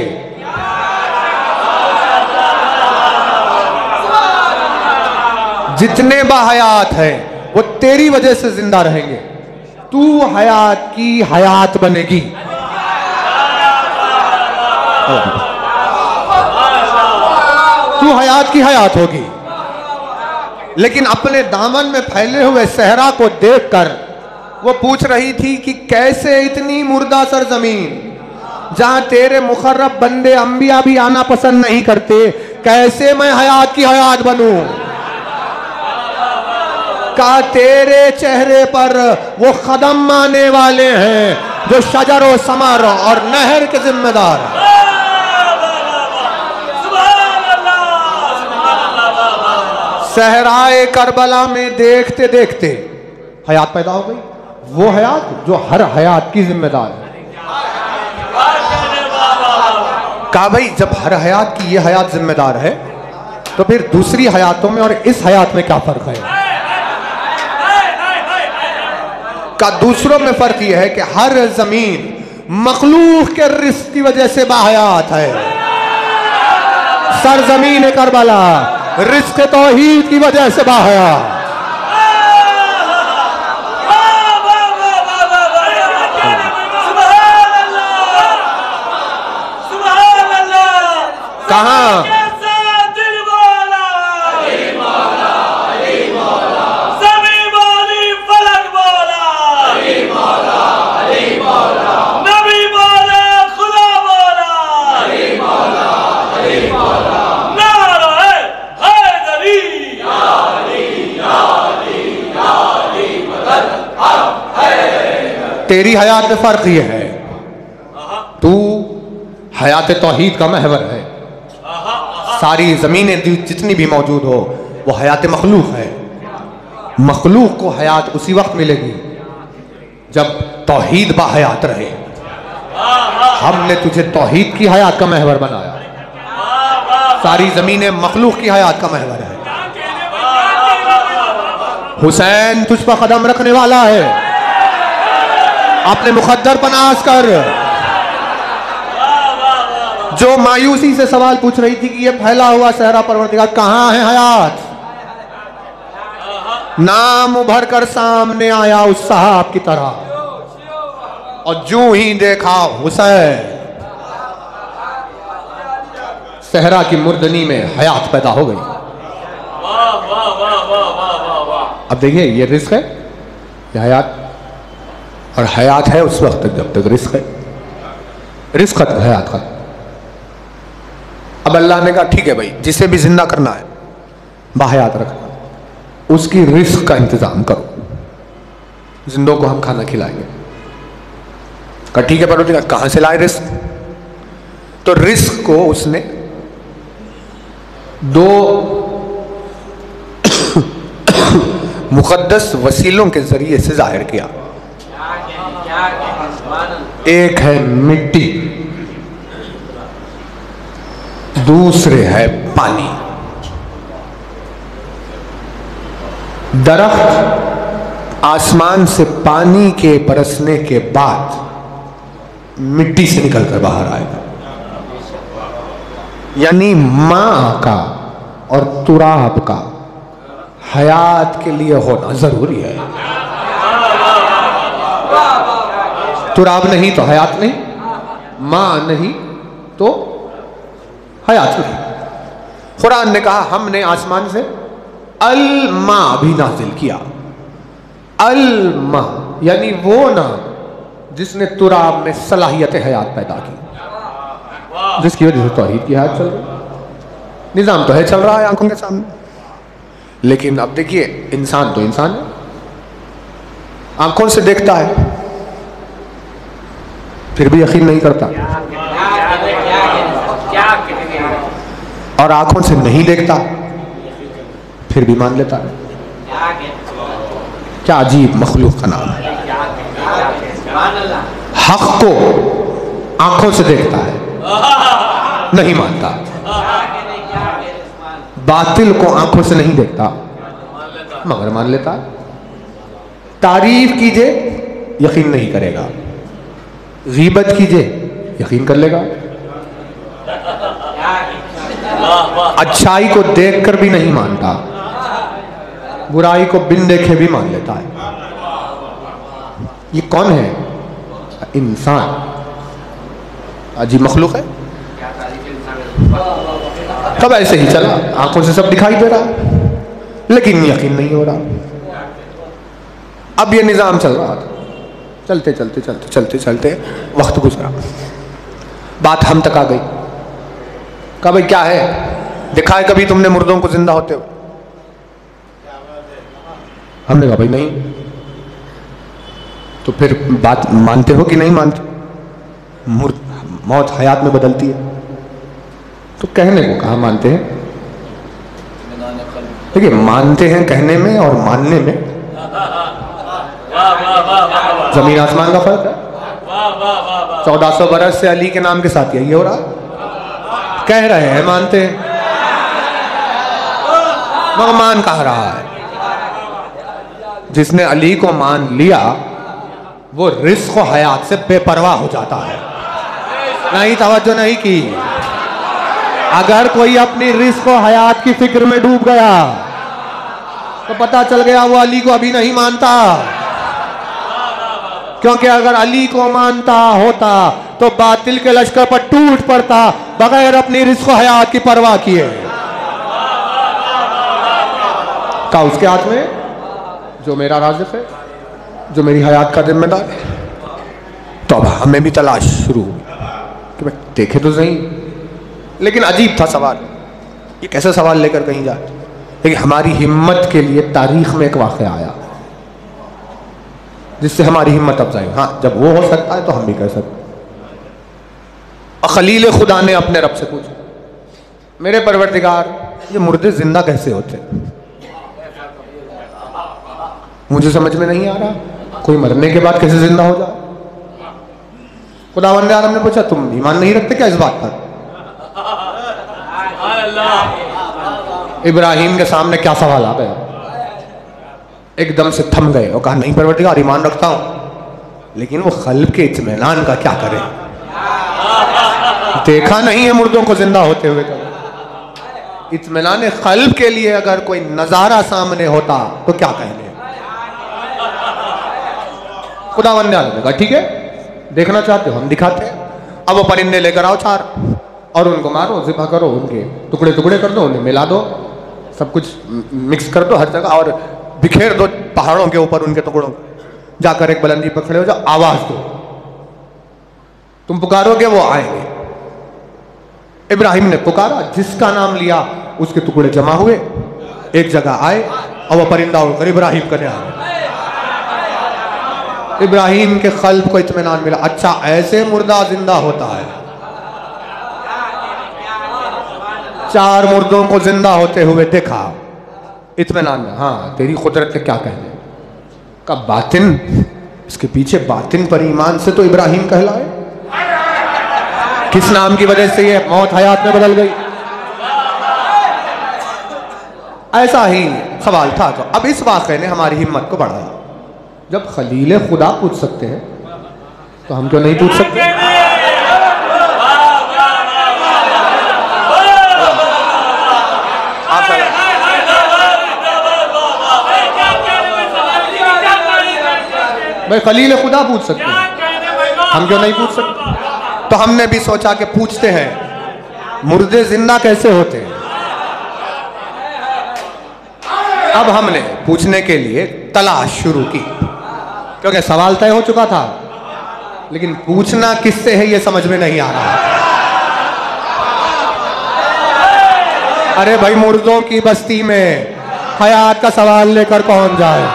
जितने बाहयात हैं वो तेरी वजह से जिंदा रहेंगे। तू हयात की हयात बनेगी। तू हयात की हयात होगी। लेकिन अपने दामन में फैले हुए सहरा को देखकर वो पूछ रही थी कि कैसे इतनी मुर्दा सरजमीन, जहां तेरे मुखर्रब बंदे अंबिया भी आना पसंद नहीं करते, कैसे मैं हयात की हयात बनूं। का तेरे चेहरे पर वो कदम आने वाले हैं जो शजर व समर और नहर के जिम्मेदार हैं। सहराए करबला में देखते देखते हयात पैदा हो गई, वो हयात जो हर हयात की जिम्मेदार है। कहा भाई जब हर हयात की ये हयात जिम्मेदार है तो फिर दूसरी हयातों में और इस हयात में क्या फर्क है। का दूसरों में फर्क यह है कि हर जमीन मखलूक के रिस्क की वजह से बाहयात है। सरजमीन करबला रिस्क तौहीद की वजह से बाहयात। कहां तेरी हयात में फर्क यह है, तू हयात तौहीद का महवर है। सारी जमीनें जितनी भी मौजूद हो वो हयात मखलूक है। मखलूक को हयात उसी वक्त मिलेगी जब तौहीद बाहयात रहे। हमने तुझे तौहीद की हयात का महवर बनाया। सारी जमीनें मखलूक की हयात का महवर है। हुसैन तुझ पर कदम रखने वाला है। अपने मुकद्दर पर नाज कर। जो मायूसी से सवाल पूछ रही थी कि ये फैला हुआ सहरा परवरदिगार कहां है हयात, नाम उभर कर सामने आया उस साहब की तरह। और जो ही देखा हुसैन, सहरा की मुर्दनी में हयात पैदा हो गई। अब देखिए ये रिस्क है, ये हयात, और हयात है उस वक्त तक जब तक रिस्क है। रिस्क खत्म, हयात खत्म। अब अल्लाह ने कहा ठीक है भाई, जिसे भी जिंदा करना है बाहयात रखना, उसकी रिस्क का इंतजाम करो। जिंदों को हम खाना खिलाएंगे। कहा ठीक है, पर कहां से लाए रिस्क? तो रिस्क को उसने दो मुकद्दस वसीलों के जरिए से जाहिर किया। एक है मिट्टी, दूसरे है पानी। दरख्त आसमान से पानी के बरसने के बाद मिट्टी से निकलकर बाहर आएगा। यानी मां का और तुराब का हयात के लिए होना जरूरी है। तुराब नहीं तो हयात नहीं, मां नहीं तो हयात नहीं। कुरान ने कहा हमने आसमान से अल मां भी नाजिल किया। अल मां यानी वो नाम जिसने तुराब में सलाहियत हयात पैदा की, जिसकी वजह से तौहीद की हयात चल रही। निजाम तो है चल रहा है आंखों के सामने, लेकिन अब देखिए इंसान तो इंसान है, आंखों से देखता है फिर भी यकीन नहीं करता, और आंखों से नहीं देखता फिर भी मान लेता है। क्या अजीब मखलूक का नाम है। हक को आंखों से देखता है, नहीं मानता, बातिल को आंखों से नहीं देखता मगर मान लेता। तारीफ कीजिए यकीन नहीं करेगा, गीबत कीजिए यकीन कर लेगा, अच्छाई को देखकर भी नहीं मानता, बुराई को बिन देखे भी मान लेता है। ये कौन है? इंसान। अजीब मखलूक है। तब ऐसे ही चला, आंखों से सब दिखाई दे रहा लेकिन यकीन नहीं हो रहा। अब ये निजाम चल रहा था, चलते चलते चलते चलते चलते वक्त गुजरा, बात हम तक आ गई। कहा भाई क्या है, दिखा है कभी तुमने मुर्दों को जिंदा होते हुए? हमने कहा भाई नहीं। तो फिर बात मानते हो कि नहीं मानते? मौत हयात में बदलती है। तो कहने को कहा मानते हैं। देखिए मानते हैं कहने में और मानने में जमीन आसमान का फर्क है। 1400 बरस से अली के नाम के साथ यही हो रहा। कह रहे हैं मानते हैं मगर मान कह रहा है। जिसने अली को मान लिया वो रिस्क व हयात से बेपरवाह हो जाता है। नहीं, तवज्जो नहीं की। अगर कोई अपनी रिस्क व हयात की फिक्र में डूब गया तो पता चल गया वो अली को अभी नहीं मानता, क्योंकि अगर अली को मानता होता तो बातिल के लश्कर पर टूट पड़ता बगैर अपनी रिस्क व हयात की परवाह किए। का उसके हाथ में जो मेरा राज़िक़ है, जो मेरी हयात का जिम्मेदार है। तो अब हमें भी तलाश शुरू हुई कि भाई देखे तो सही। लेकिन अजीब था सवाल, ये कैसे सवाल लेकर कहीं जाए। लेकिन हमारी हिम्मत के लिए तारीख में एक वाक़या आया जिससे हमारी हिम्मत अफजाई। हाँ, जब वो हो सकता है तो हम भी कर सकते। और खलील खुदा ने अपने रब से पूछा, मेरे परवरदिगार ये मुर्दे जिंदा कैसे होते? मुझे समझ में नहीं आ रहा, कोई मरने के बाद कैसे जिंदा हो जाए? खुदावंद आलम ने पूछा, तुम ईमान नहीं रखते क्या इस बात पर? इब्राहिम के सामने क्या सवाल आ गया, एकदम से थम गए और कहा, नहीं परवरदिगार ईमान रखता हूं, लेकिन वो क़ल्ब के इत्मीनान का क्या करें? देखा नहीं है मुर्दों को जिंदा होते हुए। इत्मीनान क़ल्ब के लिए अगर कोई नजारा सामने होता तो क्या कहने? खुदावंद आलम ने कहा, ठीक है, देखना चाहते हो हम दिखाते हैं। अब वो परिंदे लेकर आओ 4 और उनको मारो, ज़िबा करो, उनके टुकड़े टुकड़े कर दो, उन्हें मिला दो, सब कुछ मिक्स कर दो हर जगह और बिखेर दो पहाड़ों के ऊपर उनके टुकड़ों। जाकर एक बुलंदी पर खड़े हो जाओ, आवाज दो, तुम पुकारोगे वो आएंगे। इब्राहिम ने पुकारा, जिसका नाम लिया उसके टुकड़े जमा हुए, एक जगह आए और वह परिंदा उड़कर इब्राहिम करने आ गया। इब्राहिम के क़ल्ब को इत्मीनान मिला, अच्छा ऐसे मुर्दा जिंदा होता है। 4 मुर्दों को जिंदा होते हुए देखा, इत्मीनान में, हाँ तेरी कुदरत के क्या कहने का। बातिन, इसके पीछे बातिन पर ईमान से तो इब्राहिम कहलाए। किस नाम की वजह से ये मौत हयात में बदल गई? ऐसा ही सवाल था। तो अब इस वाक़े ने हमारी हिम्मत को बढ़ाया। जब खलील खुदा पूछ सकते हैं तो हम क्यों नहीं पूछ सकते? भाई खलील खुदा पूछ सकते हैं, हम क्यों नहीं पूछ सकते? तो हमने भी सोचा कि पूछते हैं, मुर्दे जिंदा कैसे होते हैं? अब हमने पूछने के लिए तलाश शुरू की, क्योंकि सवाल तय हो चुका था, लेकिन पूछना किससे है ये समझ में नहीं आ रहा। अरे भाई, मुर्दों की बस्ती में हयात का सवाल लेकर कौन जाए?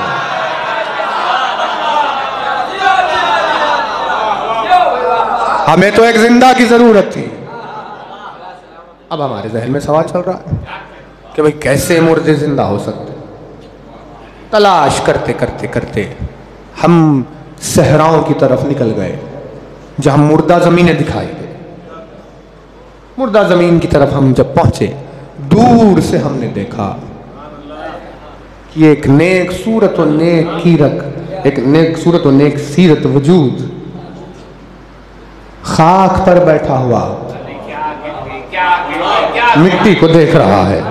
हमें तो एक जिंदा की जरूरत थी। अब हमारे जहन में सवाल चल रहा है कि भाई कैसे मुर्दे जिंदा हो सकते। तलाश करते करते करते हम सहराओं की तरफ निकल गए जहां मुर्दा जमीनें दिखाई दे। मुर्दा जमीन की तरफ हम जब पहुंचे, दूर से हमने देखा कि एक नेक सूरत और नेक कीरत, एक नेक सूरत और नेक सीरत वजूद खाक पर बैठा हुआ मिट्टी को देख रहा है।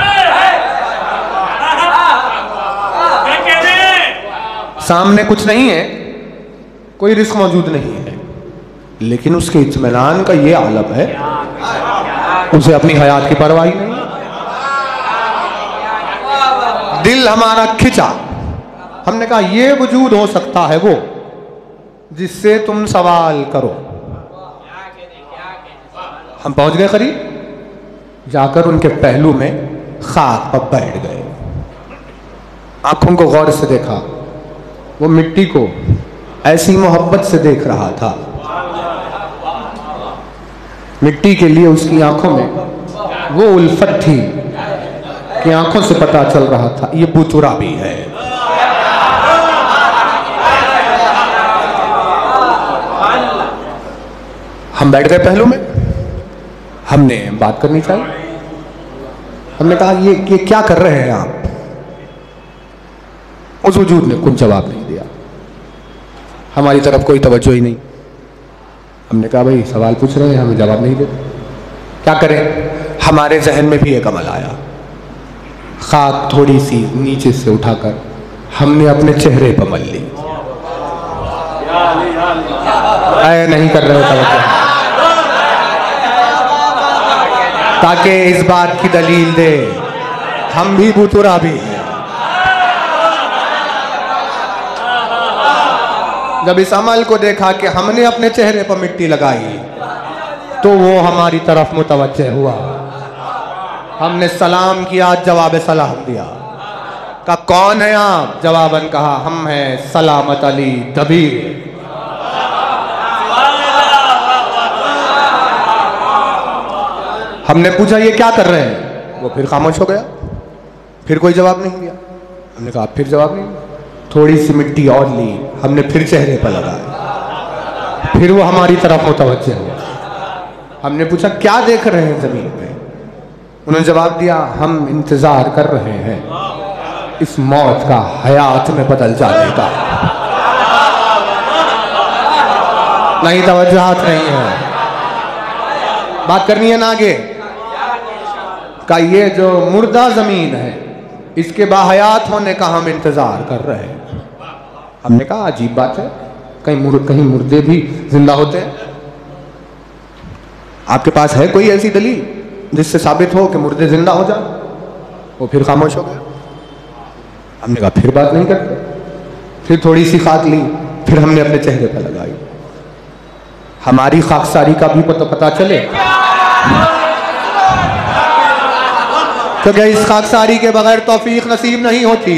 सामने कुछ नहीं है, कोई रिस्क मौजूद नहीं है, लेकिन उसके इत्मीनान का ये आलम है, उसे अपनी हयात की परवाह नहीं। दिल हमारा खिंचा, हमने कहा ये वजूद हो सकता है वो जिससे तुम सवाल करो। हम पहुंच गए करीब, जाकर उनके पहलू में खाक पर बैठ गए। आंखों को गौर से देखा, वो मिट्टी को ऐसी मोहब्बत से देख रहा था, मिट्टी के लिए उसकी आंखों में वो उल्फत थी कि आंखों से पता चल रहा था ये बुतुरा भी है। हम बैठ गए पहलू में, हमने बात करनी चाहिए। हमने कहा ये क्या कर रहे हैं आप? उस वजूद ने कुछ जवाब नहीं दिया, हमारी तरफ कोई तवज्जो ही नहीं। हमने कहा भाई सवाल पूछ रहे हैं, हमें जवाब नहीं देते, क्या करें? हमारे जहन में भी एक अमल आया। खाक थोड़ी सी नीचे से उठाकर हमने अपने चेहरे पर मल ली। ऐ नहीं कर रहे तवज्जो, ताकि इस बात की दलील दे हम भी बुतुरा भी हैं। जब इस अमल को देखा कि हमने अपने चेहरे पर मिट्टी लगाई, तो वो हमारी तरफ मुतवज्जे हुआ। हमने सलाम किया, जवाब सलाम दिया। कहा कौन है आप? जवाबन कहा हम हैं सलामत अली दबीर। हमने पूछा ये क्या कर रहे हैं? वो फिर खामोश हो गया, फिर कोई जवाब नहीं दिया। हमने कहा फिर जवाब नहीं। थोड़ी सी मिट्टी और ली, हमने फिर चेहरे पर लगाया, फिर वो हमारी तरफ मुतवज्जे हुआ। हमने पूछा क्या देख रहे हैं जमीन में? उन्होंने जवाब दिया हम इंतजार कर रहे हैं इस मौत का हयात में बदल जाने का। नहीं, तवज्जुहात नहीं है, बात करनी है ना आगे। का ये जो मुर्दा जमीन है, इसके बाहयात होने का हम इंतजार कर रहे हैं। हमने कहा अजीब बात है, कहीं मुर्दे भी जिंदा होते हैं? आपके पास है कोई ऐसी दलील जिससे साबित हो कि मुर्दे जिंदा हो जाए? वो फिर खामोश हो गया। हमने कहा फिर बात नहीं करते। फिर थोड़ी सी खाक ली, फिर हमने अपने चेहरे पर लगाई। हमारी खाकसारी का भी पता चले, क्योंकि इस खाकसारी के बगैर तौफीक नसीब नहीं होती।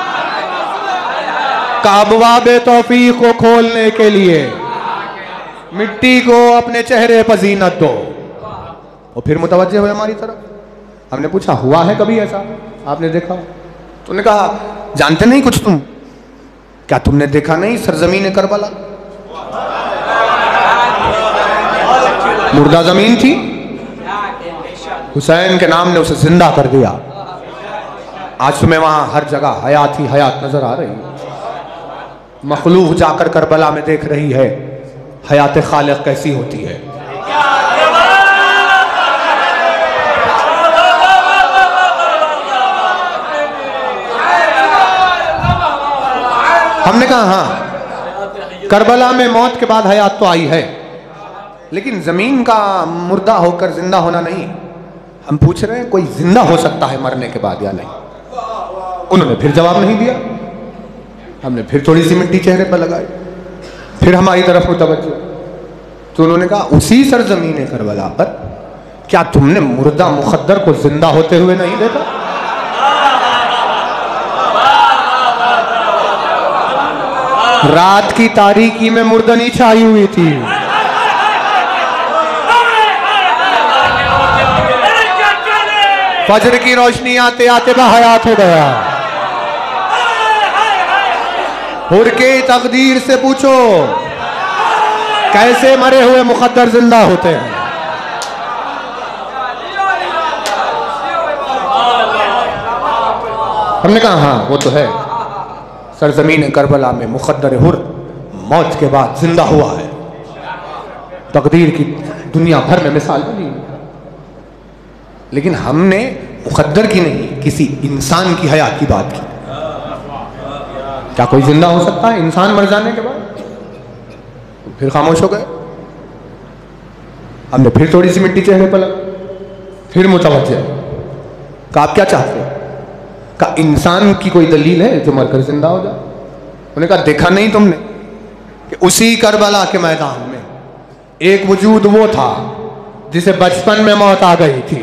काबवाबे तौफीक को खोलने के लिए मिट्टी को अपने चेहरे पर जीनत दो। और फिर मुतवज्जे हुए हमारी तरफ। हमने पूछा हुआ है कभी ऐसा? आपने देखा? तूने कहा जानते नहीं कुछ तुम? क्या तुमने देखा नहीं सरजमीन करबला? मुर्दा जमीन थी, हुसैन के नाम ने उसे जिंदा कर दिया। आज तुम्हें वहां हर जगह हयात ही हयात नजर आ रही है। मखलूक जाकर करबला में देख रही है हयात खालिक कैसी होती है। हमने कहा हाँ, करबला में मौत के बाद हयात तो आई है, लेकिन जमीन का मुर्दा होकर जिंदा होना नहीं। हम पूछ रहे हैं कोई जिंदा हो सकता है मरने के बाद या नहीं? उन्होंने फिर जवाब नहीं दिया। हमने फिर थोड़ी सी मिट्टी चेहरे पर लगाई, फिर हमारी तरफ मुतवज्जो। तो उन्होंने कहा उसी सरजमीन करबला पर क्या तुमने मुर्दा मुखद्दर को जिंदा होते हुए नहीं देखा? रात की तारीकी में मुर्दनी छाई हुई थी, फजर की रोशनी आते आते हयात हो गया। हुर के तकदीर से पूछो कैसे मरे हुए मुकद्दर जिंदा होते हैं। हमने कहा हाँ वो तो है, सरजमीन करबला में मुकद्दर हुर मौत के बाद जिंदा हुआ है। तकदीर की दुनिया भर में मिसाल बनी, लेकिन हमने मुकद्दर की नहीं, किसी इंसान की हयात की बात की। क्या कोई जिंदा हो सकता है इंसान मर जाने के बाद? फिर खामोश हो गए। हमने फिर थोड़ी सी मिट्टी चेहरे पर लगा, फिर मुतवज्जह। कहा आप क्या चाहते हैं? कहा इंसान की कोई दलील है जो मरकर जिंदा हो जाए? उन्होंने कहा देखा नहीं तुमने कि उसी करबला के मैदान में एक वजूद वो था जिसे बचपन में मौत आ गई थी।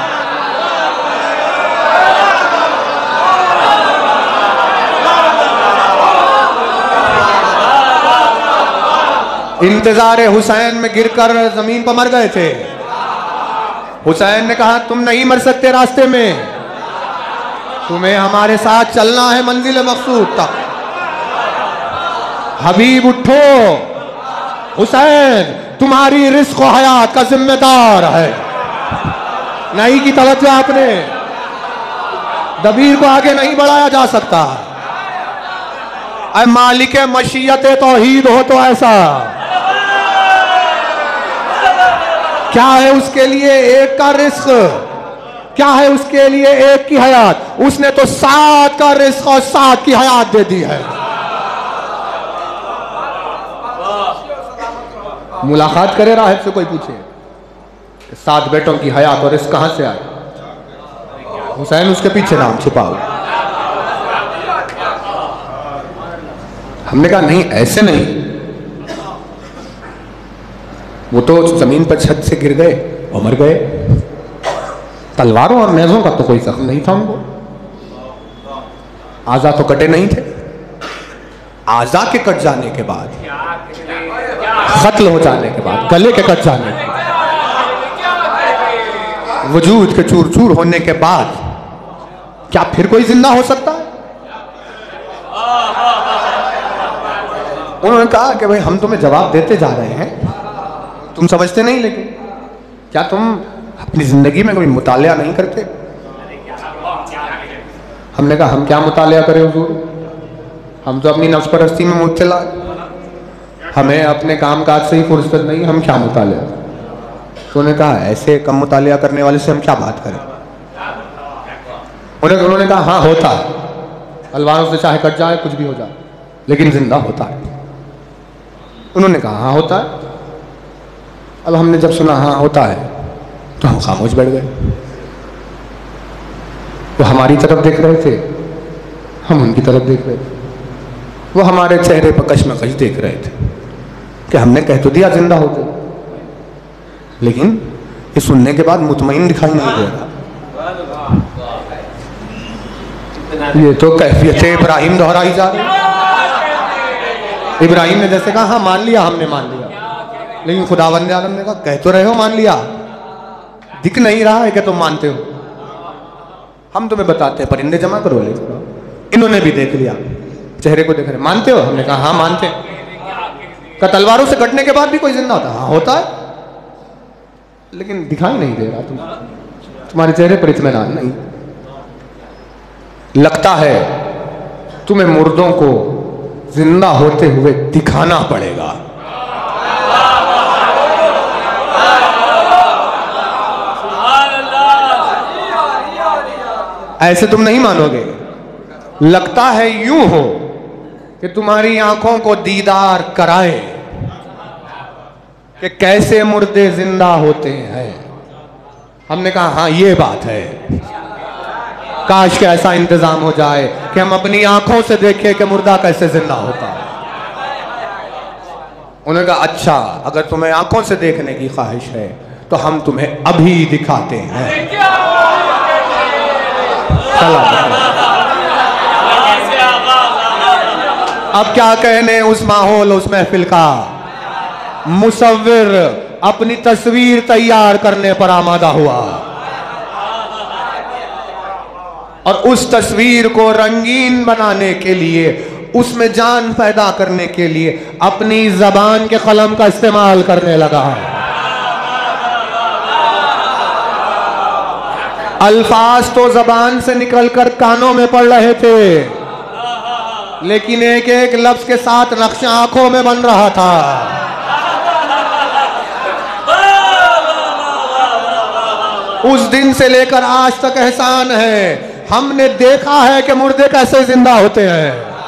इंतजार हुसैन में गिरकर जमीन पर मर गए थे। हुसैन ने कहा तुम नहीं मर सकते रास्ते में, तुम्हें हमारे साथ चलना है मंजिल मकसूद तक। हबीब उठो, हुसैन तुम्हारी रिस्क व हयात का जिम्मेदार है। नहीं की तवज्जो आपने, दबीर को आगे नहीं बढ़ाया जा सकता। अरे मालिक मशीयत तौहीद हो तो ऐसा क्या है उसके लिए एक का रिस्क, क्या है उसके लिए एक की हयात? उसने तो 7 का रिस्क और 7 की हयात दे दी है। मुलाकात करे राहिब से कोई पूछे 7 बेटों की हयात और रिस्क कहां से आए? हुसैन उसके पीछे नाम छिपाओ। हमने कहा नहीं ऐसे नहीं, वो तो जमीन पर छत से गिर गए और मर गए। तलवारों और नेज़ों का तो कोई जख्म नहीं था उनको, आज़ा तो कटे नहीं थे। आज़ा के कट जाने के बाद, कत्ल हो जाने के बाद, गले के कट जाने के बाद, वजूद के चूर चूर होने के बाद क्या फिर कोई जिंदा हो सकता है? उन्होंने कहा कि भाई हम तुम्हें जवाब देते जा रहे हैं, तुम समझते नहीं, लेकिन क्या तुम अपनी जिंदगी में कोई मुतालिया नहीं करते? हमने कहा हम क्या मुतालिया करें हुजूर, हम तो अपनी नफ्स परस्ती में मुब्तला, हमें अपने काम काज से ही फुर्सत नहीं, हम क्या मुतालिया? तो उन्होंने कहा ऐसे कम मुतालिया करने वाले से हम क्या बात करें? उन्होंने कहा हाँ होता है, तलवारों से चाहे कट जाए कुछ भी हो जाए लेकिन जिंदा होता है। उन्होंने कहा हाँ होता है। अब हमने जब सुना हाँ होता है तो हम खामोश बैठ गए। वो हमारी तरफ देख रहे थे, हम उनकी तरफ देख रहे थे। वो हमारे चेहरे पर कश्मकश देख रहे थे कि हमने कह तो दिया जिंदा होते, लेकिन ये सुनने के बाद मुतमईन दिखाई नहीं दे रहा। ये तो कैफियत इब्राहिम दोहराई जा रही। इब्राहिम ने जैसे कहा हाँ मान लिया, हमने मान लिया, लेकिन खुदावंद आलम ने कहा कह तो रहे हो मान लिया, दिख नहीं रहा है कि तुम मानते हो। हम तुम्हें बताते हैं परिंदे जमा करो, ले करो। इन्होंने भी देख लिया, चेहरे को देख रहे, मानते हो? हमने कहा हाँ मानते हैं। का तलवारों से कटने के बाद भी कोई जिंदा होता है? हाँ होता है, लेकिन दिखाई नहीं दे रहा, तुम्हारे चेहरे पर इत्मीनान नहीं। लगता है तुम्हें मुर्दों को जिंदा होते हुए दिखाना पड़ेगा। ऐसे तुम नहीं मानोगे। लगता है यूं हो कि तुम्हारी आंखों को दीदार कराए कि कैसे मुर्दे जिंदा होते हैं। हमने कहा हाँ ये बात है। काश के ऐसा इंतजाम हो जाए कि हम अपनी आंखों से देखें कि मुर्दा कैसे जिंदा होता है। उन्होंने कहा अच्छा, अगर तुम्हें आंखों से देखने की ख्वाहिश है तो हम तुम्हें अभी दिखाते हैं। अब क्या कहने उस माहौल, उस महफिल का। मुसव्विर अपनी तस्वीर तैयार करने पर आमादा हुआ और उस तस्वीर को रंगीन बनाने के लिए, उसमें जान पैदा करने के लिए अपनी जबान के कलम का इस्तेमाल करने लगा। अल्फाज तो जबान से निकलकर कानों में पड़ रहे थे, लेकिन एक एक लफ्ज के साथ नक्शा आंखों में बन रहा था। उस दिन से लेकर आज तक एहसान है, हमने देखा है कि मुर्दे कैसे जिंदा होते हैं।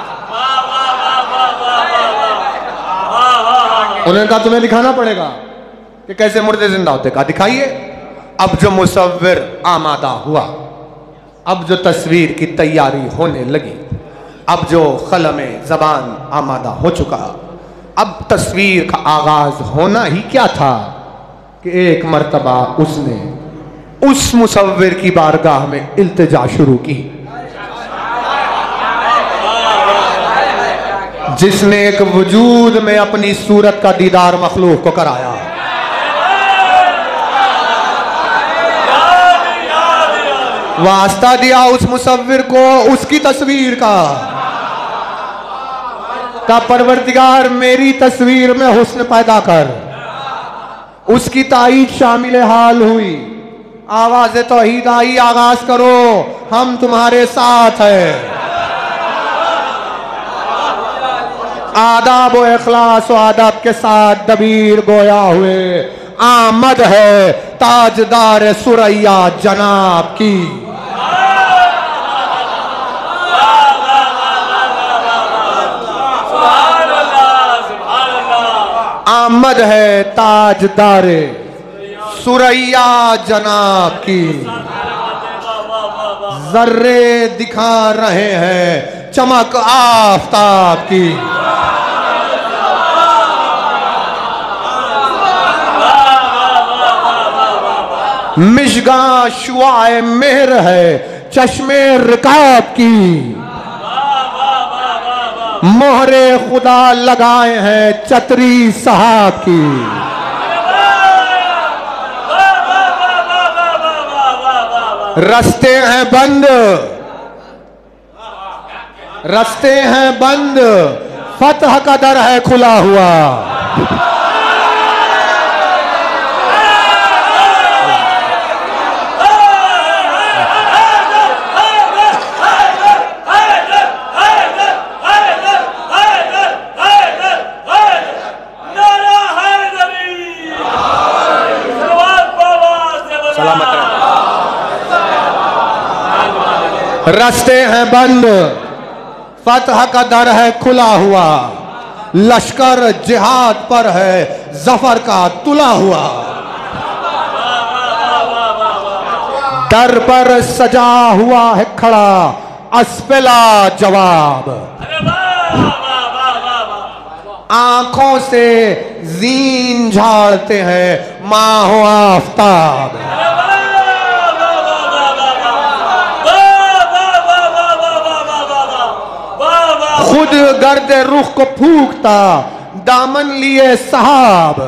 उन्होंने कहा तुम्हें दिखाना पड़ेगा कि कैसे मुर्दे जिंदा होते। कहा दिखाइए। अब जो मुसव्विर आमादा हुआ, अब जो तस्वीर की तैयारी होने लगी, अब जो कलमे ज़बान आमादा हो चुका, अब तस्वीर का आगाज होना ही क्या था कि एक मर्तबा उसने उस मुसव्विर की बारगाह में इल्तिजा शुरू की जिसने एक वजूद में अपनी सूरत का दीदार मखलूक को कराया। वास्ता दिया उस मुसव्विर को उसकी तस्वीर का परवरदिगार मेरी तस्वीर में हुस्न पैदा कर। उसकी ताईद शामिल हाल हुई, आवाज़ तौहीद आई, आगाज करो, हम तुम्हारे साथ हैं। आदाब व इखलास व आदाब के साथ दबीर गोया हुए, आमद है ताजदार सुरैया जनाब की। आमद है ताजदार सुरैया जनाब की। जर्रे दिखा रहे हैं चमक आफताब की। मिशगा शुआए मेहर है चश्मे रिकाब की। मोहरे खुदा लगाए हैं चतरी साहब की। रस्ते हैं बंद, रस्ते हैं बंद, फतह का दर है खुला हुआ। रस्ते हैं बंद, फतह का दर है खुला हुआ। लश्कर जिहाद पर है जफर का तुला हुआ। दर पर सजा हुआ है खड़ा अस्फला जवाब। आंखों से जीन झाड़ते हैं माहो आफताब। खुद गर्द रुख को फूकता दामन लिए साहब।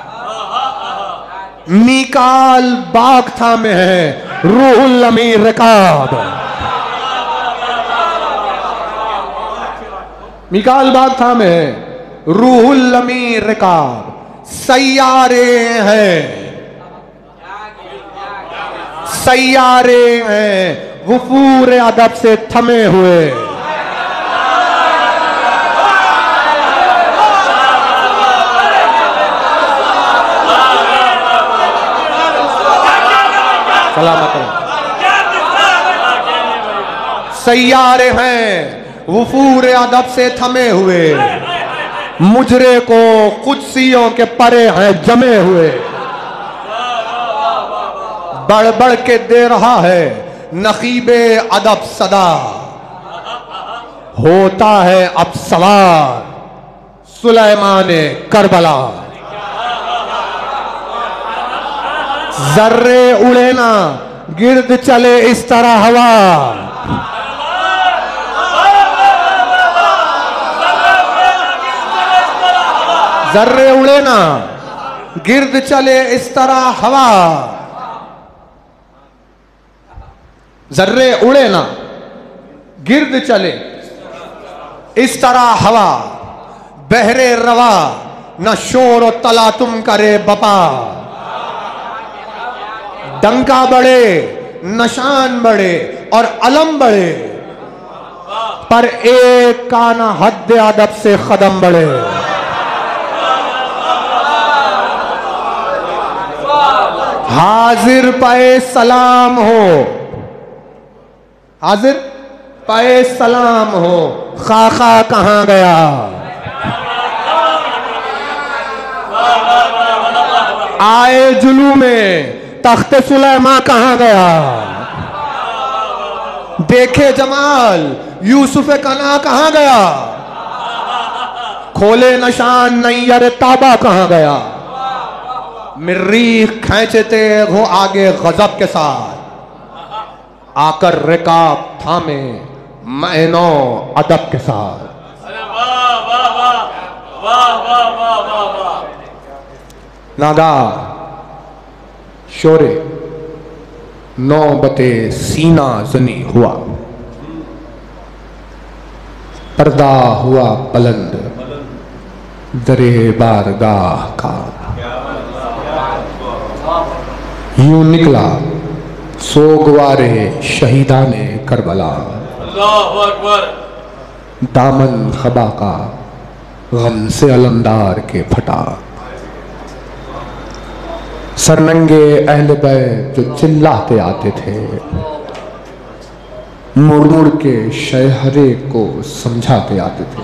मीकाल बाग थामे है रूहुल अमीर रिकाब। मीकाल बाग थामे है रूहुल अमीर रिकाब। सैयारे हैं, सैयारे हैं वफूर अदब से थमे हुए। सैयारे हैं वफूर अदब से थमे हुए। मुजरे को कुदसियों के परे हैं जमे हुए। बढ़ बढ़ के दे रहा है नकीबे अदब सदा, होता है अब सवार सुलेमाने करबला। जर्रे उड़े ना गिर्द चले इस तरह हवा, जर्रे उड़े ना गिर्द चले इस तरह हवा, जर्रे उड़े ना गिर्द चले इस तरह हवा, बहरे रवा न शोर और तला तुम करे बपा। डंका बड़े नशान बड़े और अलम बड़े, पर एक का न हद अदब से कदम बड़े। हाजिर पाए सलाम हो, हाजिर पाए सलाम हो, खाका कहां गया। आए जुलू में तख्ते सुलेमा कहां गया। देखे जमाल यूसुफ कना कहां गया। खोले नशान नैयर ताबा कहां गया। मिर्रीख खींचते हो आगे गजब के साथ, आकर रिकाब थामे मैनो अदब के साथ। नागा शोरे नौबते सीना जनी हुआ, पर्दा हुआ बुलंद दरे बारगाह का। यूं निकला सोगवारे शहीदाने करबला, दामन खबा का गम से अलमदार के फटा। सरनंगे अहले बैत जो चिल्लाते आते थे, मुड़ मुड़ के शहरे को समझाते आते थे।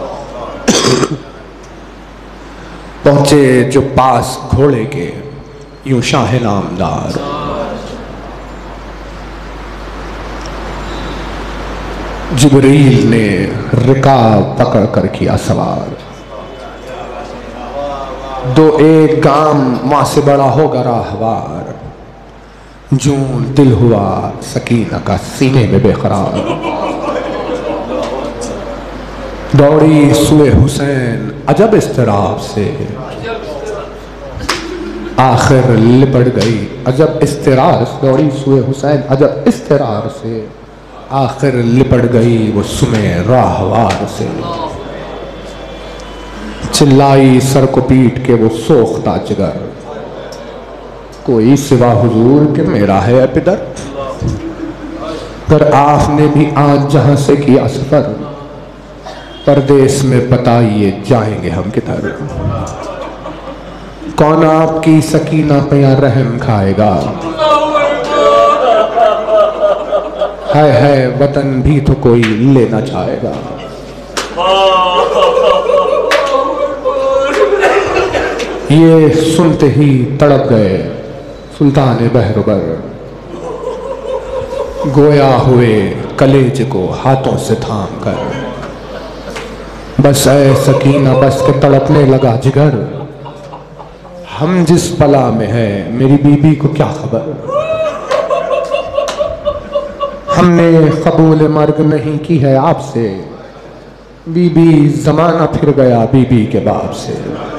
पहुंचे जो पास घोड़े के यूं शाह नामदार, जिब्रील ने रिकाब पकड़ कर किया सवार। दो एक गाम मां से बड़ा होगा राहवार, जूं दिल हुआ सकीना का सीने में बेकरार। दौड़ी सुए हुसैन अजब इस्तराब से, आखिर लिपट गई अजब इस्तरार। दौड़ी सुए हुसैन अजब इस्तरार से, आखिर लिपट गई वो सुमे राहवार से। चिल्लाई सर को पीट के वो सोख्ता जिगर, कोई सिवा हुजूर के मेरा है पिदर। पर आपने भी आज जहां से किया सफर, परदेश में बताइए जाएंगे हम किधर। कौन आपकी सकीना पे या रहम खाएगा। है वतन भी तो कोई लेना चाहेगा। ये सुनते ही तड़प गए सुल्तान बहरबर, गोया हुए कलेज को हाथों से थाम कर। बस ऐ सकीना बस के तड़पने लगा जिगर, हम जिस बला में है मेरी बीबी को क्या खबर। हमने कबूल मर्ग नहीं की है आपसे, बीबी जमाना फिर गया बीबी के बाप से।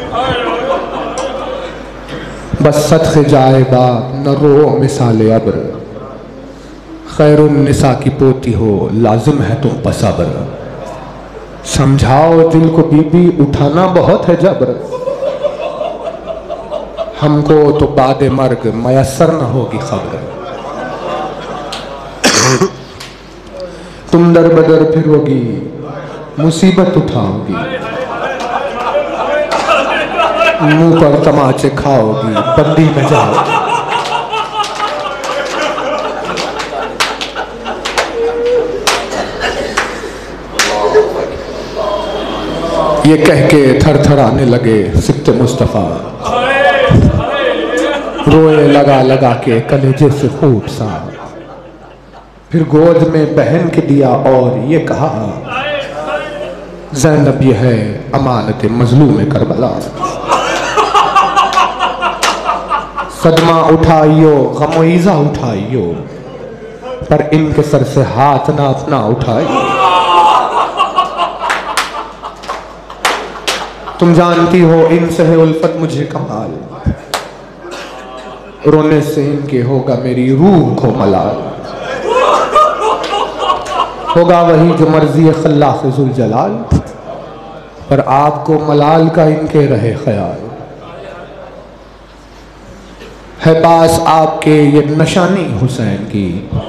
बस सदक़े जाए बाप न रो मिसाले अब्र, खैरुन निसा की पोती हो लाजिम है तुम पसब्र। समझाओ दिल को बीबी उठाना बहुत है जबर, हमको तो बाद मर्ग मयसर न होगी खबर। तुम दर बदर फिरोगी मुसीबत उठाओगी, मुंह पर तमाचे खाओगी बंदी में जाओगी। ये कह के थरथराने लगे सिक्ते मुस्तफा, रोए लगा लगा के कलेजे से खूब सा। फिर गोद में बहन के दिया और ये कहा, ज़ैनब ये है अमानत मजलूम करबला। सदमा उठाइयो गमोईज़ा उठाइयो, पर इनके सर से हाथ ना अपना उठाइयो। तुम जानती हो इनसे है उल्फत मुझे कमाल, रोने से इनके होगा मेरी रूह को मलाल। होगा वही जो मर्जी खल्लाक़ ज़ुल जलाल, पर आपको मलाल का इनके रहे ख्याल। है पास आपके ये निशानी हुसैन की,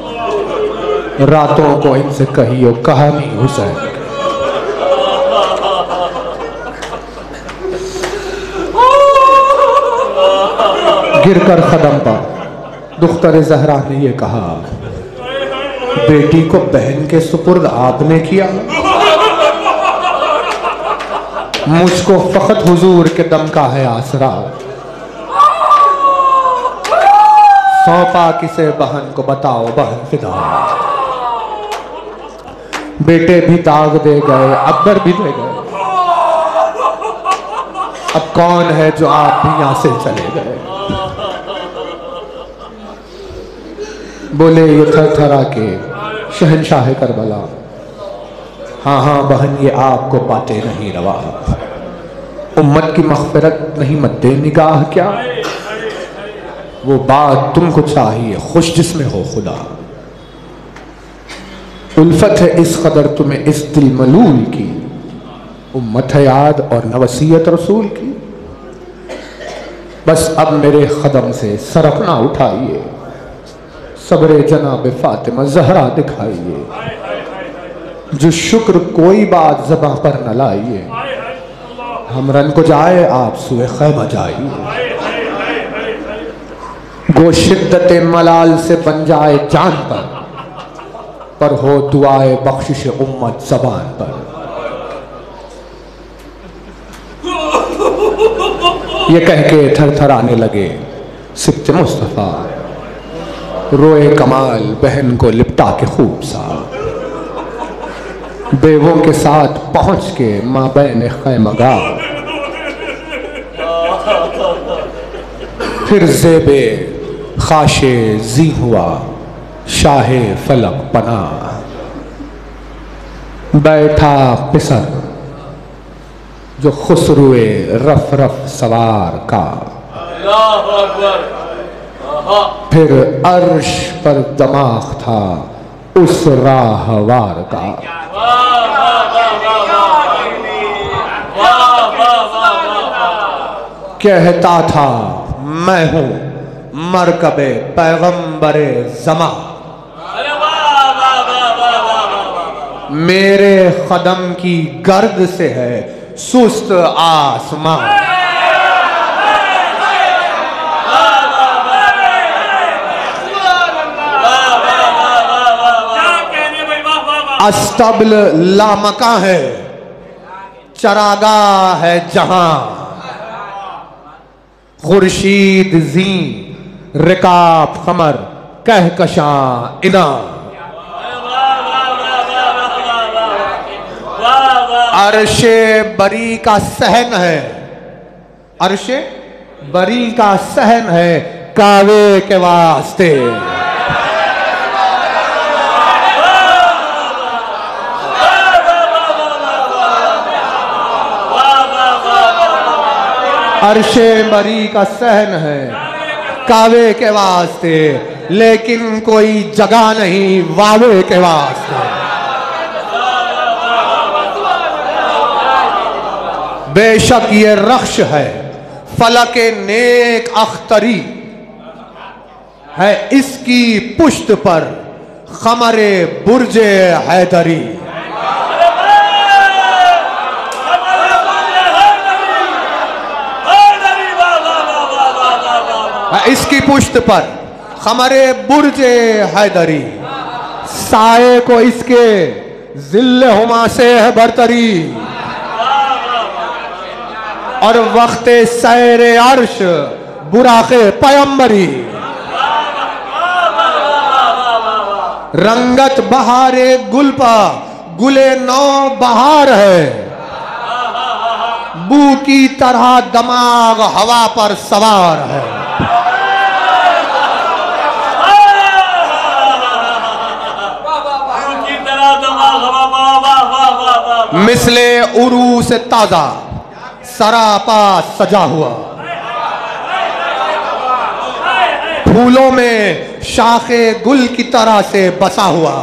रातों को इनसे कहियो कहानी हुसैन की। गिरकर कदम पर दुख्तर ज़हरा ने ये कहा, बेटी को बहन के सुपुर्द आपने किया, मुझको फकत हुजूर के दम का है आसरा। सौंपा किसे बहन को बताओ बहन फिदा, बेटे भी दाग दे गए अकबर भी दे गए, अब कौन है जो आप भी यहां से चले गए। बोले ये थर थरा के शहनशाह करबला, हाँ हाँ बहन ये आपको बातें नहीं रवा, उम्मत की मग़फ़िरत नहीं मद्दे निगाह क्या, वो बात तुमको चाहिए खुश जिसमें हो खुदा। उल्फत है इस कदर तुम्हें इस दिल मलूल की, उम्मत है याद और न वसीयत रसूल की। बस अब मेरे कदम से सर अपना उठाइए, सब्रे जनाब फातिमा ज़हरा दिखाइए, जो शुक्र कोई बात ज़बां पर न लाइए, हम रन को जाए आप सुए खैमा जाइए। गो शिद्दत मलाल से बन जाए जान पर हो दुआए बख्शिश उम्मत ज़बान पर। ये कह के थरथराने लगे सिब्त मुस्तफ़ा, रोए कमाल बहन को लिपटा के खूब सा, बेवों के साथ पहुंच के माबैन खैमगा, फिर ज़ेबे खाशे जी हुआ शाहे फलक पना, बैठा पिसर जो खुसरुए रफ रफ सवार का, फिर अर्श पर दमाग था उस राहवार का। कहता था मैं हूं मरकबे पैगंबरे ज़मा, मेरे कदम की गर्द से है सुस्त आसमां। अस्तबल लामका है चरागा है जहां, खुर्शीद जी रिकाब कमर कहकशां इना, अर्शे बरी का सहन है, अर्शे बरी का सहन है कावे के वास्ते। अर्शे बरी का सहन है कावे के वास्ते, लेकिन कोई जगह नहीं वावे के वास्ते। बेशक ये रख्श है फलक नेक अख्तरी, है इसकी पुश्त पर खमरे बुर्जे हैदरी। इसकी पुश्त पर खमरे बुर्जे हैदरी, साए को इसके जिल्ले हुमा से है बरतरी, और वक्ते सैरे अर्श बुराके पैगंबरी। रंगत बहारे गुल पा गुले नौ बहार है, बू की तरह दमाग हवा पर सवार है। मिसले उरू से ताजा सरापा सजा हुआ, फूलों में शाखे गुल की तरह से बसा हुआ,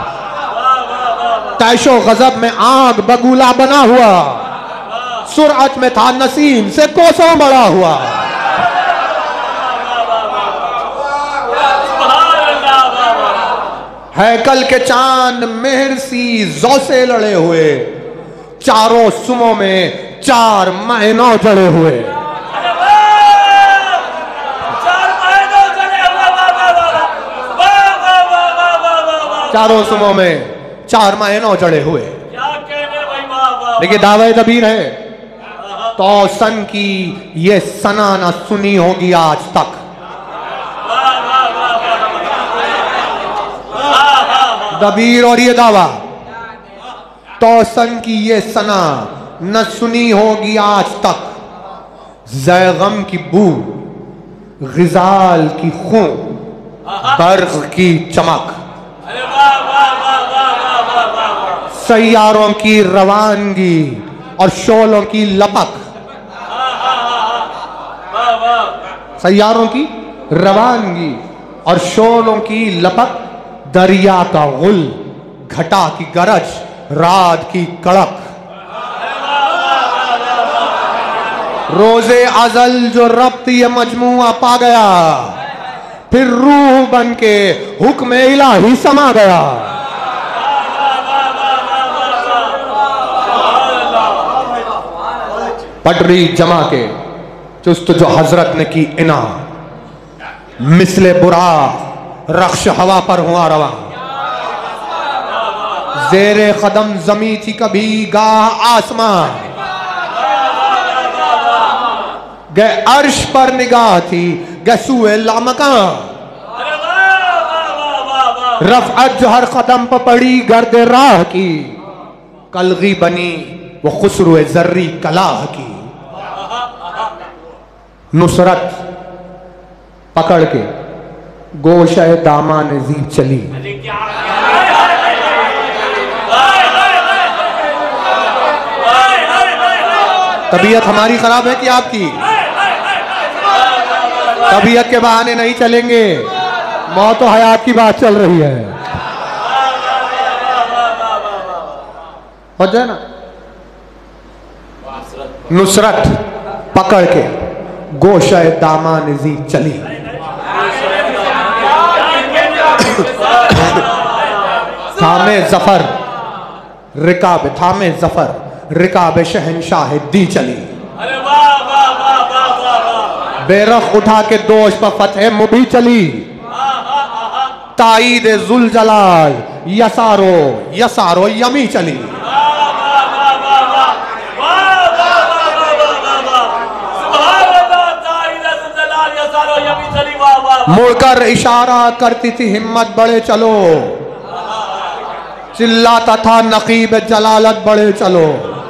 तैशो गजब में आग बगुला बना हुआ, सुरअत में था नसीम से कोसों बड़ा हुआ। हैकल के चांद मेहर सी जौ से लड़े हुए, चारों सुमों में 4 महीनों जड़े हुए। चारों सुमों में 4 महीनों जड़े हुए। देखिए दावे दबीर है तो सन की ये सना ना सुनी होगी आज तक। दबीर और ये दावा तौसन की ये सना न सुनी होगी आज तक। ज़ैगम की बू, ग़िज़ाल की खूं, बर्क़ की चमक, सैयारों की रवानगी और शोलों की लपक। सैयारों की रवानगी और शोलों की लपक, दरिया का गुल, घटा की गरज, रात की कड़क। रोजे अजल जो रब्त ये मजमुआ पा गया, फिर रूह बन के हुक्म इलाही समा गया। पटरी जमा के चुस्त जो हजरत ने की इना, मिसले बुरा रख्श हवा पर हुआ रवा। जेरे कदम जमी थी कभी गाह आसमां, गए अर्श पर निगाह थी गसूए लामकां। रफ़अत जो हर कदम पर पड़ी गर्द राह की, कलगी बनी वो खुसरुए जर्री कलाह की। नुसरत पकड़ के गोशाए दामान जीब चली। तबीयत हमारी खराब है कि आपकी? तबीयत के बहाने नहीं चलेंगे, मौत और हयात की बात चल रही है। हो जाए ना। नुसरत पकड़ के गोशाए दामान जीब चली। थामे जफर रिकाब, थामे जफर रिकाब शहनशाह दी चली। बेरख उठा के दोष पर फतह मुबी चली। ताईद जुल जलाल यसारो यसारो यमी चली। मुड़कर इशारा करती थी हिम्मत बड़े चलो, चिल्लाता था नकीब जलालत बड़े चलो।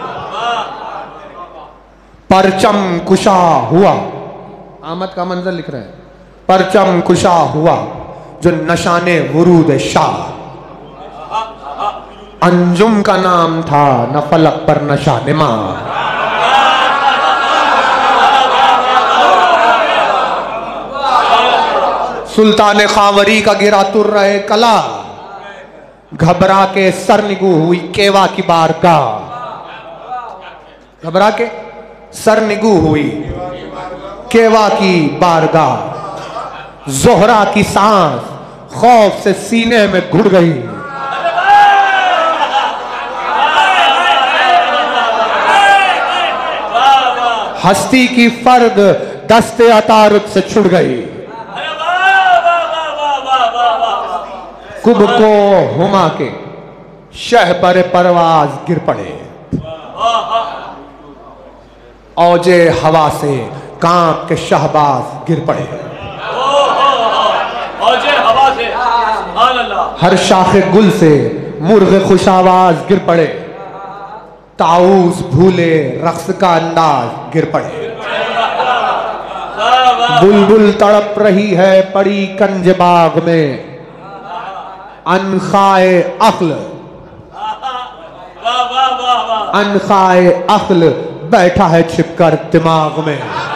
परचम कुशा हुआ, आमद का मंजर लिख रहे हैं। परचम कुशा हुआ जो नशाने वुरूद शाह, अंजुम का नाम था न फलक पर नशा निमा। सुल्तान खावरी का गिरा तुर रहे कला, घबरा के सरनिगू हुई केवा की बारगाह। घबरा के सरनिगू हुई केवा की बारगाह। जोहरा की सांस खौफ से सीने में घुट गई। हस्ती की फर्द दस्ते अतारुत से छुट गई। कुब को हुमा के शह पर परवाज गिर पड़े। औजे हवा से कांप के शहबाज गिर पड़े। हर शाखे गुल से मुर्ग खुश आवाज गिर पड़े, ताऊस भूले रक्स का अंदाज गिर पड़े। बुलबुल तड़प रही है पड़ी कंज बाग में, अनखाए अक्ल बैठा है छिपकर दिमाग में।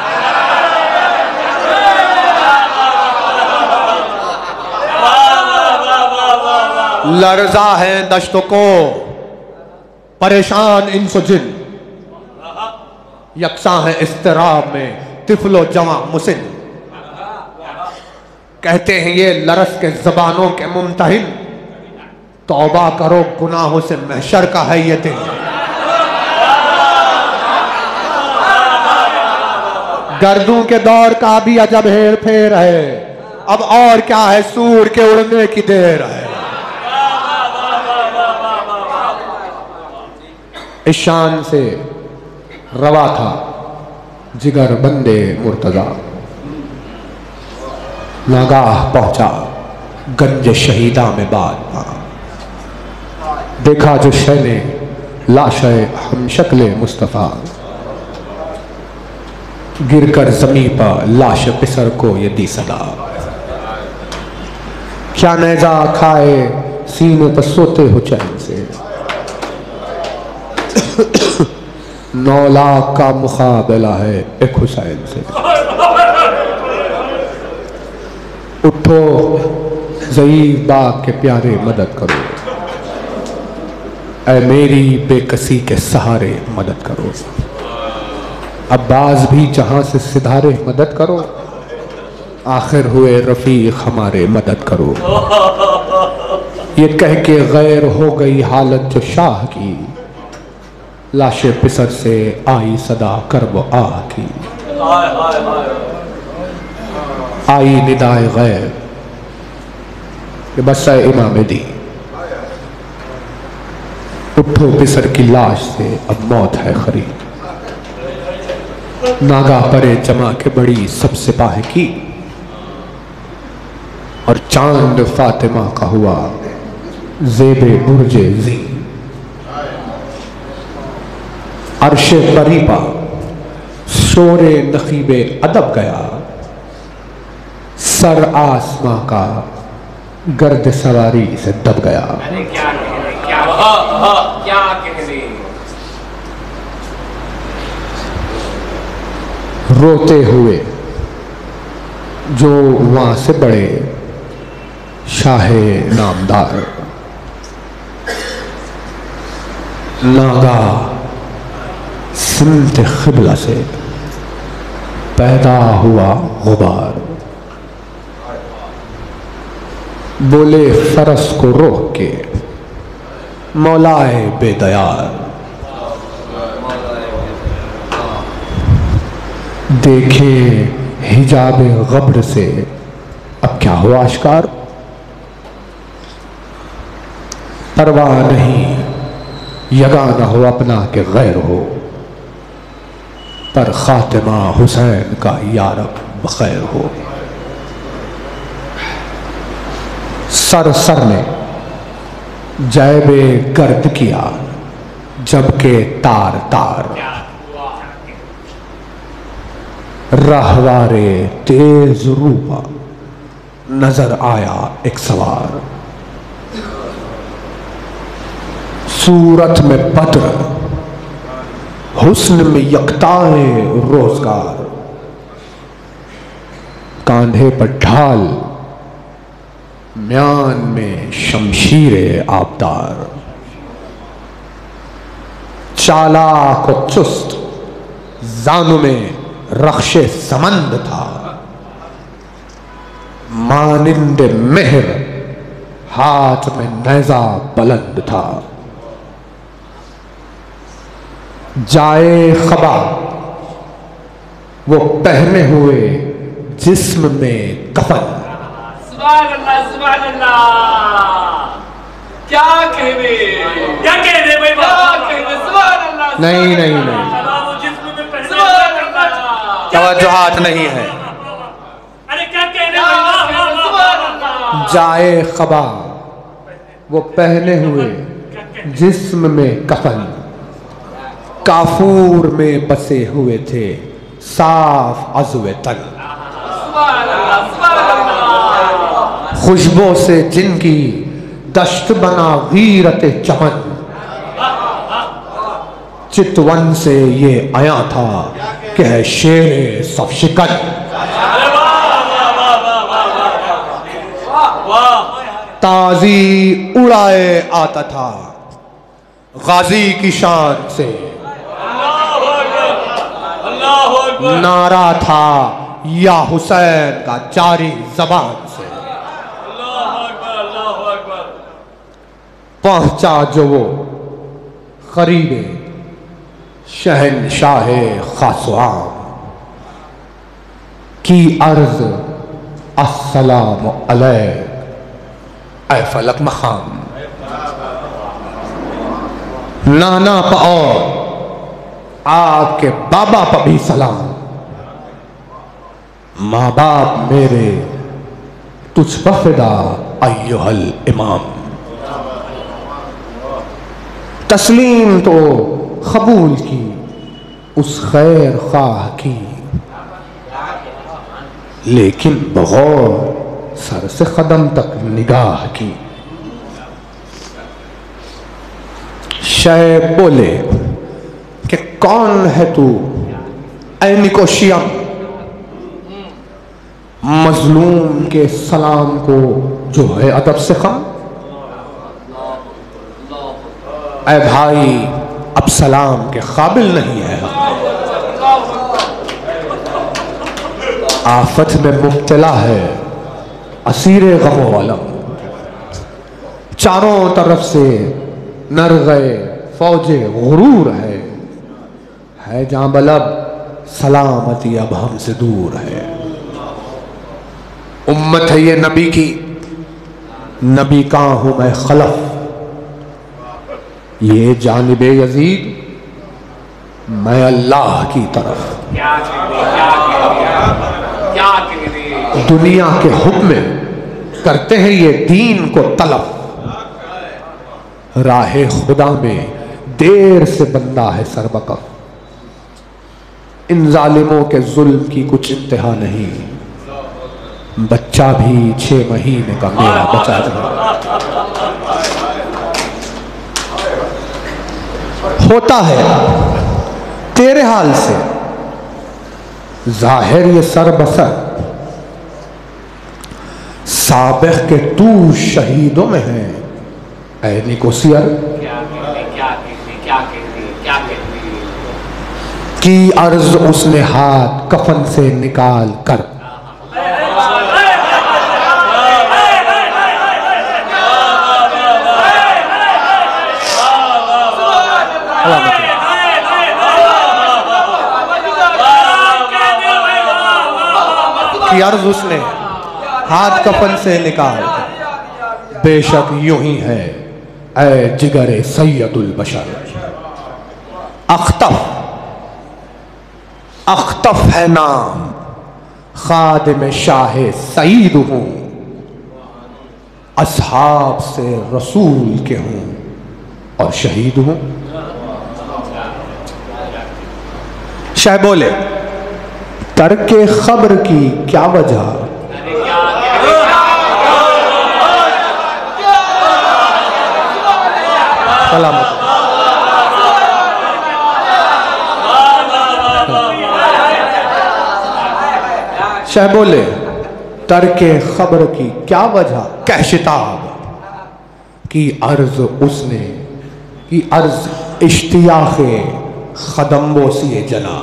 लर्जा है दश्तों को परेशान इंसो जिन, यकसा है इस्तिराब में तिफलो जवां मुसिन। कहते हैं ये लरस के जबानों के मुमतहिन, तौबा करो गुनाहों से महशर का है ये दिन। गर्दों के दौर का भी अजब हेर फेर है, अब और क्या है सूर के उड़ने की देर है। इस शान से रवा था जिगर बंदे मुर्तजा, नागाह पहुंचा गंज शहीदा में बाद। देखा जो शैने लाशे हम शक्ले मुस्तफ़ा, गिरकर जमी पर लाश पिसर को ये दी सदा। क्या नेजा खाए सीने पर सोते हो चैन से, 9 लाख का मुकाबला है एक हुसैन से। उठो ज़ईफ़ बाप के प्यारे मदद करो, ऐ मेरी बेकसी के सहारे मदद करो। अब्बास भी जहां से सिधारे मदद करो, आखिर हुए रफीक हमारे मदद करो। ये कह के गैर हो गई हालत जो शाह की, लाशे पिसर से आई सदा करब आह की। आई निदाए गैर ये बस इमाम दी, उठो पिसर की लाश से अब मौत है खरीद। नागा परे जमा के बड़ी सब सिपाही की, और चांद फातिमा का हुआ ज़ेबे बुर्जे जी। अर्शे परीपा शोरे नखीबे अदब गया, सर आसमां का गर्द सवारी से दब गया। क्या कहने रोते हुए जो वहां से बड़े शाहे नामदार, नागा सिमत क़िबला से पैदा हुआ गुबार। बोले फरस को रोक के मौलाए बेदयार, देखे हिजाब गब्र से अब क्या हुआ आश्कार। परवाह नहीं यगाना हो अपना के गैर हो, पर खातिमा हुसैन का यारब बखैर हो। सर सर ने जैबे गर्द किया जबकि तार तार, रहवारे तेज रूपा नजर आया एक सवार। सूरत में बद्र हुस्न में यकताए रोजगार, कांधे पर ढाल म्यान में शमशीरे आबदार। चालाक और चुस्त जानू में रख्शे समंद था, मानिंद मेहर हाथ में नेजा बुलंद था। जाए खबा वो पहने हुए जिस्म में कफन। सुभान अल्लाह, सुभान अल्लाह। क्या कहने भाई, क्या कहने। सुभान अल्लाह। नहीं नहीं नहीं, तवज्जुहात नहीं है। अरे क्या कहने। जाए खबा वो पहने हुए जिस्म में कफन, काफूर में बसे हुए थे साफ अज़्वे तन। खुशबू से जिनकी दश्त बना गीरते चमन, चितवन से ये आया था कि है शेर सफशिकन। ताजी उड़ाए आता था गाजी की शान से, नारा था या हुसैन का जारी जबान से। पहुंचा जो वो करीबे शहनशाहे खासवाम की अर्ज अस्सलाम अलैक ऐ फलक मकाम। नाना पर और आपके बाबा पर भी सलाम, माँ बाप मेरे तुझ पर फिदा अय्युहल इमाम। तस्लीम तो कबूल की उस खैर खाह की, लेकिन बगौर सर से कदम तक निगाह की। शैब बोले कि कौन है तू ऐ निकोशियम, मजलूम के सलाम को जो है अदब से कम। ऐ भाई अब सलाम के काबिल नहीं है, आफत में मुब्तला है असीरे गमो वालम। चारों तरफ से नरग़े फौजे गुरूर है जहां बलब सलामती अब हमसे दूर है। उम्मत है ये नबी की, नबी का हूं मैं खलफ। ये जानिबे यजीद मैं अल्लाह की तरफ। दुनिया के हुक्म में करते हैं ये दीन को तलब, राहे खुदा में देर से बंदा है सरबकफ। इन जालिमों के जुल्म की कुछ इंतहा नहीं, बच्चा भी 6 महीने का मेरा बचा नहीं। होता है तेरे हाल से जाहिर ये सर बसर, साबिक़ के तू शहीदों में है ऐ निकोसियर। की अर्ज उसने हाथ कफन से निकाल कर, की अर्ज उसने हाथ कफन से निकाल कर, बेशक यूं ही है ऐ जिगरे सैयदुल बशर। अख्तफ अख्तफ है नाम, खादिम शाहे सईद हूं, असहाब से रसूल के हूं और शहीद हूं। शाह बोले तर्के खबर की क्या वजह, सलामत। शाह बोले तर्के खबर की क्या वजह, कह शिताब की अर्ज उसने की अर्ज इश्तियाक़े खदम्बो सिए जना।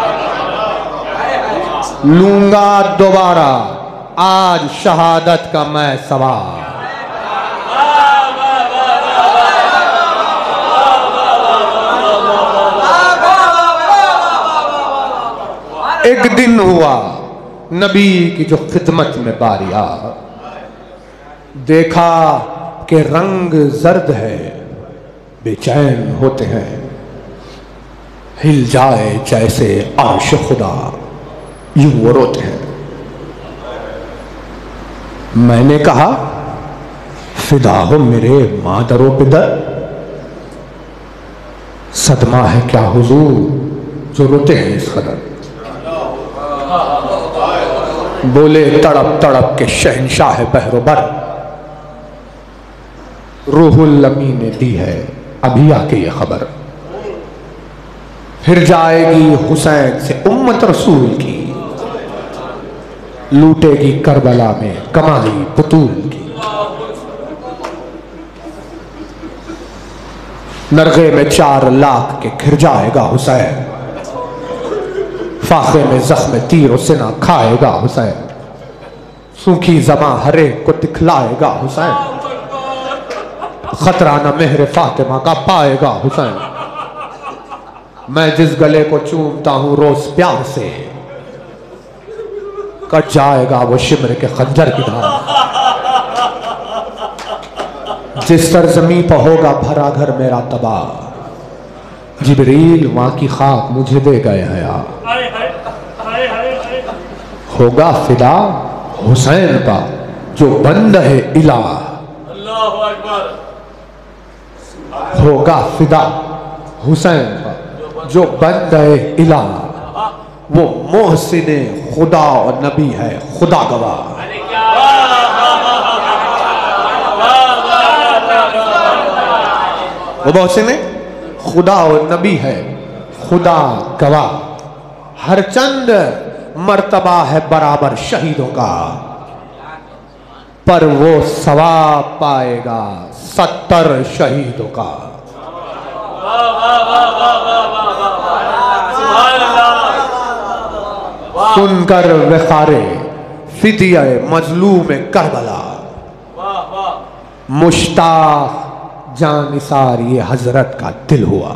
लूंगा दोबारा आज शहादत का मैं सवाल, एक दिन हुआ नबी की जो खिदमत में बारिया, देखा कि रंग जर्द है, बेचैन होते हैं, हिल जाए जैसे आर्श खुदा, यूं वो रोते हैं। मैंने कहा फिदा हो मेरे मादरो पिदर, सदमा है क्या हुजूर जो रोते हैं इस कदर। बोले तड़प तड़प के शहंशाह बहरोबर, रूहुल अमीन ने दी है अभी आके ये खबर। फिर जाएगी हुसैन से उम्मत रसूल की, लूटेगी करबला में कमाई पुतूल की। नरगे में 4 लाख के घिर जाएगा हुसैन, फाखे में जख्म तीर सिना खाएगा हुसैन। सूखी जमा हरे को दिखलाएगा हुसैन, खतरा न मेहर फातिमा का पाएगा हुसैन। मैं जिस गले को चूमता हूं रोज प्यार से, कट जाएगा वो शिमर के खंजर की धार। जिस सरजमी पर होगा भरा घर मेरा तबाह, जिब्रील वहां की खाक मुझे दे गए हया। होगा फिदा हुसैन का जो बंद है इला, होगा फिदा हुसैन का जो बंद है इला। वो मोहसिने खुदा और नबी है खुदा गवाह। वो मोहसिने खुदा और नबी है खुदा गवाह। हर चंद मर्तबा है बराबर शहीदों का, पर वो सवाब पाएगा 70 शहीदों का। सुनकर वखारे फिदिया मजलूम करबला, मुश्ताक जानिसार ये हजरत का दिल हुआ।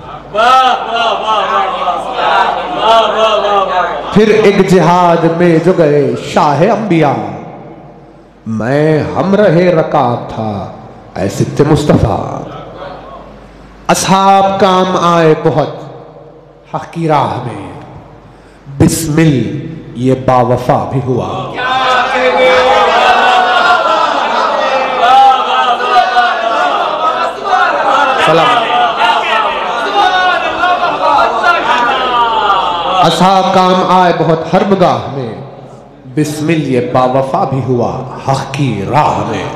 फिर एक जिहाद में जो गए शाह अंबिया, मैं हम रहे रकाब था ऐसे मुस्तफा। असहाब काम आए बहुत हक की राह में, बिस्मिल ये बावफा भी हुआ। सलाम। असहाब काम आए बहुत हरबगाह में, बिस्मिल ये बावफा भी हुआ हक की राह में।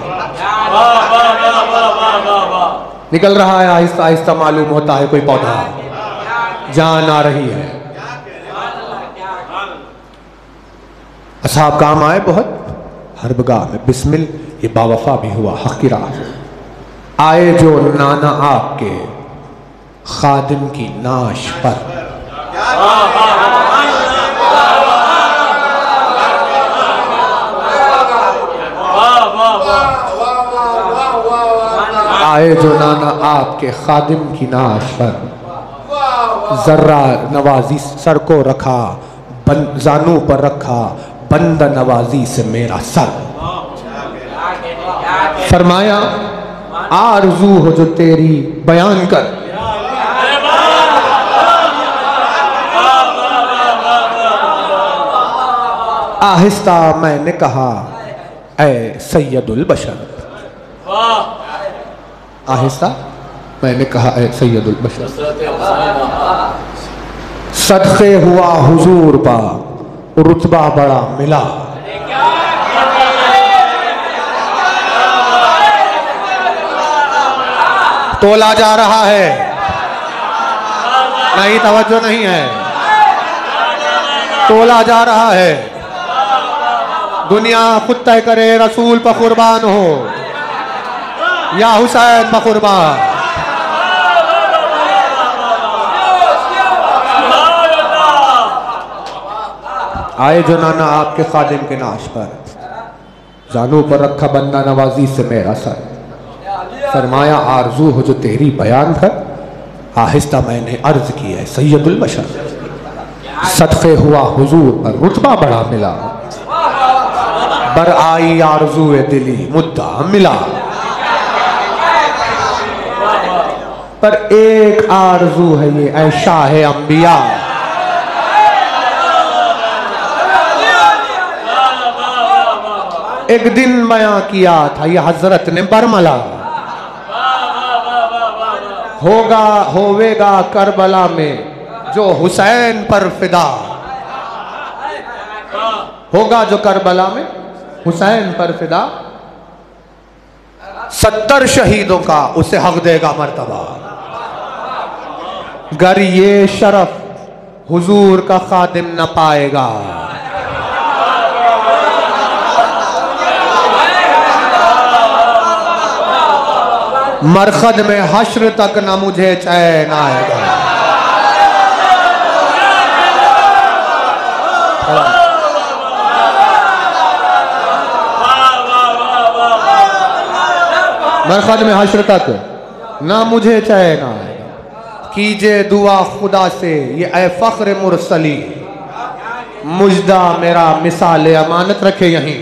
निकल रहा है आहिस्ता आहिस्ता, मालूम होता है कोई पौधा, जान आ रही है। असहाब काम आए बहुत हरबगाह में, बिस्मिल ये बावफा भी हुआ हक की राह में। आए जो नाना आपके खादिम की नाश पर, आए जो नाना आपके खादिम की नाश पर, जर्रा नवाजी सर को रखा जानू पर रखा, बंदा नवाजी से मेरा सर। फरमाया आरज़ू हो जो तेरी बयान कर, आहिस्ता मैंने कहा ऐ सैयदुल बशर। आहिस्ता मैंने कहा ऐ सैयदुल बशर। सदक़े हुआ हुजूर पा रुतबा बड़ा मिला। तोला जा रहा है, नहीं तवज्जो नहीं है, तोला जा रहा है। दुनिया खुद तय करे रसूल पर कुर्बान हो या हुसैन पर कुर्बान। आए जो नाना आपके खादिम के नाश पर, जानू पर रखा बंदा नवाजी से मेरा सर। फरमाया आरजू हो जो तेरी बयान कर, आहिस्ता मैंने अर्ज की है सैयदुल बशर। सदक़े हुआ हुजूर पर रुतबा बड़ा मिला, बर आई आरजू दिली मुद्दा मिला। पर एक आरजू है ये ऐ शाह अंबिया, एक दिन बयां किया था ये हजरत ने बरमला, होगा होवेगा करबला में जो हुसैन पर फिदा, होगा जो करबला में हुसैन पर फिदा, 70 शहीदों का उसे हक देगा मर्तबा। गर ये शरफ हुजूर का खादिम न पाएगा, मरखद में हश्र तक न मुझे चैन आएगा। मरखद में हश्र तक न मुझे चैन आएगा। कीजिए दुआ खुदा से ये ऐ फख्र मुरसली, मुजदा मेरा मिसाल अमानत रखे यहीं।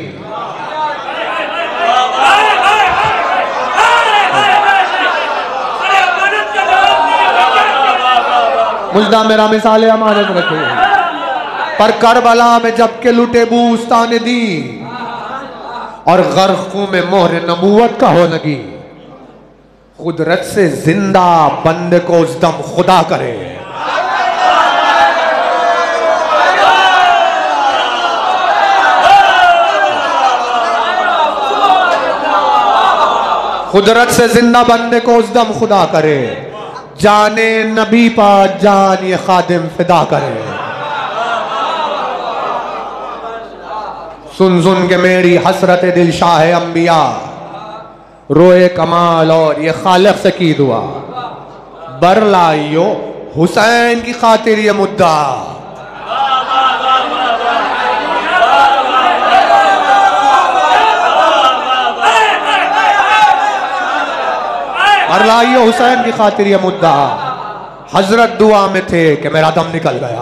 मुजदा मेरा मिसाल अमानत रखे पर करबला में जबकि लुटे बूस्तान दी और गर्खों में मोहर नबूवत का हो लगी, कुदरत से जिंदा बंदे को उस दम खुदा करे। कुदरत से जिंदा बंदे को उस दम खुदा करे, जाने नबी पा जान ये खादिम फिदा करे। सुन सुन के मेरी हसरत दिल शाह अंबिया, रोए कमाल और ये खालिक से की दुआ, बरलाइयो हुसैन की खातिर ये मुद्दा। बरलाइयो हुसैन की खातिर ये मुद्दा, हजरत दुआ में थे कि मेरा दम निकल गया।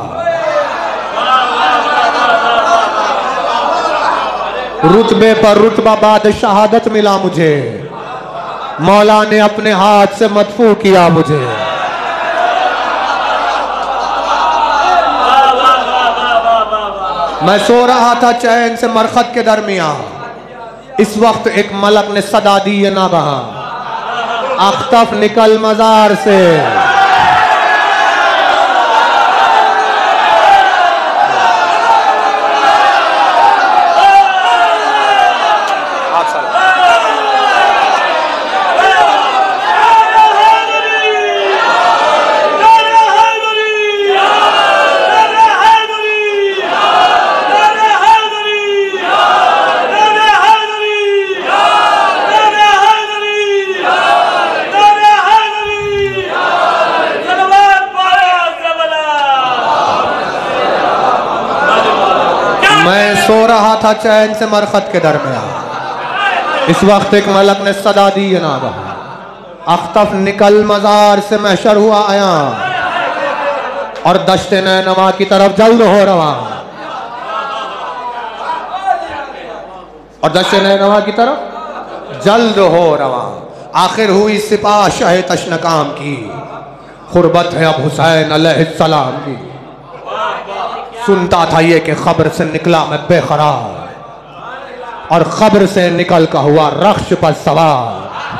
रुतबे पर रुतबा बाद शहादत मिला मुझे, मौला ने अपने हाथ से मदफू किया मुझे। मैं सो रहा था चैन से मरखद के दरमियान, इस वक्त एक मलक ने सदा दी ये ना बहा, अख्तफ निकल मजार से। सो रहा था चैन से मरखद के दरमियान, इस वक्त एक मलक ने सदा दी ये ना बहा, अख्तफ निकल मजार से महशर हुआ आया और दश्ते नैनवा की तरफ जल्द हो रवा, और दश्ते नैनवा की तरफ जल्द हो रवा। आखिर हुई सिपाह शाह तशनकाम की, खुरबत है अब हुसैन अलैहिस्सलाम की। सुनता था ये कि खबर से निकला मैं बेकरार, और खबर से निकल का हुआ रख्श पर सवार।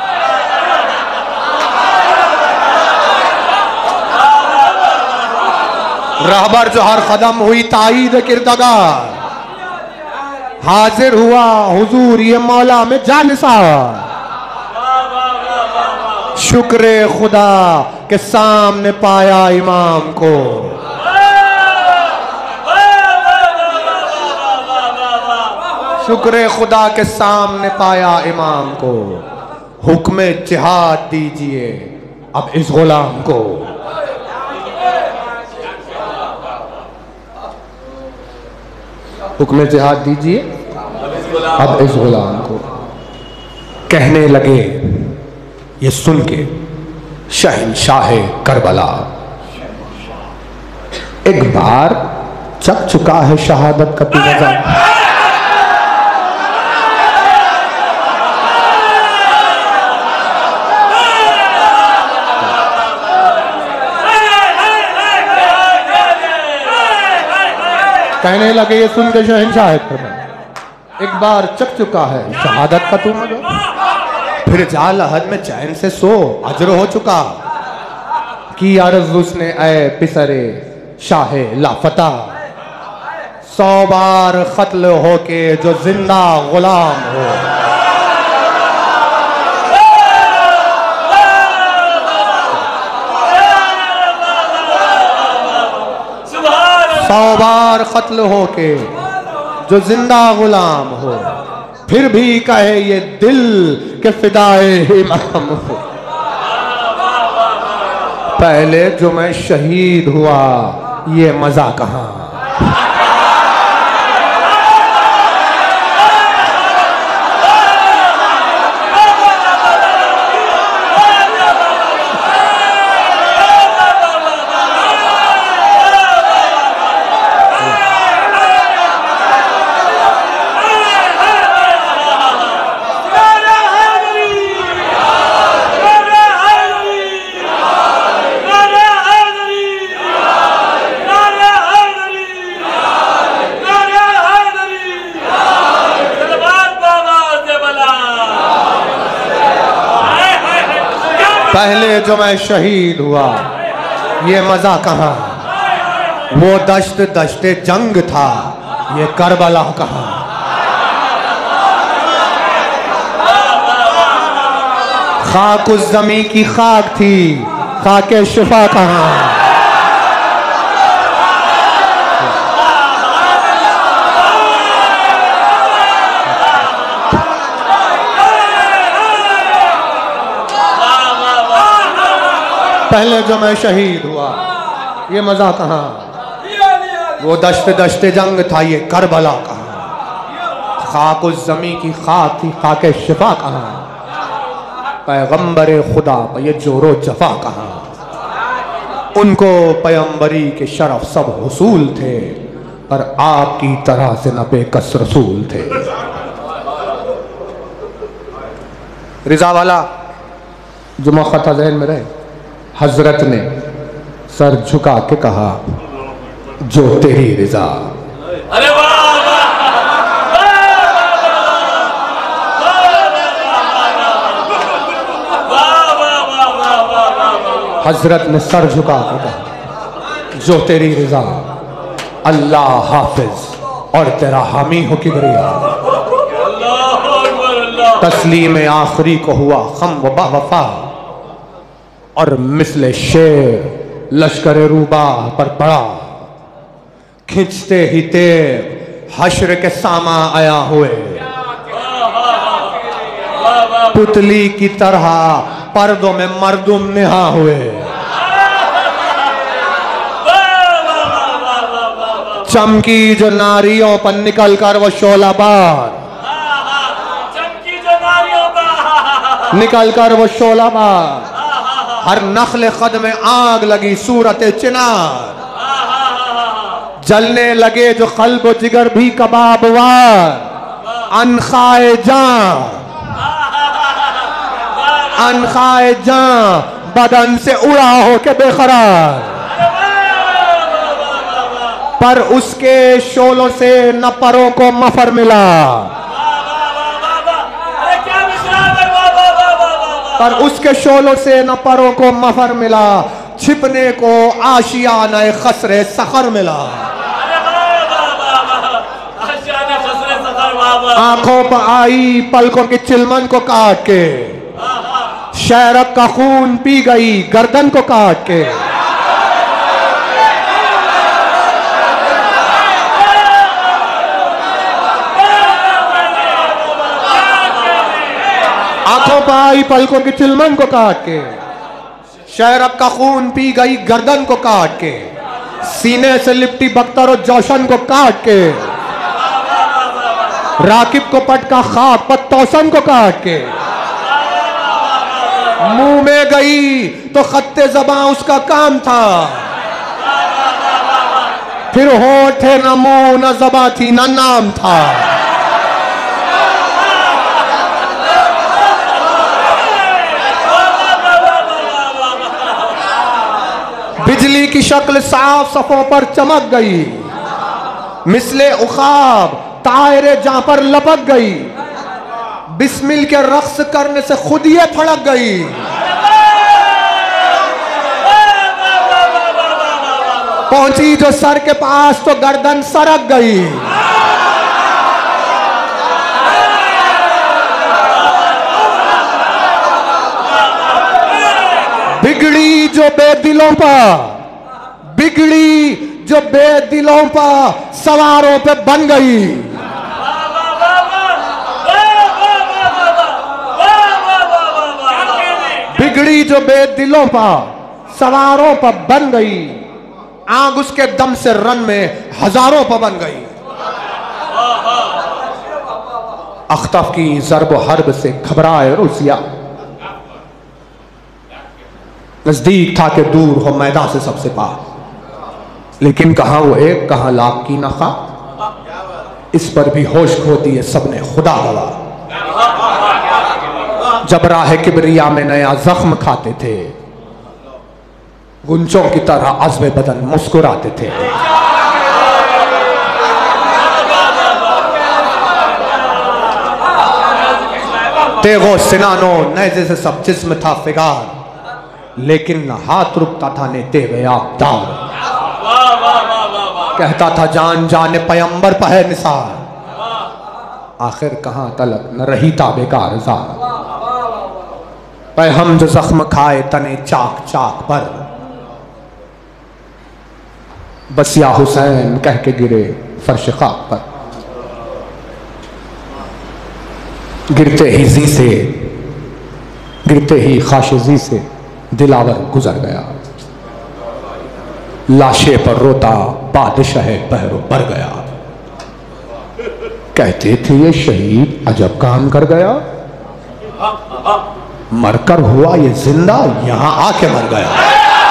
रहबर जो हर कदम हुई ताईद किरदगार, हाजिर हुआ हुजूर ये मौला में जानिसार। शुक्र खुदा के सामने पाया इमाम को, शुक्र खुदा के सामने पाया इमाम को। हुक्म जिहाद दीजिए अब इस गुलाम को, हुक्म जिहाद दीजिए अब इस गुलाम को। कहने लगे ये सुन के शहंशाह करबला, एक बार चक चुका है शहादत का पिज़्ज़ा। कहने लगे ये सुन के शहंशाह करबला, एक बार चख चुका है शहादत का तू मजा, फिर जा लहद में चैन से सो अजर हो चुका। की अर्ज उसने ऐ पिसरे शाहे लाफता, 100 बार कत्ल होके जो जिंदा गुलाम हो। 100 बार कत्ल होके जो जिंदा गुलाम हो, फिर भी कहे ये दिल के फिदाए इमाम हो। पहले जो मैं शहीद हुआ ये मजा कहाँ। पहले जो मैं शहीद हुआ ये मजा कहाँ, वो दश्त दश्ते जंग था ये करबला कहाँ। खाक उस जमी की खाक थी, खाके शिफा कहाँ। पहले जो मैं शहीद हुआ ये मजा कहाँ, वो दश्त दश्ते जंग था ये करबला कहाँ। खाक उस जमी की खाक थी, खाके शिफा कहाँ। पैगंबरे खुदा पे ये जोरो जफा कहाँ। उनको पैगंबरी के शरफ सब हुसूल थे, पर आपकी तरह से न बेकस रसूल थे। रिजा वाला जुमा खता ज़हन में रहे, हजरत ने सर झुका के कहा जो तेरी रिजा। अरे वाह हजरत ने सर झुका के कहा जो तेरी रिजा। अल्लाह हाफिज और तेरा हामी हो किबरिया। तस्लीम आखिरी को हुआ खम व वफा, और मिसले शेर लश्कर रूबा पर पड़ा। खिंचते ही तेर हश्र के सामा आया हुए, पुतली की तरह पर्दों में मर्दुम निहा हुए। चमकी जो नारियों पर निकल कर वो शोला बार, निकल कर वो शोला बार। हर नखले कद में आग लगी सूरत चिनार, जलने लगे जो कल्ब जिगर भी कबाबवार। अनखाए जान, अनखाए जान बदन से उड़ा हो के बेकरार, पर उसके शोलों से न परों को मफर मिला, पर उसके शोलों से न परों को मफर मिला। छिपने को आशियाना खसरे सखर मिला। आंखों पर आई पलकों की चिलमन को काट के, शहरक का खून पी गई गर्दन को काट के। आंखों पर आई पलकों की चिलमन को काट के, शहरक का खून पी गई गर्दन को काट के। सीने से लिपटी बख्तर और जोशन को काट के, राकिब को पटका खाक पर तौसन को काट के। मुंह में गई तो खत्ते ज़बां उसका काम था, फिर होठ न मुंह न ज़बां थी न नाम था। बिजली की शक्ल साफ सफों पर चमक गई, मिसले उखाब तायरे जहां पर लपक गई, बिस्मिल के रक्स करने से खुद ये फड़क गई। पहुंची जो सर के पास तो गर्दन सरक गई। बिगड़ी जो बेदिलों पर, बिगड़ी जो बेदिलों पर सवारों पे बन गई। बिगड़ी जो बेदिलों पर सवारों पर बन गई, आग उसके दम से रन में हजारों पर बन गई। अख्तफ की ज़र्ब हर्ब से घबराए रुसिया, नजदीक था कि दूर हो मैदान से सबसे पास, लेकिन कहां वो एक कहां लाख की नखा, इस पर भी होश खो दिए सबने खुदा गवा। जब राह किबरिया में नया जख्म खाते थे, गुंचों की तरह अज़्ब बदन मुस्कुराते थे। तेगो सिनानो नेज़े से सब जिस्म था फिगार, लेकिन हाथ रुकता था ने तेगे आबदार। कहता था जान जाने पैगंबर पर है निसार, आखिर कहां तलक न रही ताबेकार जार। पे हम जो जख्म खाए तने चाक चाक पर, बस या हुसैन कह के गिरे फर्श खाक पर। गिरते ही जी से, गिरते ही खाशिजी से दिलावर गुजर गया। लाशे पर रोता बादशाह बहरो बर गया। कहते थे ये शहीद अजब काम कर गया, मरकर हुआ ये जिंदा यहां आके मर गया।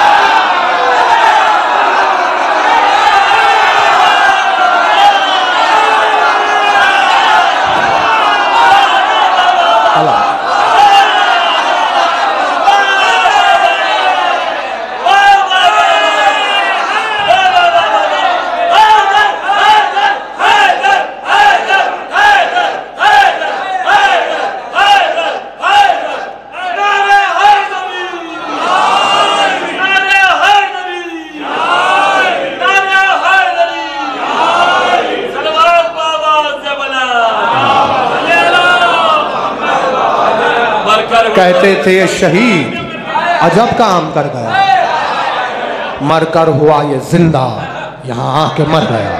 कहते थे ये शहीद अजब काम कर गया, मरकर हुआ ये जिंदा यहां आके मर गया।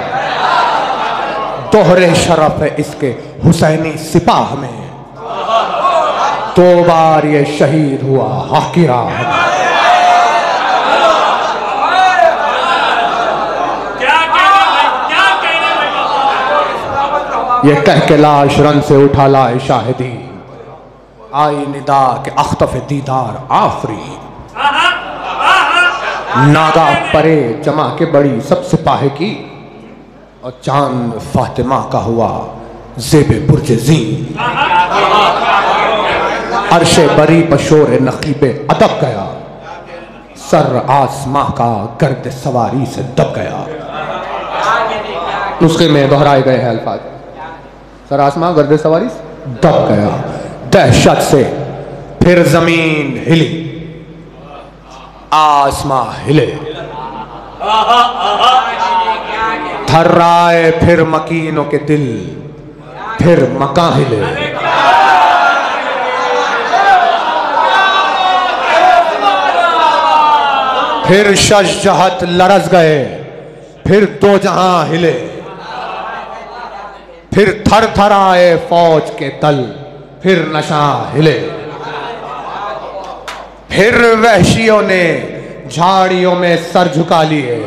दोहरे शरफ है इसके हुसैनी सिपाह में, 2 बार ये शहीद हुआ हाकिरा। ये कह के लाश रन से उठा लाए शाहिदी, आई निदा के अख्तफ दीदार आफरी। नागा परे जमा के बड़ी सब सिपाही की, और चांद फातिमा का हुआ ज़ेबे बुर्ज ज़ी। अर्शे बरी पशोर नकीबे अदब गया, सर आसमां का गर्द सवारी से दब गया। नुस्खे में दोहराए गए हैं अल्फाज, सर आसमां गर्द सवारी से दब गया। दहशत से फिर जमीन हिली, आसमां हिले, थर्राए फिर मकीनों के दिल, फिर मकां हिले। फिर शजहत लरज गए, फिर 2 जहां हिले, फिर थर थर आए फौज के दल, फिर नशा हिले। फिर वहशियों ने झाड़ियों में सर झुका लिए,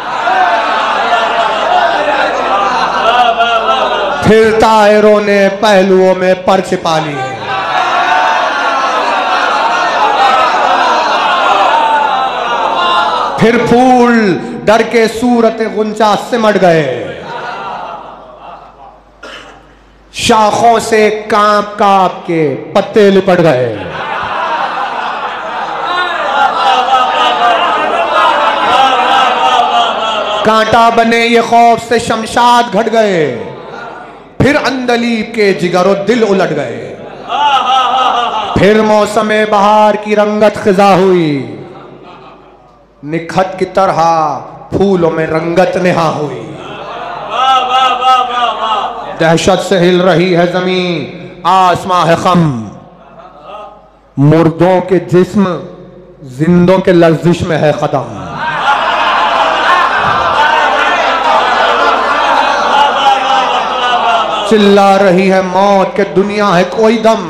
फिर तायरों ने पहलुओं में पर छिपा लिए। फिर फूल डर के सूरत गुंचा सिमट गए, शाखों से कांप कांप के पत्ते लिपट गए। कांटा बने ये खौफ से शमशाद घट गए, फिर अंदलीब के जिगरो दिल उलट गए। फिर मौसमे बहार की रंगत खिजा हुई, निखत की तरह फूलों में रंगत नेहा हुई। दहशत से हिल रही है जमीन, आसमां है खम, मुर्दों के जिस्म जिंदों के लर्जिश में है कदम। चिल्ला रही है मौत के दुनिया है कोई दम,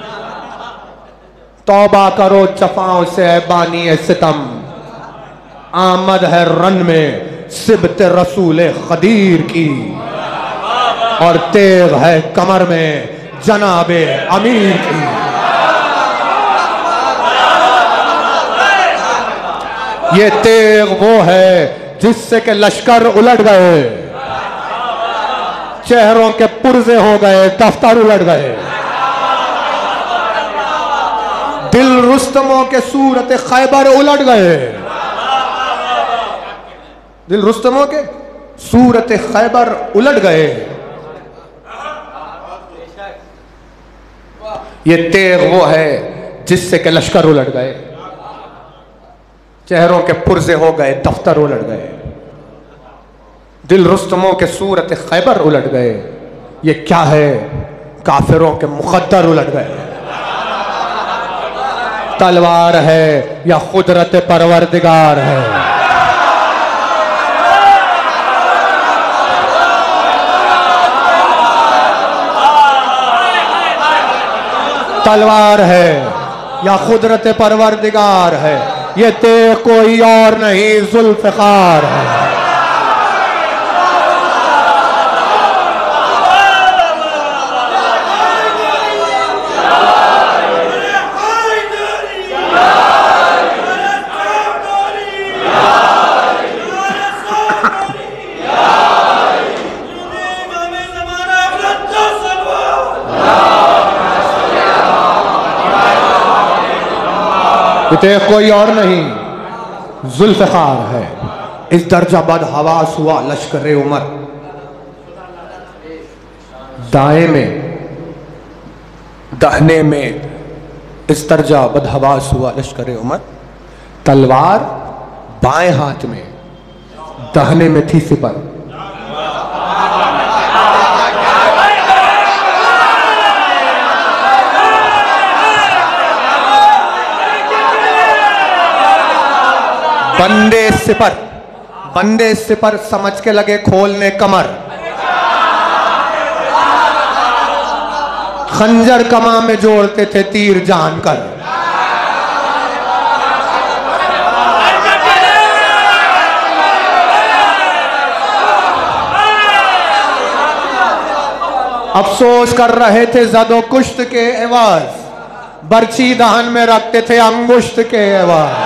तौबा करो चफाओं से है बानी ए सितम। आमद है रन में सिबत रसूल खदीर की, और तेग है कमर में जनाबे अमीर की। ये तेग वो है जिससे के लश्कर उलट गए, चेहरों के पुर्जे हो गए, दफ्तर उलट गए। दिल रुस्तमों के सूरत खैबर उलट गए, दिल रुस्तमों के सूरत खैबर उलट गए। ये तेग वो है जिससे के लश्कर उलट गए, चेहरों के पुर्जे हो गए, दफ्तर उलट गए। दिल रुस्तमों के सूरत खैबर उलट गए। ये क्या है? काफिरों के मुकद्दर उलट गए। तलवार है या कुदरत परवरदिगार है? तलवार है या कुदरत परवरदिगार है? ये तेग कोई और नहीं, जुल्फ़िकार है। कोई और नहीं, जुल्फ़िकार है। इस दर्जा बद हवास हुआ लश्कर उमर, दाएं में दाहने में इस दर्जा बद हवास हुआ लश्कर उमर। तलवार बाएं हाथ में, दाहने में थी सिपर। बंदे सिपर समझ के लगे खोलने कमर। खंजर कमा में जोड़ते थे तीर जानकर। अफसोस कर रहे थे ज़दो कुश्त के एवाज, बर्छी दहन में रखते थे अंगुश्त के एवाज।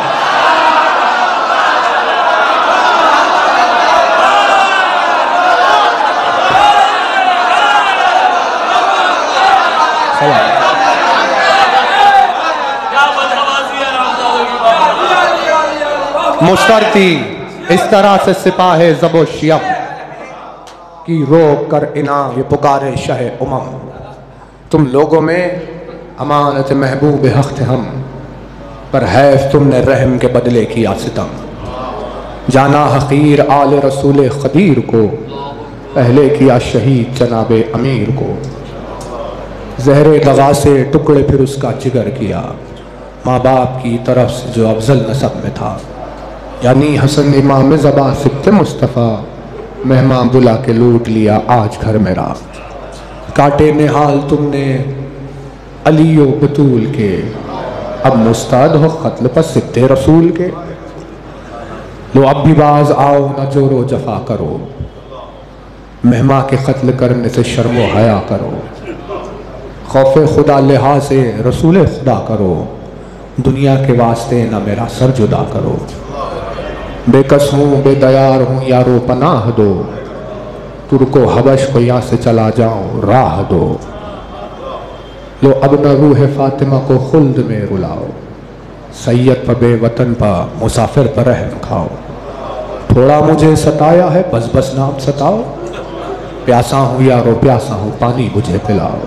मुश्तरती इस तरह से सिपाहे ज़बो शियम की रोक कर इनाम ये पुकारे शाह उमम। तुम लोगों में अमानत महबूब हक थे हम, पर हैफ तुमने रहम के बदले किया सितम। जाना हकीर आले रसूल खदीर को, पहले किया शहीद जनाबे अमीर को। जहरे दगा से टुकड़े फिर उसका जिगर किया, माँ बाप की तरफ से जो अफजल नसब में था। यानी हसन इमाम ज़बा सिब्ते मुस्तफ़ा, मेहमान बुला के लूट लिया आज घर मेरा। काटे निहाल तुमने अली व बतूल के, अब मुस्ताद हो क़त्ल पर सिब्ते रसूल के। लो अब भी बाज आओ न जोरो जफा करो, मेहमा के क़त्ल करने से शर्मो हया करो। खौफ खुदा लिहाज से रसूल खुदा करो, दुनिया के वास्ते न मेरा सर जुदा करो। बेकस हूँ बेदयार हूँ यारो पनाह दो, तुर्को हबश को यहाँ से चला जाऊँ राह दो। लो अब न रूह फातिमा को खुल्द में रुलाओ, सैयद पर बेवतन पर मुसाफिर पर रहम खाओ। थोड़ा मुझे सताया है बस बस नाम सताओ, प्यासा हूँ यारो प्यासा हूँ, पानी मुझे पिलाओ।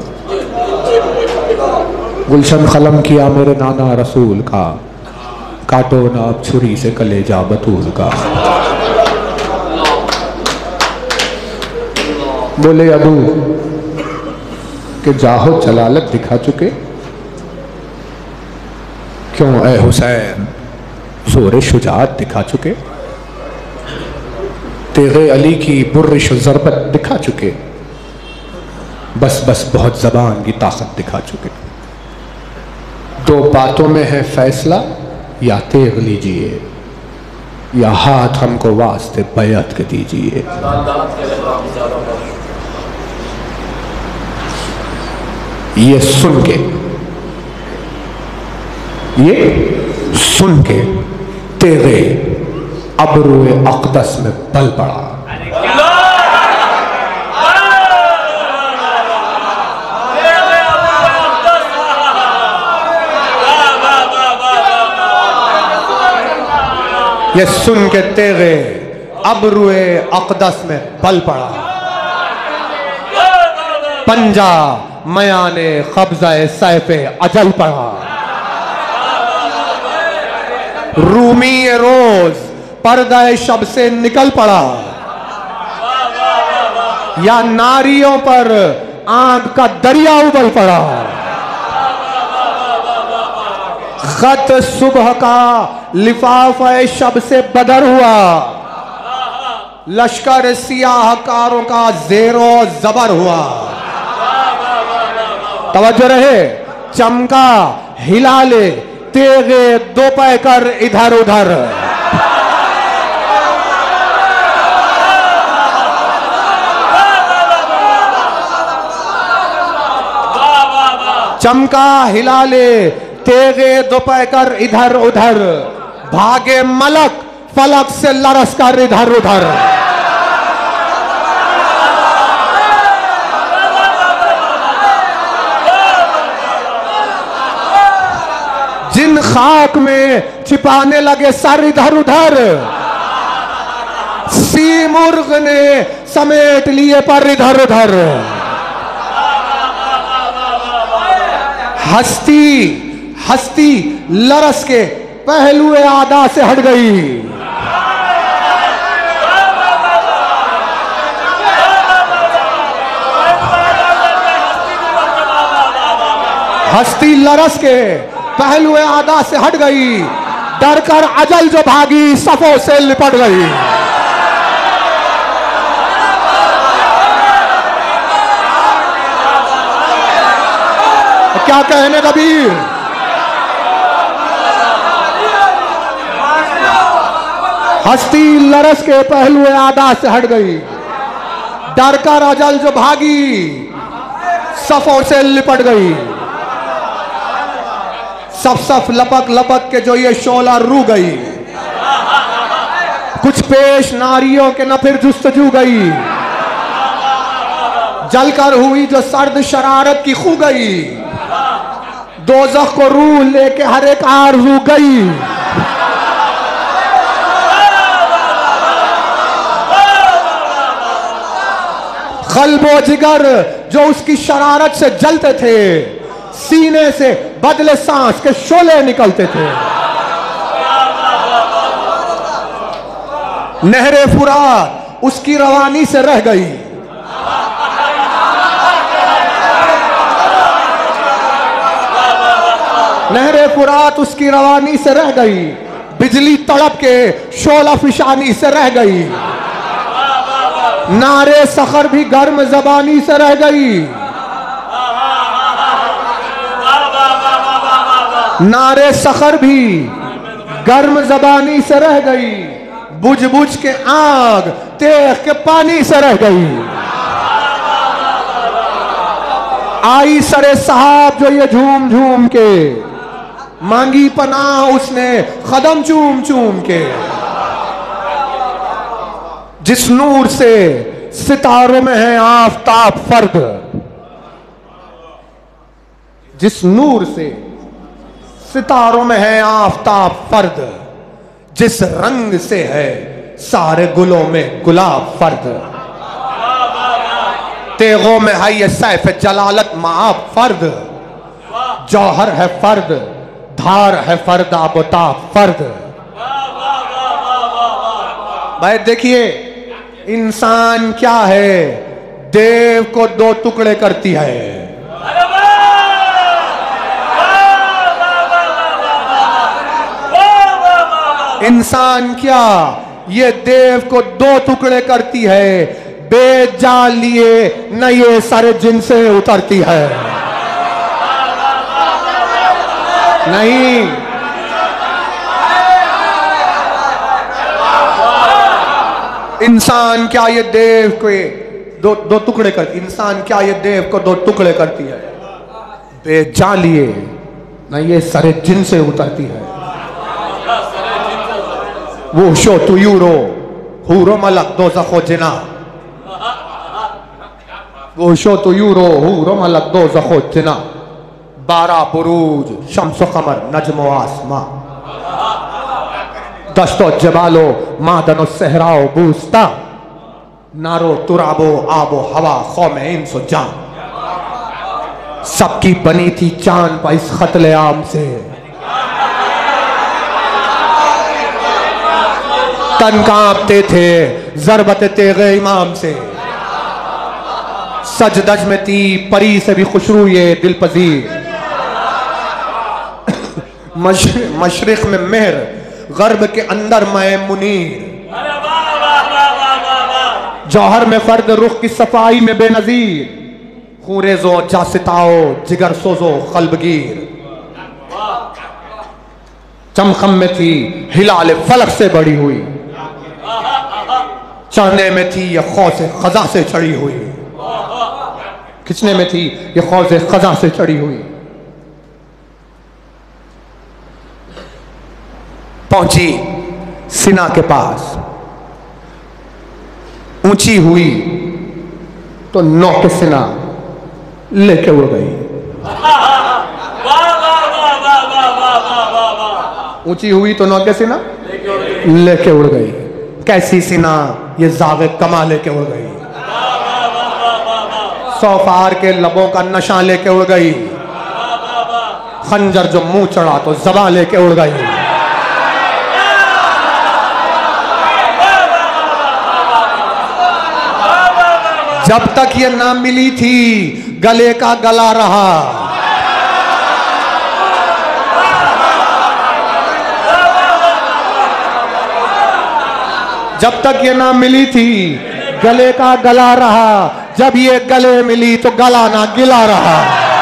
गुलशन कलम किया मेरे नाना रसूल का, काटो ना अब छुरी से कलेजा बतूल का। बोले अदू कि जाहो जलालत दिखा चुके, क्यों ए हुसैन जोर शुजाअत दिखा चुके, तेरे अली की बुर्रिश ज़रबत दिखा चुके, बस बस बहुत ज़बान की ताकत दिखा चुके। दो बातों में है फैसला, या तेग लीजिए या हाथ हमको वास्ते बैअत के दीजिए। ये सुन के तेरे अबरुए अक़दस में बल पड़ा। ये सुन के तेरे अबरुए अक़दस में बल पड़ा। पंजा मयाने कब्ज़ा सैफ़े अजल पड़ा। रूमी रोज पर्दा शब से निकल पड़ा, या नारियों पर आग का दरिया उबल पड़ा। खत सुबह का लिफाफा शब से बदर हुआ, लश्कर सियाहकारों का ज़ेरो ज़बर हुआ। तवज्जो रहे, चमका हिलाले तेगे दो पै कर इधर उधर। चमका हिलाले तेगे दो पै कर इधर उधर, भागे मलक फलक से लरस कर इधर उधर। जिन खाक में छिपाने लगे सर इधर उधर, सी मुर्ग ने समेट लिए पर इधर उधर। हस्ती हस्ती लरस के पहलुए आदा से हट गई। हस्ती लरस के पहलुए आदा से हट गई, डर कर अजल जो भागी सफों से लिपट गई। क्या कहने कबीर, हस्ती लरस के पहलुए आदा से हट गई, डर कर अजल जो भागी सफों से लिपट गई। सफ सफ लपक लपक के जो ये शोला रू गई, कुछ पेश नारियों के न फिर जुस्तजू गई। जलकर हुई जो सर्द शरारत की खू गई, दोज़ख को रूह लेके हर एक आरज़ू गई। क़ल्बो जिगर जो उसकी शरारत से जलते थे, सीने से बदले सांस के शोले निकलते थे। नहरे फुरात उसकी रवानी से रह गई, नहरे फुरात उसकी रवानी से रह गई। बिजली तड़प के शोला फिशानी से रह गई, नारे सखर भी गर्म जबानी से रह गई। नारे सखर भी गर्म जबानी से रह गई, बुझ बुझ के आग तेख के पानी से रह गई। आई सरे साहब जो ये झूम झूम के, मांगी पनाह उसने कदम चूम चूम के। जिस नूर से सितारों में है आफताब फर्द, जिस नूर से सितारों में है आफताब फर्द, जिस रंग से है सारे गुलों में गुलाब फर्द। तेगों में है ये सैफ जलालत माब फर्द, जौहर है फर्द, धार है फर्द, आबोताब फर्द। भाई देखिए इंसान क्या है, देव को दो टुकड़े करती है। इंसान क्या, ये देव को दो टुकड़े करती है, बेजान लिए न ये सारे जिनसे उतरती है। नहीं, इंसान क्या ये देव को दो टुकड़े करती, इंसान क्या ये देव को दो टुकड़े करती है, बेजान लिए न ये सारे जिनसे उतरती है। वो शो तू यूरो हूरो मलक दो जखो जिना, वो शो तू यूरो हूरो मलक दो जखो जिना, 12 बुरूज शम्सो कमर नजमो आसमा, दस्तो जबालो मादनो सहराओ बूस्ता, नारो तुराबो आबो हवा खौमे इंसो जान। सबकी बनी थी चांद पर इस खतले आम से, तन कांपते थे ज़रबत तेगे इमाम से। सजदज में थी परी से भी खुशरू ये दिल पजीर, मशरिक में मेहर गर्ब के अंदर मैं मुनीर। जौहर में फर्द रुख की सफाई में बेनजीर, खूरेजो जासिताओ जिगर सोजो कल्बगीर। चमखम में थी हिलाल फलक से बड़ी हुई, चढ़ने में थी ये खौसे खजा से चढ़ी हुई, खिंचने में थी ये खौसे खजा से चढ़ी हुई। पहुंची सीना के पास, ऊंची हुई तो नौ के सीना लेके उड़ गई। ऊंची हुई तो नौ के सीना लेके उड़ गई। कैसी सीना ये जावे कमा लेके उड़ गई, 100 फार के लबों का नशा लेके उड़ गई। खंजर जो मुंह चढ़ा तो ज़बां लेके उड़ गई। जब तक ये ना मिली थी गले का गला रहा, जब तक ये ना मिली थी गले का गला रहा, जब ये गले मिली तो गला ना गिला रहा।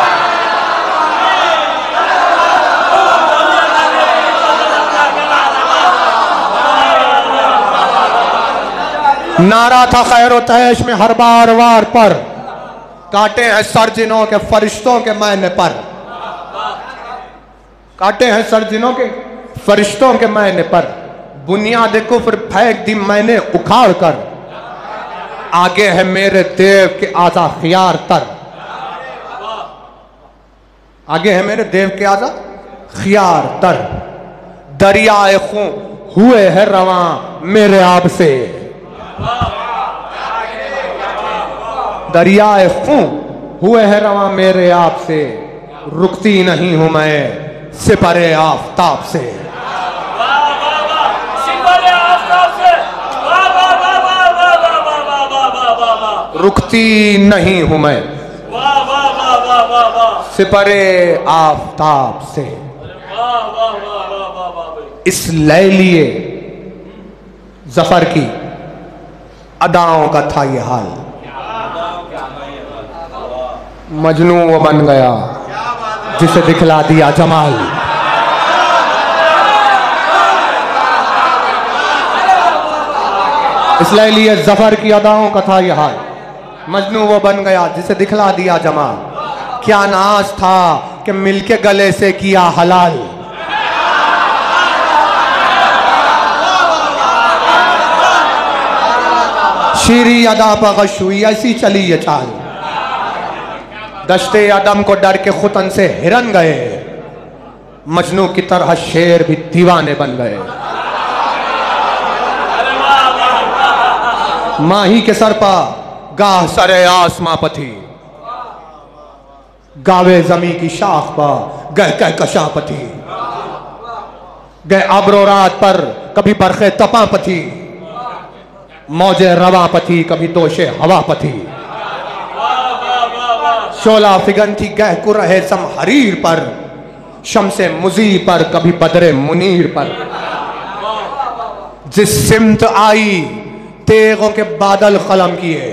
नारा था खैरो तैश में हर बार वार पर, काटे हैं सर जिनों के फरिश्तों के मैने पर, काटे हैं सर जिनों के फरिश्तों के मैने पर। बुनियाद कुफ्र फेंक दी मैंने उखाड़ कर, आगे है मेरे देव के आजा खियार तर, आगे है मेरे देव के आजा खियार तर। दरियाए खून हुए है रवां मेरे आप से, दरियाए खून हुए है रवां मेरे आप से, रुकती नहीं हूं मैं सिपरे आफताब से। रुकती नहीं हूं मैं सिपरे आफताब से। इस लैलिए जफर की अदाओं का था ये हाल, मजनू वो बन गया जिसे दिखला दिया जमाल। इस लैलिए जफर की अदाओं का था ये हाल, मजनू वो बन गया जिसे दिखला दिया जमाल। क्या नाज था कि मिलके गले से किया हलाल, शीरी अदा पर गश हुई ऐसी चली ये चाल। दश्ते अदम को डर के खुतन से हिरन गए, मजनू की तरह शेर भी दीवाने बन गए। माही के सर पर गाह सरे आसमां पथी, गावे जमी की शाख पा गह कह कशा पथी, गए अब्रो रात पर कभी बरखे तपा पथी, मौजे रवा पथी कभी दोशे हवा पथी, शोला फिगन थी गह कुरहे सम हरीर पर, शमसे मुजी पर कभी बदरे मुनीर पर, जिस सिमत आई तेगों के बादल कलम किए,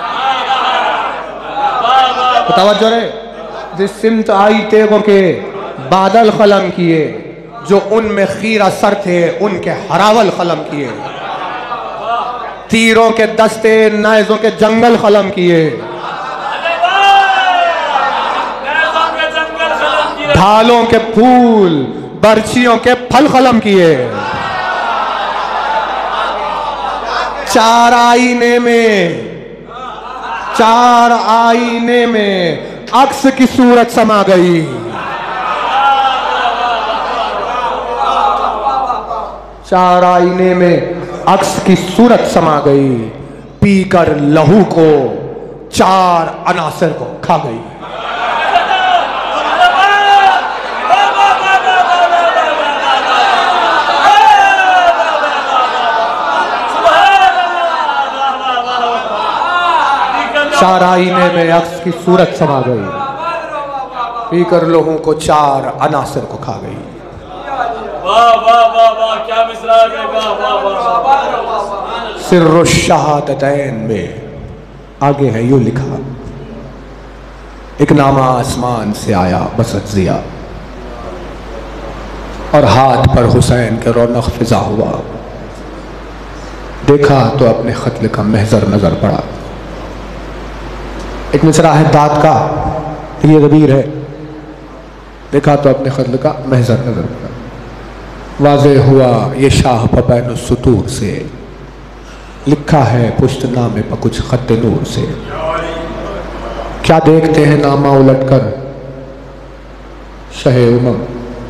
तवज्जो रे, जिस सिमत आई तेगों के बादल कलम किए, जो उनमें खीरा सर थे उनके हरावल कलम किए, तीरों के दस्ते नाइजों के जंगल कलम किए, ढालों के फूल बर्छियों के फल कलम किए, चार आईने में अक्स की सूरत समा गई, चार आईने में अक्स की सूरत समा गई, पीकर लहू को चार अनासर को खा गई। चार आईने में अक्स की सूरत समा गई, पीकर लोगों को चार अनासर को खा गई। वाह वाह वाह वाह, क्या मिसरा है, वाह वाह वाह। सिर्र शहादतैन में आगे है यूं लिखा, एक नामा आसमान से आया बसत जिया, और हाथ पर हुसैन के रौनक फिजा हुआ, देखा तो अपने खत्ल का महजर नजर पड़ा। एक मिसरा है दाद का, ये ज़मीर है, देखा तो अपने खत्ल का महजर नजर पड़ा, वाज़े हुआ ये शाह पपैन सुतूर से, लिखा है पुश्त नामे पर कुछ खत्ते नूर से, क्या देखते हैं नामा उलटकर शहे उमम,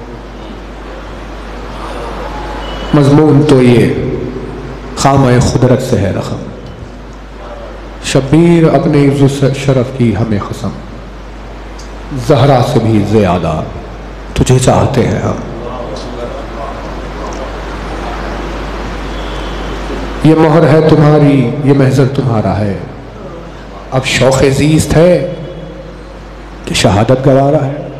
मजमून तो ये खामे खुदरत से है रकम, शबीर अपने इज़्ज़त शरफ की हमें कसम, ज़हरा से भी ज़्यादा तुझे चाहते हैं हम। ये मोहर है तुम्हारी, ये महजर तुम्हारा है, अब शौक़ ज़ीस्त है कि शहादत गवारा है।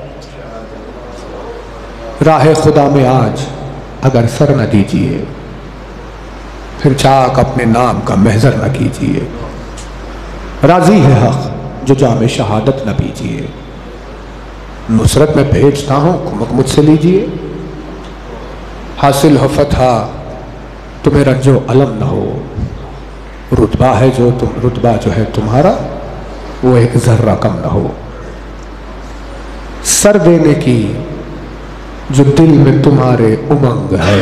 राह खुदा में आज अगर सर न दीजिए, फिर चाक अपने नाम का महजर न कीजिए, राजी है हक जो जाम शहादत न पीजिए, नुसरत में भेजता हूँ कुमक मुझसे लीजिए, हासिल हो फतहा तुम्हें रंजो अलम न हो, रुतबा है जो रुतबा जो है तुम्हारा वो एक जर्रा कम न हो, सर देने की जो दिल में तुम्हारे उमंग है।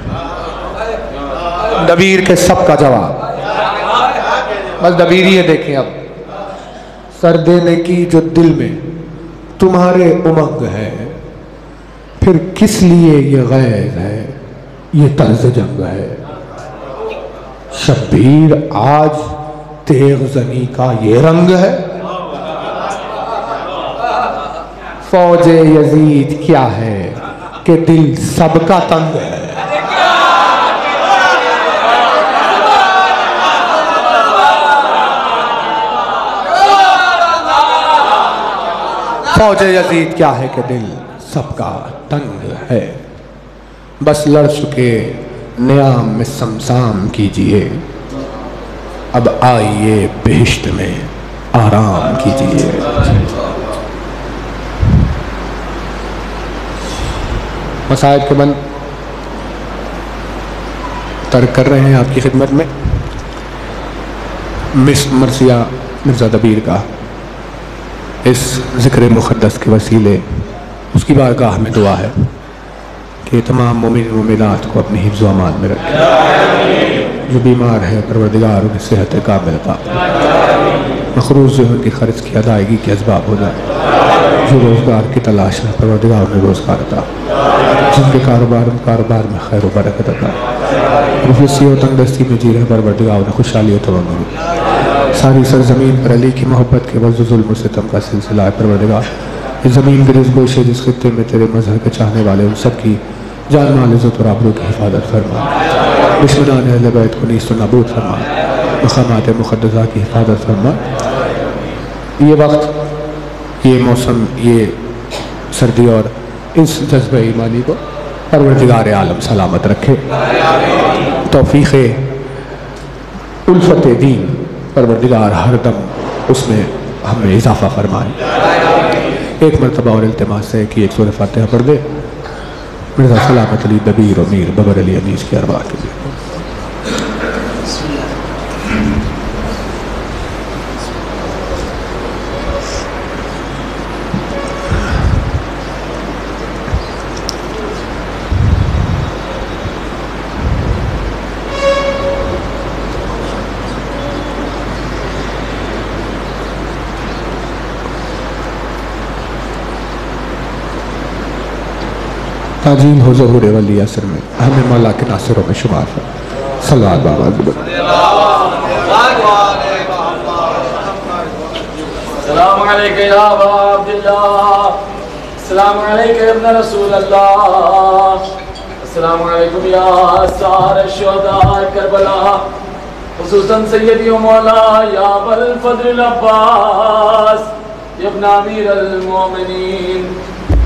दबीर के सबका जवाब, बस दबीर ये देखें, अब सर देने की जो दिल में तुम्हारे उमंग है, फिर किस लिए ये गैर है, ये तर्ज जंग है। शब्बीर आज तेग जनी का ये रंग है, फौजे यजीद क्या है कि दिल सबका तंग है। फौजे यजीद क्या है कि दिल सबका तंग है, बस लड़ चुके नियाम में समसाम कीजिए, अब आइए बेहिश्त में आराम कीजिए। मसाइब के बंद तर्क कर रहे हैं आपकी खिदमत में मिस मर्सिया मिर्ज़ा दबीर का इस ज़िक्र मुक़द्दस के वसीले उसकी बारगाह में दुआ है कि तमाम मोमिन मोमिनात को अपने हिफ्ज़ व अमान में रखे, जो बीमार है परवरदिगार उन्हें सेहत कामिल अता, मखरूज़ जो उनकी ख़र्च की अदायगी के असबाब हो जाए, जो रोज़गार की तलाश में परवरदिगार उन्हें रोज़गार अता, जिनके कारोबार में खैर व बरकत अता, मुफलिसी और तंगदस्ती में जी रहे परवरदिगार उन्हें खुशहाली और तमन्नुन, सारी सरजमीन पर अली की मोहब्बत के वज़्ज़ ज़ुल्म सितम का सिलसिला है परवरदिगार। इस ज़मीन के जिस गोशे जिस खित्ते में तेरे मज़हब के चाहने वाले उन सब की जान माल इज़्ज़त और आबरू की हिफाजत फरमा। दुश्मनान अहले बैत को नीस्त नाबूद फरमा। मक़ामात मुक़द्दसा की हिफाजत फरमा। ये वक्त, ये मौसम, ये सर्दी और इस जज्बे ईमानी को परवरदिगार आलम सलामत रखे। तौफ़ीक़ उल्फ़त दीन परवरदिगार हर दम उसमें हमें इजाफ़ा फरमाए। एक मरतबा और इल्तिमास है कि एक सूरह फातिहा पढ़ दे मिर्ज़ा सलामत अली दबीर और मीर बबर अली अनीस की अरवाह के लिए। ताजील हो ज़हूर वली असर में हमें मौला के नासिरों में शुमार है। सल्लल्लाहु अलैहि वसल्लम। सलाम अलैका या अबा अब्दुल्लाह, सलाम अलैका इब्न रसूल अल्लाह, अस्सलामु अलैकुम या सारे शुहदा करबला, खुसूसन सय्यदी व मौला या अबल फद्ल अब्बास इब्न अमीर अल मोमिनीन,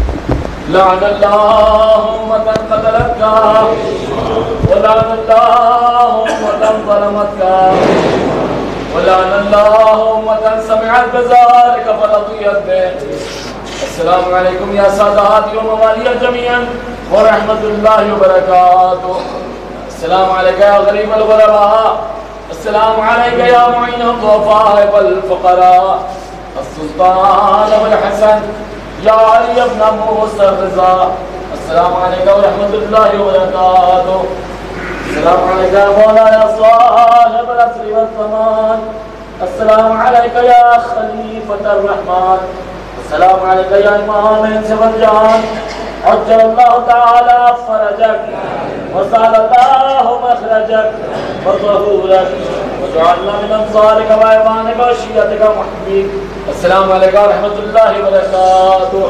लानल्लाहु उम्मतन क़तलतका व लानल्लाहु उम्मतन ज़लमतका व लानल्लाहु उम्मतन समिअत बिज़ालिका फरदियत बिह। अस्सलामु अलैकुम या सादाती व मवालिया जमीअन व रहमतुल्लाहि व बरकातुहू। अस्सलामु अलैका या गरीब अल गुरबा, अस्सलामु अलैका या मुईन अल ज़ुअफ़ा वल फ़ुक़रा, अस्सुल्तान वल हसन या अली इब्न मूसा रज़ा। अस्सलामु अलैका व रहमतुल्लाहि व बरकातुहू। अस्सलामु अलैका या मौला या साहिब अल असर वल ज़मान, अस्सलामु अलैका या खलीफतुर रहमान, अस्सलामु अलैका या इमाम इंस वल जान, अज्जलल्लाहु तआला फरजक व ज़ालल्लाहु मखरजक व ज़हूरक व जअलना मिन अंसारिका व इमानिका व शियतिका मुहब्बीक। अस्सलामु अलैका व रहमतुल्लाहि व बरकातुहू।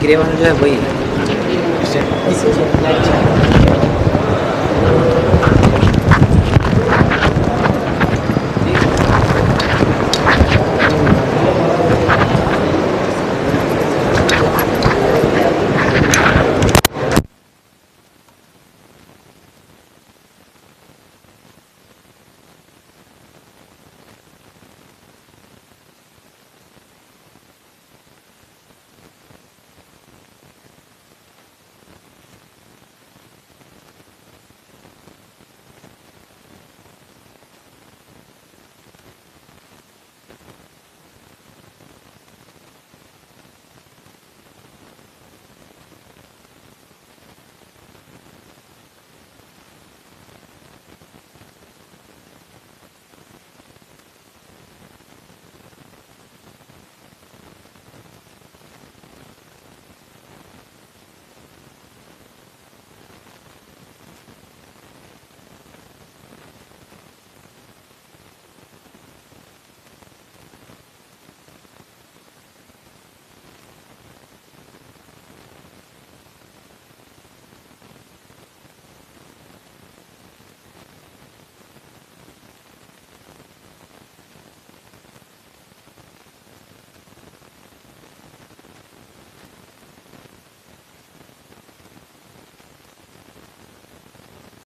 ग्रे वाला जो है वही है।